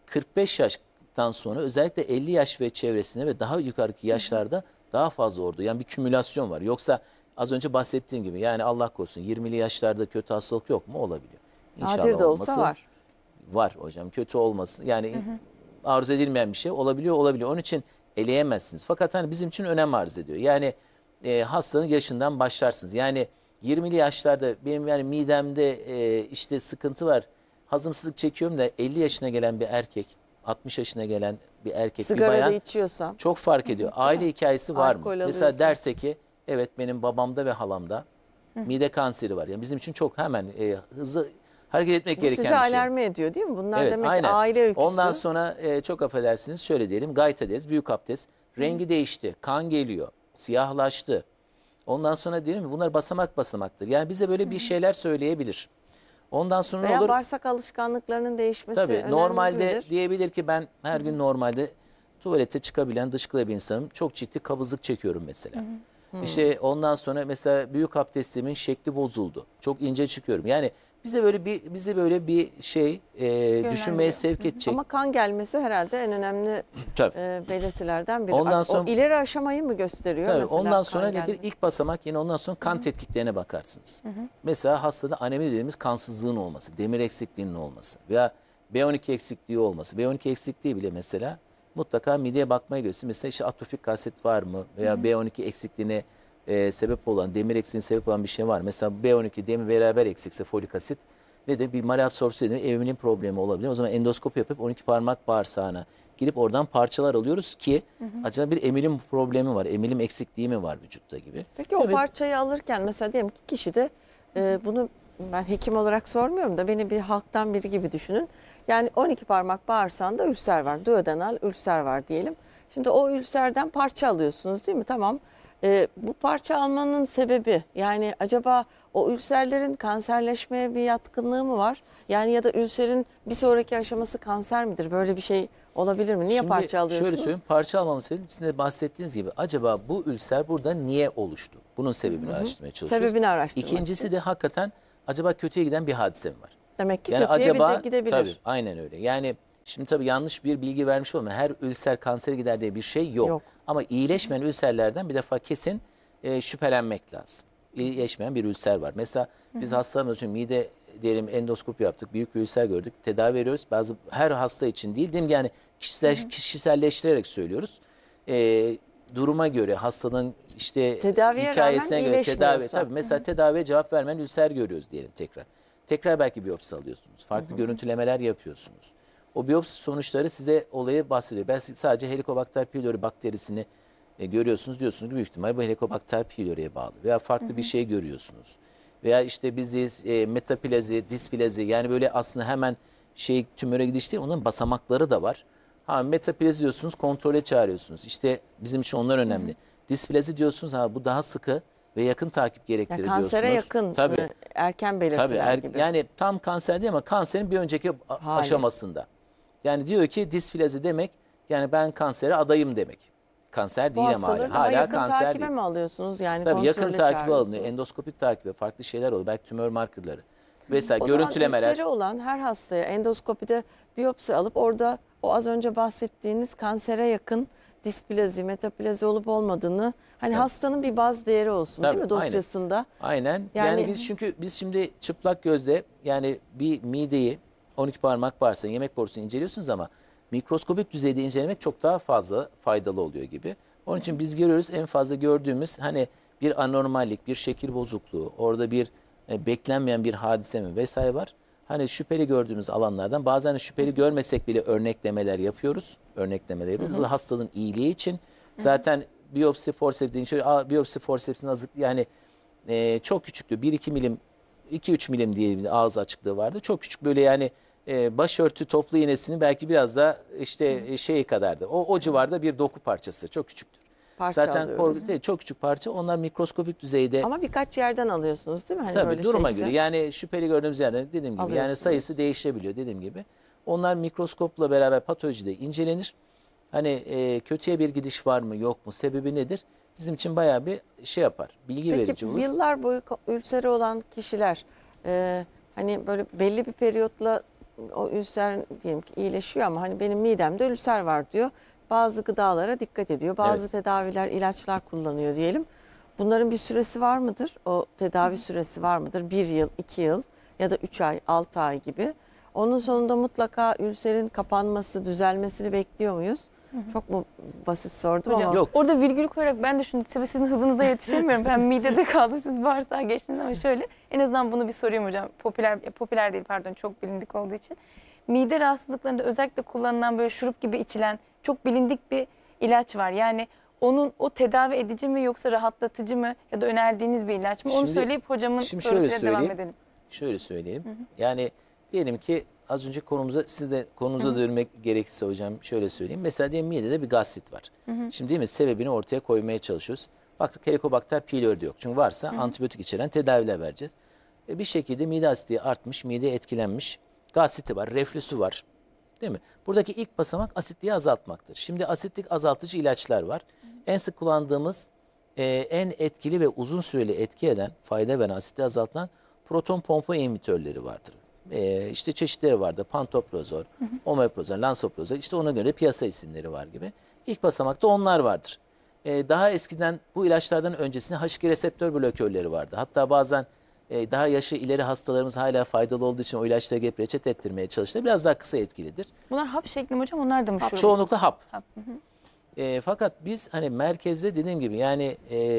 45 yaştan sonra özellikle 50 yaş ve çevresinde ve daha yukarıki yaşlarda daha fazla ordu. Yani bir kümülasyon var. Yoksa az önce bahsettiğim gibi, yani Allah korusun 20'li yaşlarda kötü hastalık yok mu? Olabiliyor. İnşallah Nadir de olsa olması var. var hocam. Kötü olmasın. Yani arzu edilmeyen bir şey olabiliyor. Onun için eleyemezsiniz. Fakat hani bizim için önem arz ediyor. Yani hastanın yaşından başlarsınız. Yani 20'li yaşlarda benim yani midemde işte sıkıntı var, hazımsızlık çekiyorum da 50 yaşına gelen bir erkek, 60 yaşına gelen bir erkek, bir Sigara da bayan içiyorsam. çok fark ediyor. Aile hikayesi var mı? Alkol Mesela alıyorsa. derse ki evet benim babamda ve halamda mide kanseri var. Yani bizim için çok hemen hızlı hareket etmek Bu gereken sizi bir şey. alarme ediyor değil mi? Bunlar Evet, demek aynen. ki aile öyküsü. Ondan sonra çok affedersiniz şöyle diyelim, gayta diyez, büyük abdest, rengi değişti, kan geliyor, siyahlaştı. Ondan sonra diyelim mi bunlar basamak basamaktır. Yani bize böyle bir şeyler söyleyebilir. Ondan sonra ne Veya olur? bağırsak alışkanlıklarının değişmesi Tabii önemli normalde midir? diyebilir ki ben her gün normalde tuvalete çıkabilen, dışkılayan bir insanım. Çok ciddi kabızlık çekiyorum mesela. İşte ondan sonra mesela büyük abdestimin şekli bozuldu. Çok ince çıkıyorum. Yani bize böyle bir şey düşünmeye sevk edecek. Ama kan gelmesi herhalde en önemli Tabii. belirtilerden biri. Ondan Artık sonra- o ileri aşamayı mı gösteriyor? Tabii, mesela ondan kan sonra nedir? gelmesi? İlk basamak yine ondan sonra kan tetkiklerine bakarsınız. Mesela hastada anemi dediğimiz kansızlığın olması, demir eksikliğinin olması veya B12 eksikliği olması. B12 eksikliği bile mesela mutlaka mideye bakmaya götürsün. Mesela işte atofik asit var mı veya B12 eksikliğine sebep olan, demir eksikliğine sebep olan bir şey var. Mesela B12 demir beraber eksikse folik asit nedir? Bir malabsorpsiyon dediğimiz emilim problemi olabilir. O zaman endoskopi yapıp 12 parmak bağırsağına girip oradan parçalar alıyoruz ki acaba bir emilim problemi var, emilim eksikliği mi var vücutta gibi. Peki o Evet. parçayı alırken mesela diyelim ki kişide bunu ben hekim olarak sormuyorum da beni bir halktan biri gibi düşünün. Yani 12 parmak bağırsağında ülser var. Duodenal ülser var diyelim. Şimdi o ülserden parça alıyorsunuz değil mi? Tamam. Bu parça almanın sebebi yani acaba o ülserlerin kanserleşmeye bir yatkınlığı mı var? Yani ya da ülserin bir sonraki aşaması kanser midir? Böyle bir şey olabilir mi? Niye Şimdi parça alıyorsunuz? şöyle söyleyeyim, parça almamız sebebi sizin de bahsettiğiniz gibi acaba bu ülser burada niye oluştu? Bunun sebebini araştırmaya çalışıyoruz. Sebebini araştırmak İkincisi için. de hakikaten acaba kötüye giden bir hadise mi var? Demek ki Yani kötüye acaba bir de gidebilir. tabii aynen öyle. Yani şimdi tabii yanlış bir bilgi vermiş olma. Her ülser kansere gider diye bir şey yok. Yok. Ama iyileşmeyen ülserlerden bir defa kesin şüphelenmek lazım. İyileşmeyen bir ülser var. Mesela biz hastalarımız için mide diyelim endoskopi yaptık. Büyük bir ülser gördük. Tedavi veriyoruz. Her hasta için değil. Değil mi? Yani kişiselleştirerek söylüyoruz. Duruma göre hastanın işte Tedaviye hikayesine rağmen göre tedavi. iyileşmiyorsa. Tabii mesela tedaviye cevap vermeyen ülser görüyoruz diyelim tekrar. Tekrar belki biyopsi alıyorsunuz. Farklı görüntülemeler yapıyorsunuz. O biyopsi sonuçları size olayı bahsediyor. Ben sadece Helicobacter pylori bakterisini görüyorsunuz, diyorsunuz ki büyük ihtimal bu Helicobacter pylori'ye bağlı. Veya farklı bir şey görüyorsunuz. Veya işte biz metaplazi, displazi, yani böyle aslında hemen tümöre gidiş değil, onun basamakları da var. Metaplazi diyorsunuz, kontrole çağırıyorsunuz. İşte bizim için onlar önemli. Displazi diyorsunuz, bu daha sıkı ve yakın takip gerektirir diyorsunuz. Kansere yakın, Tabii. Erken belirtiler gibi. Yani tam kanser değil ama kanserin bir önceki aşamasında. Yani diyor ki displazi demek, yani ben kansere adayım demek. Kanser değil ama hala yakın kanser takibe değil. mi alıyorsunuz? Yani Tabii yakın kontrole takibe alınıyor. çağırıyorsunuz. Endoskopik takibe, farklı şeyler oluyor. Belki tümör markerları. Mesela O zaman görüntülemeler. ülseri olan her hastaya endoskopide biyopsi alıp orada o az önce bahsettiğiniz kansere yakın displazi, metaplazi olup olmadığını, hani hastanın bir baz değeri olsun değil mi dosyasında? Aynen. Yani biz şimdi çıplak gözle, yani bir mideyi 12 parmak varsa yemek borusunu inceliyorsunuz ama mikroskopik düzeyde incelemek çok daha fazla faydalı oluyor gibi. Onun için biz görüyoruz, en fazla gördüğümüz hani bir anormallik, bir şekil bozukluğu, orada bir beklenmeyen bir hadise mi vesaire var. Hani şüpheli gördüğümüz alanlardan bazen şüpheli görmesek bile örneklemeler yapıyoruz. Bu da hastalığın iyiliği için. Zaten biyopsi forceps dediğin şey, biyopsi forceps'in azık, yani çok küçüktü. 1-2 milim, 2-3 milim diye bir ağız açıklığı vardı. Çok küçük, böyle yani başörtü toplu iğnesinin belki biraz da işte şeyi kadardı. O civarda bir doku parçası, çok küçüktür. Parça Zaten alıyoruz. değil, çok küçük parça. Onlar mikroskopik düzeyde. Ama birkaç yerden alıyorsunuz değil mi? Hani Tabii böyle duruma şeyse. göre, yani şüpheli gördüğümüz yerden dediğim gibi, yani Alıyorsunuz. sayısı değişebiliyor dediğim gibi. Onlar mikroskopla beraber patolojide incelenir. Hani kötüye bir gidiş var mı yok mu, sebebi nedir? Bizim için bayağı bir şey yapar, bilgi verici Peki olur. yıllar boyu ülseri olan kişiler hani böyle belli bir periyotla o ülser diyelim ki iyileşiyor ama hani benim midemde ülser var diyor. Bazı gıdalara dikkat ediyor. Bazı Evet. tedaviler, ilaçlar kullanıyor diyelim. Bunların bir süresi var mıdır? O tedavi süresi var mıdır? 1 yıl, 2 yıl ya da 3 ay, 6 ay gibi. Onun sonunda mutlaka ülserin kapanması, düzelmesini bekliyor muyuz? Çok mu basit sordum Hocam ama. Yok. orada virgül koyarak ben de şunu, tabii sizin hızınıza yetişemiyorum. Ben midede kaldım, siz bağırsağa geçtiniz ama şöyle en azından bunu bir sorayım hocam. Popüler değil, pardon, çok bilindik olduğu için. Mide rahatsızlıklarında özellikle kullanılan böyle şurup gibi içilen çok bilindik bir ilaç var. Yani o tedavi edici mi yoksa rahatlatıcı mı ya da önerdiğiniz bir ilaç mı? Onu Şimdi- söyleyip hocamın şimdi sorusuyla şöyle devam söyleyeyim. edelim. Şöyle söyleyeyim. Yani diyelim ki az önce siz de konunuza dönmek gerekirse hocam şöyle söyleyeyim. Mesela diyelim midede bir gastrit var. Şimdi değil mi, sebebini ortaya koymaya çalışıyoruz. Baktık Helicobacter pylori de yok. Çünkü varsa antibiyotik içeren tedaviler vereceğiz. Bir şekilde mide asitliği artmış, mide etkilenmiş. Gastriti var, reflüsü var. Değil mi? Buradaki ilk basamak asitliği azaltmaktır. Şimdi asitlik azaltıcı ilaçlar var. En sık kullandığımız, en etkili ve uzun süreli etki eden, fayda veren, asitliği azaltan proton pompa inhibitörleri vardır. İşte çeşitleri vardır. Pantoprazol, omeprazol, lansoprazol. İşte ona göre piyasa isimleri var gibi. İlk basamakta onlar vardır. Daha eskiden bu ilaçlardan öncesinde H2 reseptör blokörleri vardı. Hatta bazen daha yaşı ileri hastalarımız hala faydalı olduğu için o ilaçları gelip reçete ettirmeye çalıştılar. Biraz daha kısa etkilidir. Bunlar hap şekli mi hocam? Onlar da mı şurup? Çoğunlukla hap. Hap. Fakat biz hani merkezde dediğim gibi, yani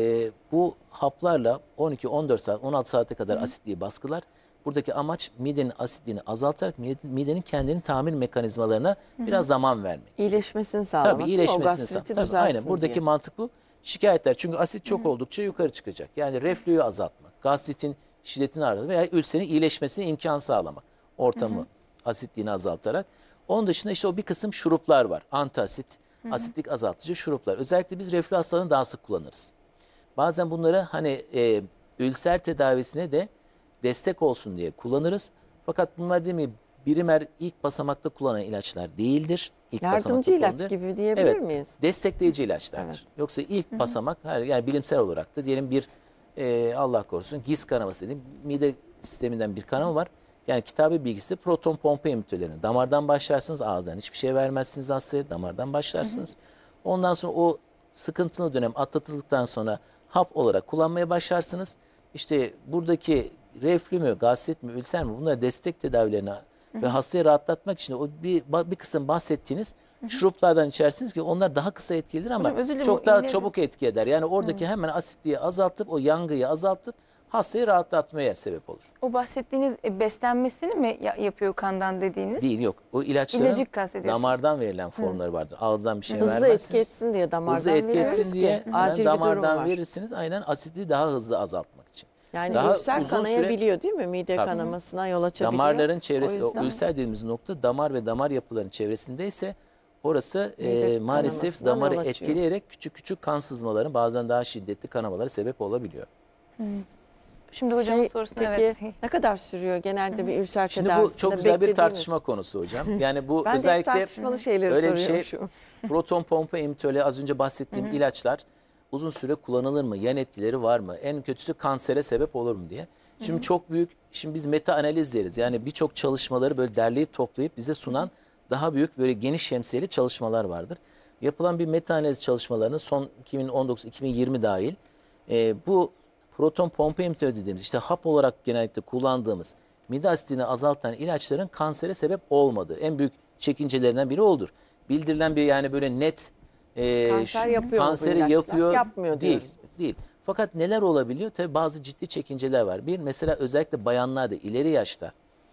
bu haplarla 12, 14 saat, 16 saate kadar asitliği baskılar. Buradaki amaç midenin asitliğini azaltarak midenin kendini tamir mekanizmalarına biraz zaman vermek. İyileşmesini sağlamak. Tabii değil mi? O iyileşmesini gastriti sağlamak. düzelsin Aynen, buradaki diye. mantık bu. Şikayetler, çünkü asit çok oldukça yukarı çıkacak. Yani reflüyü azaltmak, gastritin şiddetini artırmak veya ülserin iyileşmesine imkan sağlamak. Ortamı asitliğini azaltarak. Onun dışında işte o bir kısım şuruplar var. Antasit, asitlik azaltıcı şuruplar. Özellikle biz reflü hastalarını daha sık kullanırız. Bazen bunları hani ülser tedavisine de destek olsun diye kullanırız. Fakat bunlar değil mi, birimer ilk basamakta kullanılan ilaçlar değildir. İlk Yardımcı basamakta ilaç kullanılır. gibi diyebilir Evet, miyiz? destekleyici ilaçlardır. Evet. Yoksa ilk basamak, yani bilimsel olarak da diyelim bir Allah korusun giz kanaması dediğim mide sisteminden bir kanama var. Yani kitabı bilgisi de proton pompa inhibitörlerini. Damardan başlarsınız, ağızdan hiçbir şey vermezsiniz hastaya, damardan başlarsınız. Ondan sonra o sıkıntılı dönem atlatıldıktan sonra hap olarak kullanmaya başlarsınız. İşte buradaki reflü mü, gastrit mi, ülser mi, bunları destek tedavilerine ve hastayı rahatlatmak için o bir kısım bahsettiğiniz şuruplardan içersiniz ki onlar daha kısa etkilidir ama Hocam, özür dilerim, çok o daha iğne- çabuk etki eder. Yani oradaki hemen asitliği azaltıp o yangıyı azaltıp hastayı rahatlatmaya sebep olur. O bahsettiğiniz beslenmesini mi yapıyor kandan dediğiniz? Değil, yok. O ilaçların İlacı kastediyorsunuz. damardan verilen formları vardır. Ağızdan bir şey Hızlı vermezsiniz. etki etsin diye damardan Hızlı etki veriyoruz etsin ki diye acil bir durum damardan var. verirsiniz. Aynen asidi daha hızlı azaltmak için. Yani Daha ülser uzun kanayabiliyor değil mi? Mide Tabii. kanamasına yol açabiliyor. Damarların çevresi, O o yüzden ülser dediğimiz nokta damar ve damar yapılarının çevresindeyse orası Mide maalesef kanamasına damarı yol açıyor. etkileyerek küçük küçük kan sızmaların bazen daha şiddetli kanamalara sebep olabiliyor. Şimdi hocamın Şey, sorusuna peki evet. ne kadar sürüyor genelde bir ülser Şimdi bu tedavisinde çok güzel bir beklediğiniz? tartışma konusu hocam. Yani bu Ben de hep özellikle tartışmalı şeyleri öyle bir şey soruyormuşum. proton pompa emitöle az önce bahsettiğim ilaçlar uzun süre kullanılır mı? Yan etkileri var mı? En kötüsü kansere sebep olur mu diye. Şimdi çok büyük, şimdi biz meta analiz deriz. Yani birçok çalışmaları böyle derleyip toplayıp bize sunan daha büyük böyle geniş şemsiyeli çalışmalar vardır. Yapılan bir meta analiz çalışmalarının son 2019-2020 dahil bu proton pompa emitöle dediğimiz işte hap olarak genellikle kullandığımız mide asitini azaltan ilaçların kansere sebep olmadığı en büyük çekincelerinden biri odur. Bildirilen bir yani böyle net Kanser yapıyor mu bu kanseri ilaçlar? yapıyor Yapmıyor değil, diyoruz biz. değil. Fakat neler olabiliyor? Tabii bazı ciddi çekinceler var. Bir mesela özellikle bayanlarda ileri yaşta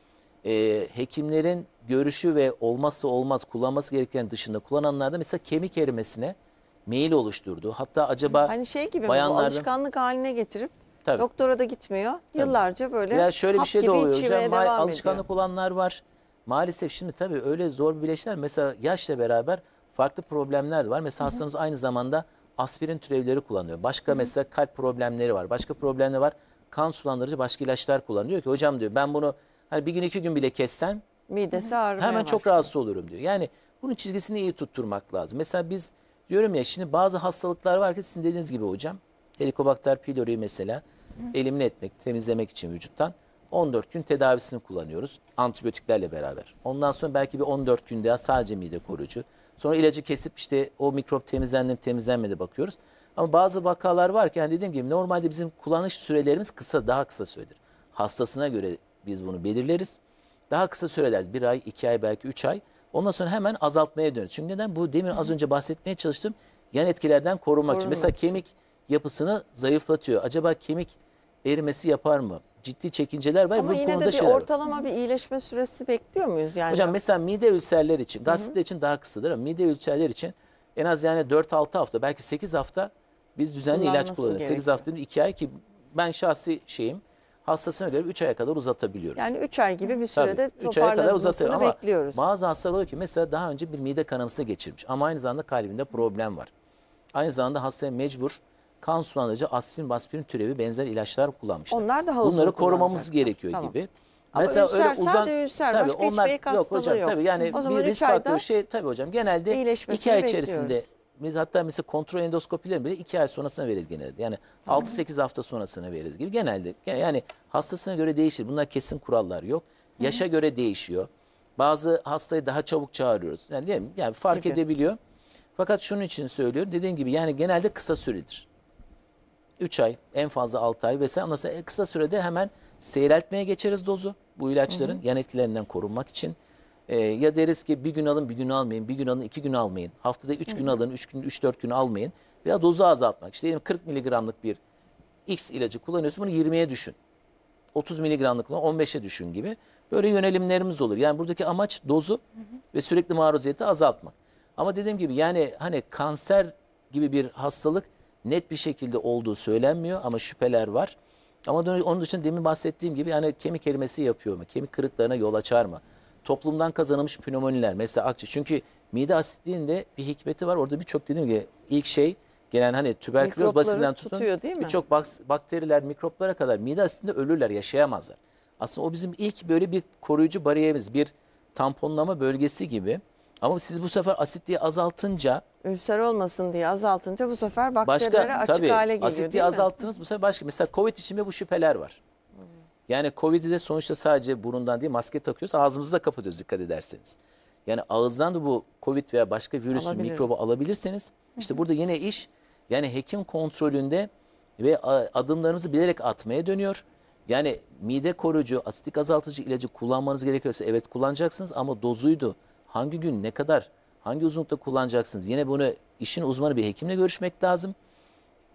hekimlerin görüşü ve olmazsa olmaz kullanması gereken dışında kullananlarda mesela kemik erimesine meyil oluşturduğu. Hatta acaba Hani şey gibi mi bu bayanlarda- alışkanlık haline getirip Tabii. doktora da gitmiyor. Yıllarca böyle ya şöyle bir hap şey de gibi oluyor içmeye hocam. devam Alışkanlık ediyor. olanlar var. Maalesef şimdi tabii öyle zor bir bileşenler. Mesela yaşla beraber farklı problemler de var. Mesela hastamız aynı zamanda aspirin türevleri kullanıyor. Başka mesela kalp problemleri var. Başka problemleri var. Kan sulandırıcı başka ilaçlar kullanıyor ki hocam diyor ben bunu hani bir gün 2 gün bile kessen Midesi ağrımaya hemen çok başlıyor. rahatsız olurum diyor. Yani bunun çizgisini iyi tutturmak lazım. Mesela biz diyorum ya şimdi bazı hastalıklar var ki sizin dediğiniz gibi hocam. Helicobacter pylori mesela elimine etmek, temizlemek için vücuttan 14 gün tedavisini kullanıyoruz antibiyotiklerle beraber. Ondan sonra belki bir 14 gün daha sadece mide koruyucu. Sonra ilacı kesip işte o mikrop temizlendi mi temizlenmedi bakıyoruz. Ama bazı vakalar var ki yani dediğim gibi normalde bizim kullanış sürelerimiz kısa, daha kısa süredir. Hastasına göre biz bunu belirleriz. Daha kısa süreler 1 ay, 2 ay belki 3 ay. Ondan sonra hemen azaltmaya dönüyor. Çünkü neden? Bu demin az önce bahsetmeye çalıştım. Yan etkilerden korunmak için. Mesela kemik yapısını zayıflatıyor. Acaba kemik erimesi yapar mı? Ciddi çekinceler var. Ama Bu yine de konuda bir şeyler var. ortalama bir iyileşme süresi bekliyor muyuz yani? Hocam mesela mide ülserler için, gastritler için daha kısadır ama mide ülserler için en az yani 4-6 hafta belki 8 hafta biz düzenli ilaç Kullanması kullanıyoruz. 8 gerekiyor. haftanın 2 ay ki ben şahsi şeyim hastasına göre 3 aya kadar uzatabiliyoruz. Yani 3 ay gibi bir Tabii, sürede 3 aya kadar uzatıyor toparlanmasını ama bekliyoruz. bazı hastalar oluyor ki mesela daha önce bir mide kanaması geçirmiş ama aynı zamanda kalbinde problem var. Aynı zamanda hastaya mecbur kan sulandırıcı aspirin türevi benzer ilaçlar kullanmışlar. Onlar daha uzun Bunları korumamız kullanacaklar. gerekiyor Tamam. gibi. Ama ülser sadece ülser, tabii başka hiçbir onlar ek yok hastalığı hocam yok. tabii yani O zaman bir üç risk ayda faktörü şey tabii hocam genelde iyileşmesini 2 ay içerisinde bekliyoruz. biz hatta mesela kontrol endoskopilerini bile 2 ay sonrasına veririz genelde. Yani 6-8 hafta sonrasına veririz gibi genelde. Yani hastasına göre değişir. Bunlar kesin kurallar yok. Yaşa göre değişiyor. Bazı hastayı daha çabuk çağırıyoruz. Yani, değil mi? Yani fark Peki. edebiliyor. Fakat şunun için söylüyorum. Dediğim gibi yani genelde kısa süredir. 3 ay, en fazla 6 ay vesaire. Ondan sonra kısa sürede hemen seyreltmeye geçeriz dozu bu ilaçların yan etkilerinden korunmak için. Ya deriz ki bir gün alın bir gün almayın, bir gün alın 2 gün almayın. Haftada 3 gün alın, 3-4 gün almayın. Veya dozu azaltmak. İşte diyelim 40 miligramlık bir X ilacı kullanıyorsun bunu 20'ye düşün. 30 miligramlık 15'e düşün gibi. Böyle yönelimlerimiz olur. Yani buradaki amaç dozu ve sürekli maruziyeti azaltmak. Ama dediğim gibi yani hani kanser gibi bir hastalık net bir şekilde olduğu söylenmiyor ama şüpheler var. Ama onun dışında demin bahsettiğim gibi yani kemik erimesi yapıyor mu? Kemik kırıklarına yol açar mı? Toplumdan kazanılmış pnömoniler mesela akciğer. Çünkü mide asitliğinde bir hikmeti var. Orada birçok dediğim gibi ilk şey gelen hani tüberküloz Mikropları basitinden tutun. tutuyor değil mi? Birçok bakteriler, mikroplara kadar mide asitinde ölürler, yaşayamazlar. Aslında o bizim ilk böyle bir koruyucu bariyerimiz, bir tamponlama bölgesi gibi. Ama siz bu sefer asitliği azaltınca Ülser olmasın diye azaltınca bu sefer başka bakterilere açık tabii hale geliyor değil asitliği mi? azalttınız bu sefer başka. Mesela Covid içinde bu şüpheler var. Yani Covid'i de sonuçta sadece burundan değil maske takıyoruz. Ağzımızı da kapatıyoruz dikkat ederseniz. Yani ağızdan da bu Covid veya başka virüsün Alabiliriz. mikrobu alabilirseniz işte burada yine iş yani hekim kontrolünde ve adımlarınızı bilerek atmaya dönüyor. Yani mide koruyucu, asitlik azaltıcı ilacı kullanmanız gerekiyorsa evet kullanacaksınız ama dozuydu. Hangi gün, ne kadar, hangi uzunlukta kullanacaksınız? Yine bunu işin uzmanı bir hekimle görüşmek lazım.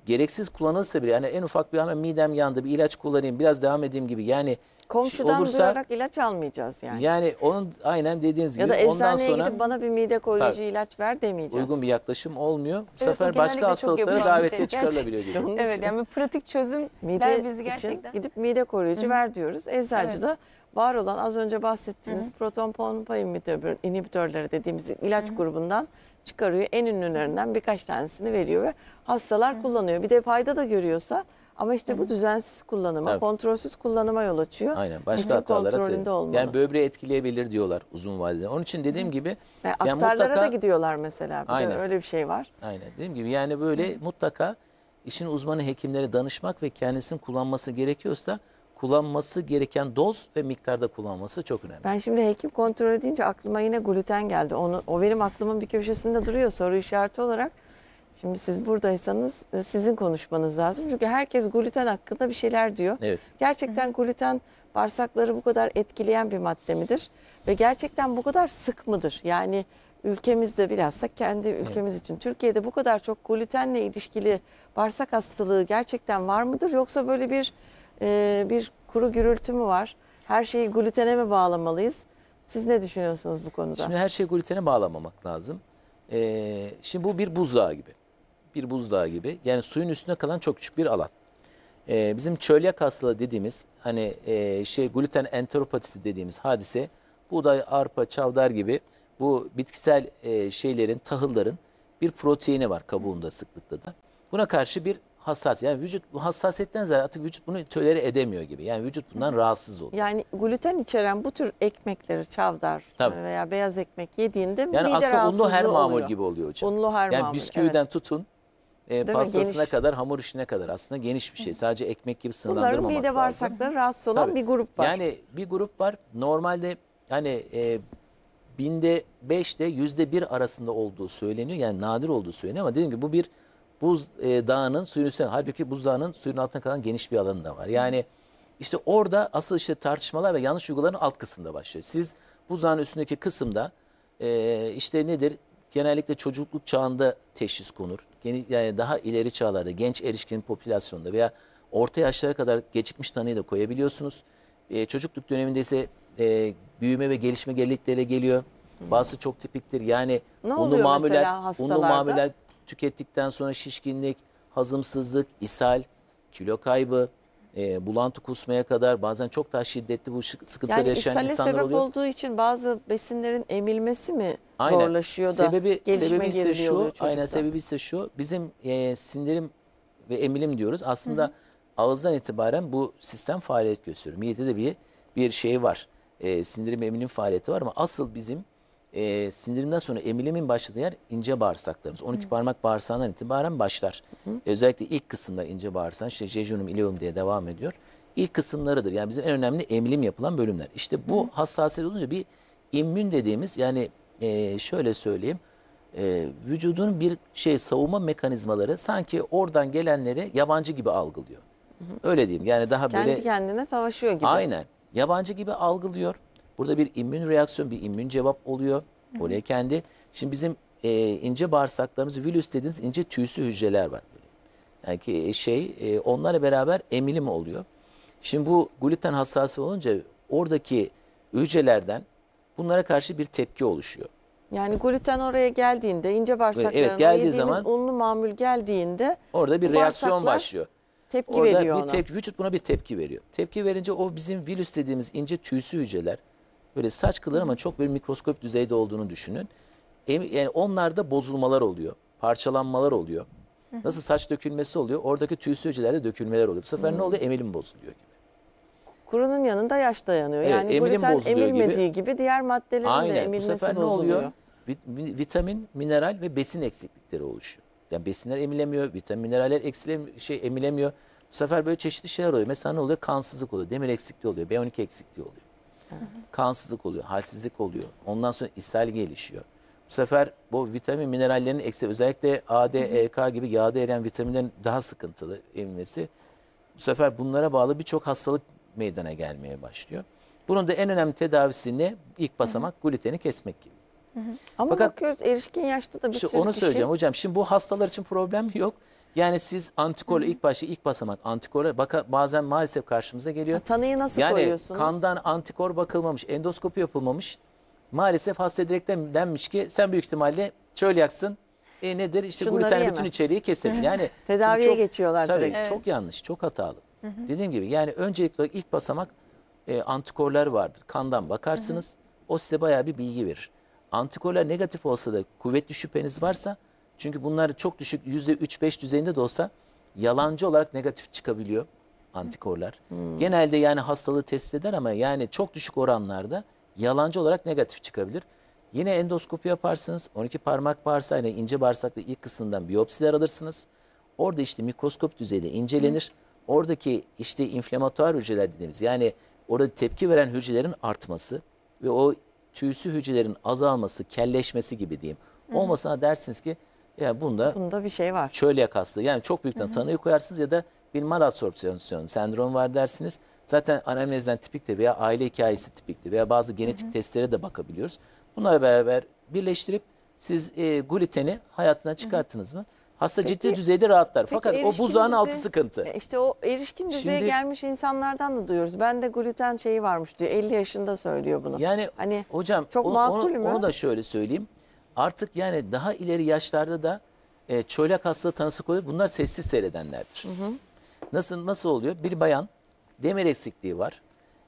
gereksiz kullanılırsa bile, yani en ufak bir hemen midem yandı, bir ilaç kullanayım, biraz devam edeyim gibi, yani Komşudan olursa, duyarak ilaç almayacağız yani. yani onun aynen dediğiniz Ya gibi da ondan eczaneye sonra gidip bana bir mide koruyucu Tabii. ilaç ver demeyeceğiz. uygun bir yaklaşım olmuyor. Bu Evet, sefer bu başka genellikle çok hastalıklara yapılan bir davetiye şey. çıkarılabiliyor İşte gibi. onun Evet için yani bir pratik çözümler mide bizi gerçekten. için gidip mide koruyucu ver diyoruz. Eczacı Evet. da var olan az önce bahsettiğiniz proton pompa inhibitörleri dediğimiz ilaç grubundan çıkarıyor. En ünlülerinden birkaç tanesini veriyor ve hastalar kullanıyor. Bir de fayda da görüyorsa, ama işte bu düzensiz kullanıma, Tabii. kontrolsüz kullanıma yol açıyor. Aynen, başka Bütün hatalara kontrolünde sebep. olmalı. Yani böbreği etkileyebilir diyorlar uzun vadede. Onun için dediğim gibi Ve yani aktarlara mutlaka, da gidiyorlar mesela. Bir de Aynen. öyle bir şey var. aynen dediğim gibi yani böyle mutlaka işin uzmanı hekimlere danışmak ve kendisinin kullanması gerekiyorsa kullanması gereken doz ve miktarda kullanması çok önemli. Ben şimdi hekim kontrol edince aklıma yine gluten geldi. O benim aklımın bir köşesinde duruyor soru işareti olarak. Şimdi siz buradaysanız sizin konuşmanız lazım. Çünkü herkes gluten hakkında bir şeyler diyor. Evet. Gerçekten gluten bağırsakları bu kadar etkileyen bir madde midir? Ve gerçekten bu kadar sık mıdır? Yani ülkemizde, bilhassa kendi ülkemiz için, Türkiye'de bu kadar çok glutenle ilişkili bağırsak hastalığı gerçekten var mıdır? Yoksa böyle bir kuru gürültü mü var? Her şeyi glutene mi bağlamalıyız? Siz ne düşünüyorsunuz bu konuda? Şimdi her şeyi glutene bağlamamak lazım. Şimdi bu bir buzdağı gibi. Bir buzdağı gibi. Yani suyun üstünde kalan çok küçük bir alan. Bizim çölyak hastalığı dediğimiz hani gluten enteropatisi dediğimiz hadise buğday, arpa, çavdar gibi bu bitkisel şeylerin, tahılların bir proteini var kabuğunda, sıklıkta da. Buna karşı bir yani vücut bu hassasiyetten zaten artık vücut bunu tolere edemiyor gibi. Yani vücut bundan rahatsız oluyor. Yani gluten içeren bu tür ekmekleri, çavdar Tabii. veya beyaz ekmek yediğinde Yani mide aslında unlu rahatsızlığı her mamul oluyor. gibi oluyor hocam. Unlu her yani mamul, bisküviden evet. tutun mi? pastasına Geniş. kadar, hamur işine kadar aslında geniş bir şey. Sadece ekmek gibi Bunların sınırlandırmamak mide lazım. bağırsakları rahatsız olan Tabii. bir grup var. Yani bir grup var. Normalde hani binde 5'te %1 arasında olduğu söyleniyor. Yani nadir olduğu söyleniyor ama dediğim gibi bu bir buz dağının suyun üstüne. Halbuki buzdağının suyun altına kalan geniş bir alanı da var. Yani işte orada asıl işte tartışmalar ve yanlış uygulamaların alt kısmında başlıyor. Siz buzdağının üstündeki kısımda işte nedir? Genellikle çocukluk çağında teşhis konur. Yani daha ileri çağlarda genç erişkin popülasyonda veya orta yaşlara kadar gecikmiş tanıyı da koyabiliyorsunuz. Çocukluk döneminde ise büyüme ve gelişme gerilikleriyle geliyor. Bazısı çok tipiktir. Yani Ne unlu oluyor mamuller, mesela unlu hastalarda? mamuller tükettikten sonra şişkinlik, hazımsızlık, ishal, kilo kaybı, bulantı kusmaya kadar bazen çok daha şiddetli bu sıkıntıları Yani yaşayan ishale insanlar sebep oluyor. olduğu için bazı besinlerin emilmesi mi Aynen. zorlaşıyor da sebebi gelişme ise geriliği oluyor şu, çocukta? aynen sebebi ise şu. Bizim sindirim ve emilim diyoruz. Aslında ağızdan itibaren bu sistem faaliyet gösteriyor. Midede de bir şey var. Sindirim emilim faaliyeti var ama asıl bizim sindirimden sonra emilimin başladığı yer ince bağırsaklarımız. 12 parmak bağırsağından itibaren başlar. Özellikle ilk kısımda ince bağırsağın işte jejunum, ileum diye devam ediyor. İlk kısımlarıdır. Yani bizim en önemli emilim yapılan bölümler. İşte bu hassasiyet olunca bir immün dediğimiz, yani şöyle söyleyeyim, vücudun bir savunma mekanizmaları sanki oradan gelenleri yabancı gibi algılıyor. Öyle diyeyim. Yani daha Kendi böyle kendine savaşıyor gibi. aynen yabancı gibi algılıyor. Burada bir immün reaksiyon, bir immün cevap oluyor. Oraya kendi. Şimdi bizim ince bağırsaklarımız, vilus dediğimiz ince tüysü hücreler var. Böyle. Yani ki onlarla beraber emilim oluyor. Şimdi bu gluten hassası olunca oradaki hücrelerden bunlara karşı bir tepki oluşuyor. Yani gluten oraya geldiğinde, ince bağırsaklarına Evet, geldiği yediğimiz zaman unlu mamul geldiğinde orada bir bu reaksiyon bağırsaklar başlıyor. tepki Orada veriyor bir ona. vücut buna bir tepki veriyor. Tepki verince o bizim vilus dediğimiz ince tüysü hücreler, böyle saç kılları ama çok bir mikroskop düzeyde olduğunu düşünün. Yani onlarda bozulmalar oluyor, parçalanmalar oluyor. Nasıl saç dökülmesi oluyor, oradaki tüysü hücrelerde dökülmeler oluyor. Bu sefer ne oluyor? Emilim bozuluyor gibi. Kurunun yanında yaş dayanıyor. Evet, yani emilim gluten bozuluyor emilmediği gibi diğer maddelerin de Aynen. Bu emilmesi sefer ne bozuluyor. oluyor? Vitamin, mineral ve besin eksiklikleri oluşuyor. Yani besinler emilemiyor, vitamin, mineraller emilemiyor. Bu sefer böyle çeşitli şeyler oluyor. Mesela ne oluyor? Kansızlık oluyor, demir eksikliği oluyor, B12 eksikliği oluyor. Kansızlık oluyor, halsizlik oluyor. Ondan sonra ishal gelişiyor. Bu sefer bu vitamin, minerallerin eksi, özellikle A, D, E, K gibi yağda eriyen vitaminlerin daha sıkıntılı emilmesi. Bu sefer bunlara bağlı birçok hastalık meydana gelmeye başlıyor. Bunun da en önemli tedavisi ne? İlk basamak gluteni kesmek gibi. Ama Fakat- bakıyoruz erişkin yaşta da bir İşte sürü onu kişi söyleyeceğim hocam. Şimdi bu hastalar için problem yok. Yani siz antikorla ilk başta ilk basamak antikorla bazen maalesef karşımıza geliyor. Tanıyı nasıl Yani koyuyorsunuz? kandan antikor bakılmamış, endoskopi yapılmamış. Maalesef hasta direkt denmiş ki sen büyük ihtimalle çölyaksın. Nedir? İşte Şunları gluten yeme. bütün içeriği keselim. Yani Tedaviye çok- geçiyorlar Tabii direkt. çok yanlış, çok hatalı. Dediğim gibi yani öncelikle olarak ilk basamak antikorlar vardır. Kandan bakarsınız. O size bayağı bir bilgi verir. Antikorlar negatif olsa da kuvvetli şüpheniz varsa, çünkü bunlar çok düşük %3-5 düzeyinde de olsa yalancı olarak negatif çıkabiliyor antikorlar. Genelde yani hastalığı tespit eder ama yani çok düşük oranlarda yalancı olarak negatif çıkabilir. Yine endoskopi yaparsınız. 12 parmak bağırsağıyla ince bağırsakta ilk kısmından biyopsiler alırsınız. Orada işte mikroskop düzeyde incelenir. Oradaki işte inflamatuar hücreler dediğimiz, yani orada tepki veren hücrelerin artması ve o tüysü hücrelerin azalması, kelleşmesi gibi diyeyim. Olmasına dersiniz ki ya Bunda bir şey var. çölyak hastalığı. Yani çok büyük tanıyı koyarsınız ya da bir malabsorpsiyon sendromu var dersiniz. Zaten anamnezden tipiktir veya aile hikayesi tipiktir veya bazı genetik testlere de bakabiliyoruz. Bunlarla beraber birleştirip siz gluteni hayatından çıkarttınız mı? Hasta ciddi düzeyde rahatlar. Fakat o erişkin buzdağının altı düzey- sıkıntı. İşte o erişkin düzeye Şimdi- gelmiş insanlardan da duyuyoruz. Ben de gluten şeyi varmış diyor. 50 yaşında söylüyor bunu. Yani hani hocam çok makul mü? onu da şöyle söyleyeyim. Artık yani daha ileri yaşlarda da çölyak hastalığı tanısı koyuyor. Bunlar sessiz seyredenlerdir. Nasıl oluyor? Bir bayan demir eksikliği var.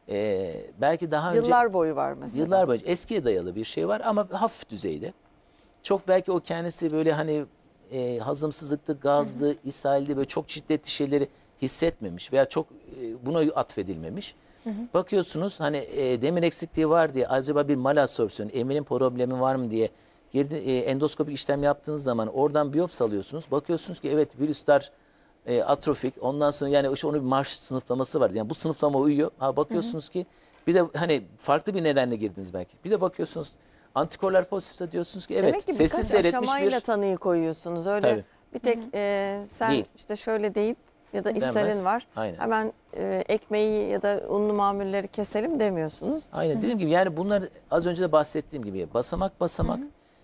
Belki daha önce Yıllar boyu var mesela. yıllar boyunca eskiye dayalı bir şey var ama hafif düzeyde. Çok belki o kendisi böyle hani hazımsızlıktı, gazdı, ishaldi, böyle çok şiddetli şeyleri hissetmemiş veya çok buna atfedilmemiş. Bakıyorsunuz hani demir eksikliği var diye acaba bir malabsorpsiyon, emilim problemi var mı diye endoskopik işlem yaptığınız zaman oradan biyopsi alıyorsunuz. Bakıyorsunuz ki evet virüsler atrofik. Ondan sonra yani işte onun bir marş sınıflaması var. Yani bu sınıflama uyuyor. Bakıyorsunuz ki bir de hani farklı bir nedenle girdiniz belki. Bir de bakıyorsunuz antikorlar pozitifte diyorsunuz ki evet Demek ki sessiz birkaç seyretmiş aşamayla bir... tanıyı koyuyorsunuz. Öyle Tabii. bir tek sen Değil. işte şöyle deyip ya da Denmez. ishalin var. Aynen. Hemen ekmeği ya da unlu mamulleri keselim demiyorsunuz. Aynen dediğim gibi yani bunlar az önce de bahsettiğim gibi basamak basamak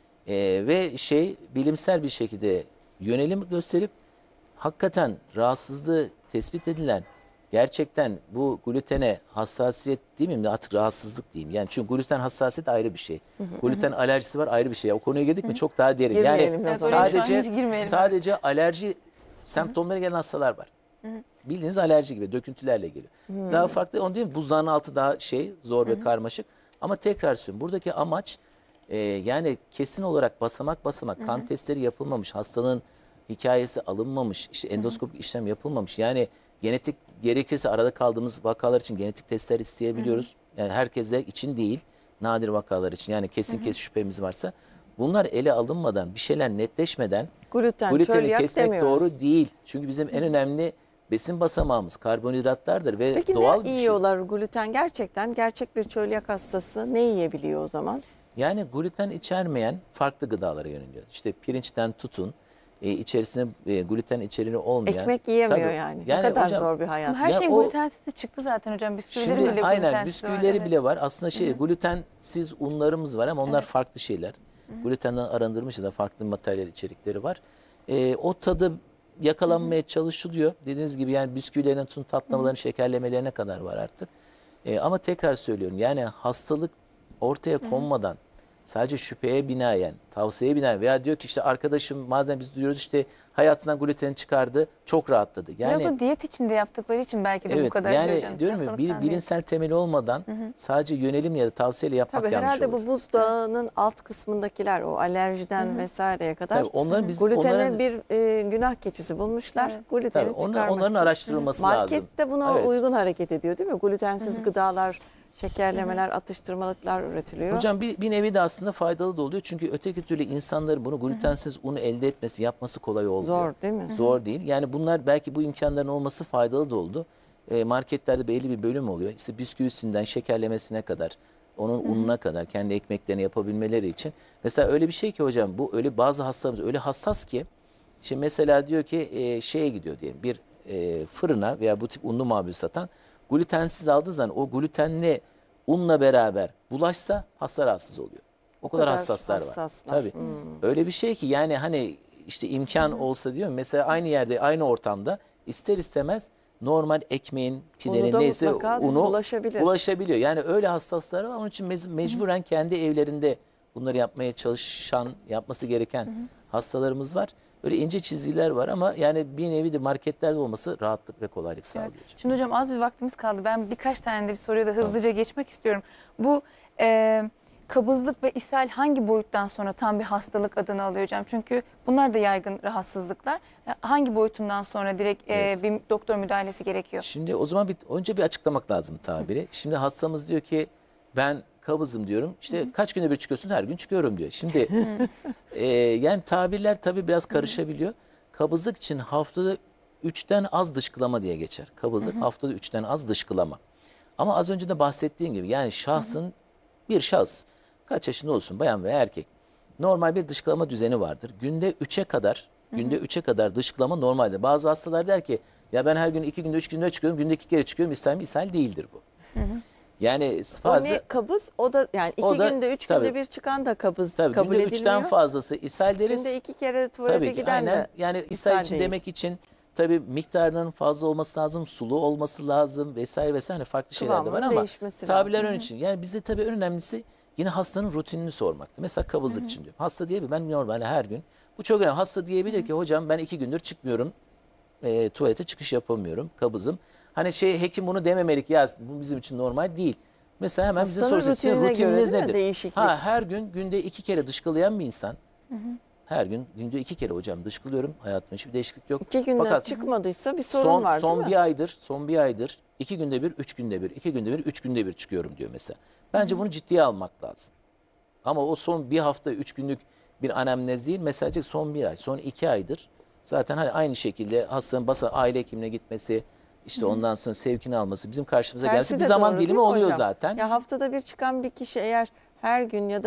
ve bilimsel bir şekilde yönelim gösterip hakikaten rahatsızlığı tespit edilen gerçekten bu glutene hassasiyet değil mi? Artık rahatsızlık diyeyim. Yani çünkü gluten hassasiyet ayrı bir şey. Gluten alerjisi var ayrı bir şey. O konuya girdik mi çok daha derin. Girmeyelim Yani o zaman. Evet, oraya şu an hiç sadece girmeyelim. sadece alerji semptomları gelen hastalar var. Bildiğiniz alerji gibi döküntülerle geliyor. Daha farklı onu diyeyim buzdağının altı daha zor ve karmaşık. Ama tekrar söylüyorum buradaki amaç yani kesin olarak basamak basamak kan testleri yapılmamış, hastanın hikayesi alınmamış, işte endoskopik işlem yapılmamış. Yani genetik gerekirse arada kaldığımız vakalar için genetik testler isteyebiliyoruz. Yani herkese için değil, nadir vakalar için. Yani kesin şüphemiz varsa bunlar ele alınmadan, bir şeyler netleşmeden gluteni çölyak kesmek demiyoruz. doğru değil. Çünkü bizim en önemli besin basamağımız karbonhidratlardır ve Peki doğal ne bir şey. yiyorlar gluten? Gerçek bir çölyak hastası ne yiyebiliyor o zaman? Yani gluten içermeyen farklı gıdalara yöneliyor. İşte pirinçten tutun, içerisine gluten içeriği olmayan. Ekmek yiyemiyor Tabii. yani. Ne kadar hocam, zor bir hayat. Her Ya şeyin o- glutensizi çıktı zaten hocam. Bisküvilerin Şimdi bile aynen glutensizi var, bisküvileri evet. bile var. Aslında glutensiz unlarımız var ama onlar farklı şeyler. Glutenden arındırmış ya da farklı materyal içerikleri var. O tadı yakalanmaya çalışılıyor. Dediğiniz gibi yani bisküvilerin tutun tatlamaların şekerlemelerine kadar var artık. Ama tekrar söylüyorum yani hastalık ortaya konmadan sadece şüpheye binaen, tavsiyeye binaen veya diyor ki işte arkadaşım madem biz duyuyoruz işte hayatından gluteni çıkardı çok rahatladı. Yani Biraz o diyet içinde yaptıktıkları için belki de bu kadar yani hocam. diyorum ya Hastalıktan değil. bilimsel temeli olmadan sadece yönelim ya da tavsiyeyle yapmak Tabii yanlış herhalde olur. bu buzdağının alt kısmındakiler o alerjiden vesaireye kadar Tabii onların biz gluteni onların bir günah keçisi bulmuşlar. Gluteni tabii çıkarmak onların için. araştırılması lazım. Market de buna Evet. uygun hareket ediyor değil mi? Glutensiz gıdalar, şekerlemeler, atıştırmalıklar üretiliyor. Hocam bir nevi de aslında faydalı da oluyor. Çünkü öteki türlü insanların bunu glutensiz unu elde etmesi, yapması kolay olmuyor. Zor değil mi? Zor değil. Yani bunlar belki bu imkanların olması faydalı da oldu. Marketlerde belli bir bölüm oluyor. İşte bisküvisinden şekerlemesine kadar, onun ununa kadar kendi ekmeklerini yapabilmeleri için. Mesela öyle bir şey ki hocam bu öyle bazı hastalarımız öyle hassas ki şimdi mesela diyor ki şeye gidiyor diyelim bir fırına veya bu tip unlu mamul satan glutensiz aldığı zaman o glutenli unla beraber bulaşsa hasta rahatsız oluyor. O kadar kadar hassaslar var. hassaslar. Tabii. Öyle bir şey ki yani hani işte imkan olsa diyorum. Mesela aynı yerde, aynı ortamda ister istemez normal ekmeğin, pidenin da neyse mutlaka unu bulaşabilir. bulaşabiliyor. Yani öyle hassasları var. Onun için mecburen kendi evlerinde bunları yapmaya çalışan, yapması gereken hastalarımız var. Öyle ince çizgiler var ama yani bir nevi de marketlerde olması rahatlık ve kolaylık sağlıyor. Evet. Şimdi hocam az bir vaktimiz kaldı. Ben birkaç tane de bir soruya da hızlıca geçmek istiyorum. Bu kabızlık ve ishal hangi boyuttan sonra tam bir hastalık adını alıyor hocam? Çünkü bunlar da yaygın rahatsızlıklar. Hangi boyutundan sonra direkt bir doktor müdahalesi gerekiyor? Şimdi o zaman önce bir açıklamak lazım tabiri. Şimdi hastamız diyor ki ben kabızım diyorum. İşte kaç günde bir çıkıyorsun? Her gün çıkıyorum diyor. Şimdi yani tabirler tabii biraz karışabiliyor. Kabızlık için haftada 3'ten az dışkılama diye geçer. Kabızlık haftada 3'ten az dışkılama. Ama az önce de bahsettiğim gibi yani şahsın bir şahıs kaç yaşında olsun bayan veya erkek normal bir dışkılama düzeni vardır. Günde 3'e kadar dışkılama normaldir. Bazı hastalar der ki ya ben her gün 2 günde 3 günde çıkıyorum. Günde 2 kere çıkıyorum. İshal mi? İshal değildir bu. Yani fazla... O ne kabız? O da yani 2 günde 3 tabii, günde bir çıkan da kabız tabii, kabul günde edilmiyor. 3'ten fazlası ishal deriz. Günde 2 kere tuvalete Tabii ki, giden aynen. de Yani ishal için değil. demek için tabii miktarının fazla olması lazım, sulu olması lazım vesaire vesaire hani farklı şeyler de var Kıvamının ama değişmesi tabirler lazım. onun için. Yani bizde tabii en önemlisi yine hastanın rutinini sormaktı. Mesela kabızlık için diyor. Hasta diyebilir ben normalde her gün. Bu çok önemli. Hasta diyebilir ki hocam ben 2 gündür çıkmıyorum. Tuvalete çıkış yapamıyorum. Kabızım. Hani hekim bunu dememeli ki ya bu bizim için normal değil. Mesela hemen bize Hastanın soracak. Sizin rutinine göre rutininiz değil mi? nedir? Değişiklik. Her gün günde 2 kere dışkılayan bir insan. Her gün günde 2 kere hocam dışkılıyorum. Hayatımda hiçbir değişiklik yok. 2 günde Fakat çıkmadıysa bir sorun var değil mi? son bir aydır 2 günde bir, 3 günde bir, 2 günde bir, 3 günde bir çıkıyorum diyor mesela. Bence bunu ciddiye almak lazım. Ama o son bir hafta 3 günlük bir anamnez değil. Mesela son bir ay, son 2 aydır zaten hani aynı şekilde hastanın aile hekimine gitmesi, işte ondan sonra sevkini alması bizim karşımıza Tersi gelse bir de zaman doğru değil dilimi mi oluyor hocam? zaten. Ya haftada bir çıkan bir kişi eğer her gün ya da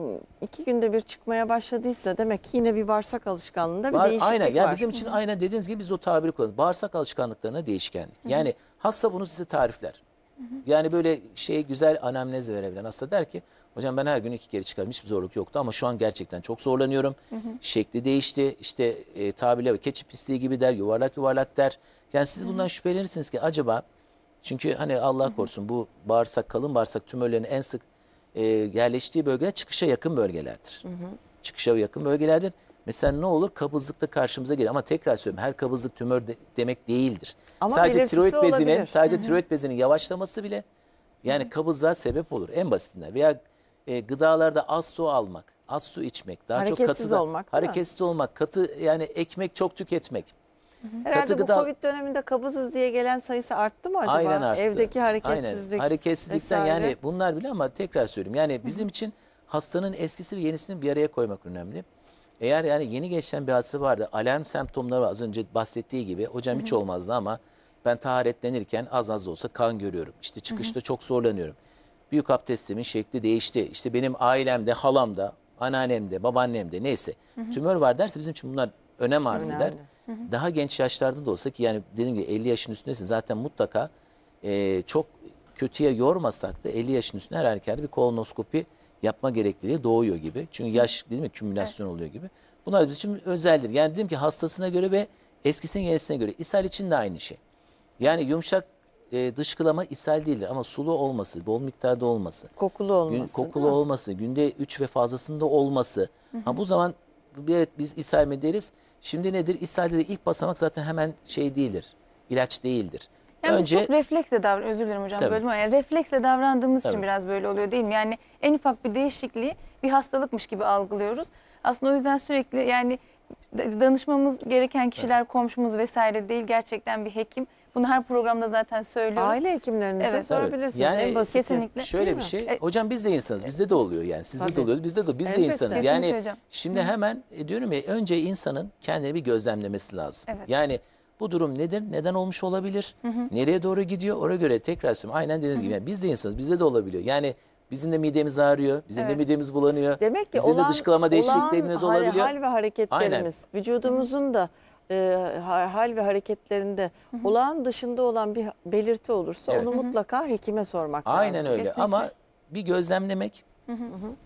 2 günde bir çıkmaya başladıysa demek ki yine bir bağırsak alışkanlığında bir değişiklik Aynen. var. Yani bizim için aynen dediğiniz gibi biz o tabiri kullanıyoruz. Bağırsak alışkanlıklarına değişkenlik. Yani hasta bunu size tarifler. Yani böyle güzel anamnez verebilen hasta der ki hocam ben her gün 2 kere çıkarım hiçbir zorluk yoktu ama şu an gerçekten çok zorlanıyorum. Şekli değişti işte tabirle keçi pisliği gibi der yuvarlak yuvarlak der. Yani siz bundan şüphelenirsiniz ki acaba çünkü hani Allah korusun bu bağırsak kalın bağırsak tümörlerinin en sık yerleştiği bölgeler çıkışa yakın bölgelerdir. Çıkışa yakın bölgelerdir. Mesela ne olur kabızlıkta karşımıza gelir ama tekrar söylüyorum her kabızlık tümör demek değildir. Ama sadece belirtisi tiroid bezinin yavaşlaması bile yani kabızlığa sebep olur en basitinden veya gıdalarda az su almak, az su içmek, daha çok Hareketsiz katı olmak, değil mi? hareketsiz olmak, katı yani ekmek çok tüketmek. Herhalde bu gıda- Covid döneminde kabızız diye gelen sayısı arttı mı acaba? Aynen arttı. Evdeki hareketsizlik. Aynen. Hareketsizlikten vesaire. yani bunlar bile ama tekrar söyleyeyim. Yani bizim için hastanın eskisi ve yenisini bir araya koymak önemli. Eğer yani yeni geçen bir hadise vardı. Alarm semptomları var. Az önce bahsettiği gibi hocam hiç olmazdı ama ben taharetlenirken az da olsa kan görüyorum. İşte çıkışta çok zorlanıyorum. Büyük abdestimin şekli değişti. İşte benim ailemde, halamda, anneannemde, babaannemde neyse tümör var derse bizim için bunlar önem arz eder. Daha genç yaşlarda da olsa ki yani dediğim gibi 50 yaşın üstündesin zaten mutlaka çok kötüye yormasak da 50 yaşın üstünde her halükarda bir kolonoskopi yapma gerekliliği doğuyor gibi. Çünkü yaş değil mi kümülasyon oluyor gibi. Bunlar bizim için özeldir. Yani dedim ki hastasına göre ve eskisinin yenisine göre. İshal için de aynı şey. Yani yumuşak dışkılama ishal değildir ama sulu olması, bol miktarda olması, Kokulu olması. kokulu değil mi? olması, günde 3 ve fazlasında olması. Ha bu zaman evet biz ishal mi deriz? Şimdi nedir? İshalde de ilk basamak zaten hemen değildir. İlaç değildir. Yani Önce biz çok refleksle özür dilerim hocam Tabii. böldüm ama yani refleksle davrandığımız için Tabii. biraz böyle oluyor değil mi? Yani en ufak bir değişikliği bir hastalıkmış gibi algılıyoruz. Aslında o yüzden sürekli yani danışmamız gereken kişiler komşumuz vesaire değil gerçekten bir hekim. Bunu her programda zaten söylüyoruz. Aile hekimlerinize Evet. sorabilirsiniz Yani en basit. kesinlikle. şöyle Değil bir mi? şey. Hocam biz de insanız. Bizde de oluyor yani. Sizde de Tabii. oluyor. Bizde de biz de Elbette. insanız. Kesinlikle Yani hocam. şimdi hemen diyorum ya önce insanın kendini bir gözlemlemesi lazım. Evet. Yani bu durum nedir? Neden olmuş olabilir? Nereye doğru gidiyor? Ona göre tekrar söylüyorum. Aynen dediğiniz gibi. Yani biz de insanız. Bizde de olabiliyor. Yani bizim de midemiz ağrıyor. Bizim de Evet. midemiz bulanıyor. Demek ki bizim de dışkılama değişikliklerimiz olabiliyor. hal ve hareketlerimiz, vücudumuzun da hal ve hareketlerinde olağan dışında olan bir belirti olursa Evet. onu mutlaka hekime sormak lazım. Aynen öyle Kesinlikle. ama bir gözlemlemek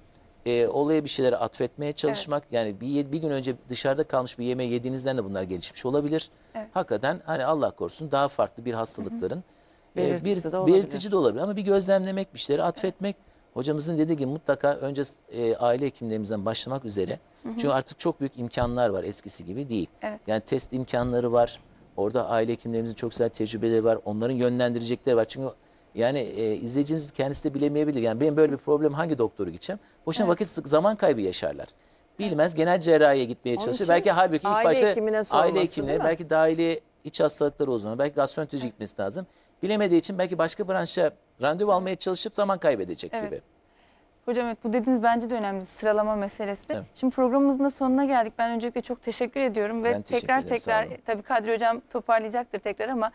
olaya bir şeyleri atfetmeye çalışmak. Yani bir gün önce dışarıda kalmış bir yemeği yediğinizden de bunlar gelişmiş olabilir. Evet. Hakikaten hani Allah korusun daha farklı bir hastalıkların Belirtisi de olabilir. belirtici de olabilir. Ama bir gözlemlemek, bir şeyleri atfetmek. Hocamızın dediği gibi mutlaka önce aile hekimlerimizden başlamak üzere. Çünkü artık çok büyük imkanlar var, eskisi gibi değil. Evet. Yani test imkanları var. Orada aile hekimlerimizin çok güzel tecrübeleri var. Onların yönlendirecekleri var. Çünkü yani izleyiciniz kendisi de bilemeyebilir. Yani benim böyle bir problem, hangi doktora gideceğim? Boşuna vakit, zaman kaybı yaşarlar. Bilmez, genel cerrahiye gitmeye Onun çalışır. için Belki halbuki ilk aile başta hekimine sorması, aile değil hekimine, mi? belki dahili iç hastalıkları uzmanı, belki gastroenteroloji gitmesi lazım. Bilemediği için belki başka branşa randevu almaya çalışıp zaman kaybedecek Evet. gibi. Hocam evet, bu dediğiniz bence de önemli, sıralama meselesi. Evet. Şimdi programımızın da sonuna geldik. Ben öncelikle çok teşekkür ediyorum ve Ben teşekkür ederim, tekrar sağ olun. tabii Kadri Hocam toparlayacaktır tekrar ama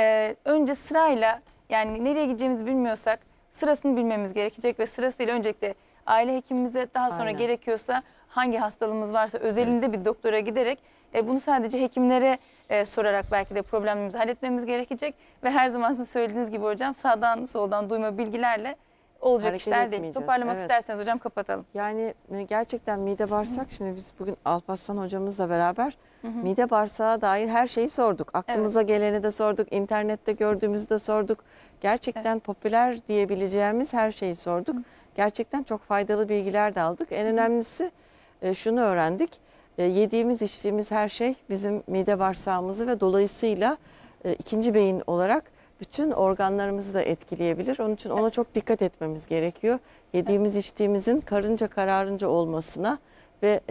önce sırayla, yani nereye gideceğimizi bilmiyorsak sırasını bilmemiz gerekecek ve sırasıyla öncelikle aile hekimimize, daha sonra Aynen. gerekiyorsa hangi hastalığımız varsa özelinde bir doktora giderek bunu sadece hekimlere sorarak belki de problemimizi halletmemiz gerekecek ve her zaman sizin söylediğiniz gibi hocam sağdan soldan duyma bilgilerle olacak Hareket işler değil. etmeyeceğiz, Toparlamak evet. isterseniz hocam kapatalım. Yani gerçekten mide bağırsak, şimdi biz bugün Alparslan hocamızla beraber mide bağırsağa dair her şeyi sorduk. Aklımıza geleni de sorduk, internette gördüğümüzü de sorduk. Gerçekten popüler diyebileceğimiz her şeyi sorduk. Gerçekten çok faydalı bilgiler de aldık. En önemlisi şunu öğrendik. Yediğimiz, içtiğimiz her şey bizim mide bağırsağımızı ve dolayısıyla ikinci beyin olarak bütün organlarımızı da etkileyebilir. Onun için ona çok dikkat etmemiz gerekiyor. Yediğimiz, içtiğimizin karınca kararınca olmasına ve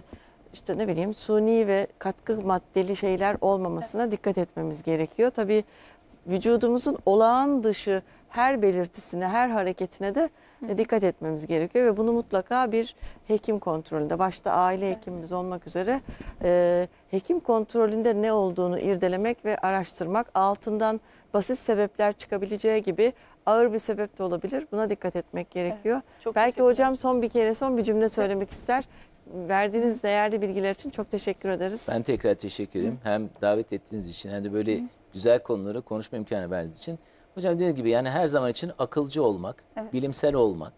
işte ne bileyim suni ve katkı maddeli şeyler olmamasına dikkat etmemiz gerekiyor. Tabii vücudumuzun olağan dışı her belirtisine, her hareketine de dikkat etmemiz gerekiyor ve bunu mutlaka bir hekim kontrolünde, başta aile hekimimiz olmak üzere hekim kontrolünde ne olduğunu irdelemek ve araştırmak, altından basit sebepler çıkabileceği gibi ağır bir sebep de olabilir. Buna dikkat etmek gerekiyor. Çok Belki teşekkürler. hocam son bir cümle söylemek ister. Verdiğiniz değerli bilgiler için çok teşekkür ederiz. Ben tekrar teşekkür ederim. Hem davet ettiğiniz için hem de böyle güzel konuları konuşma imkanı verdiğiniz için. Hocam dediğim gibi yani her zaman için akılcı olmak, Evet. bilimsel olmak,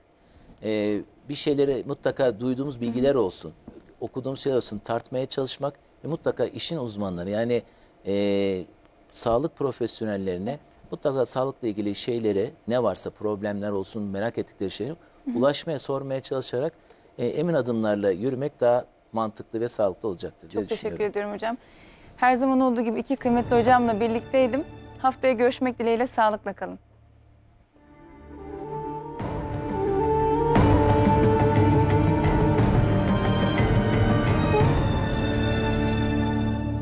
bir şeyleri mutlaka duyduğumuz bilgiler olsun, okuduğumuz şeyler olsun, tartmaya çalışmak ve mutlaka işin uzmanları, yani sağlık profesyonellerine mutlaka sağlıkla ilgili şeylere, ne varsa problemler olsun, merak ettikleri şeylere ulaşmaya, sormaya çalışarak emin adımlarla yürümek daha mantıklı ve sağlıklı olacaktır diye Çok teşekkür düşünüyorum. ediyorum hocam. Her zaman olduğu gibi iki kıymetli hocamla birlikteydim. Haftaya görüşmek dileğiyle, sağlıkla kalın.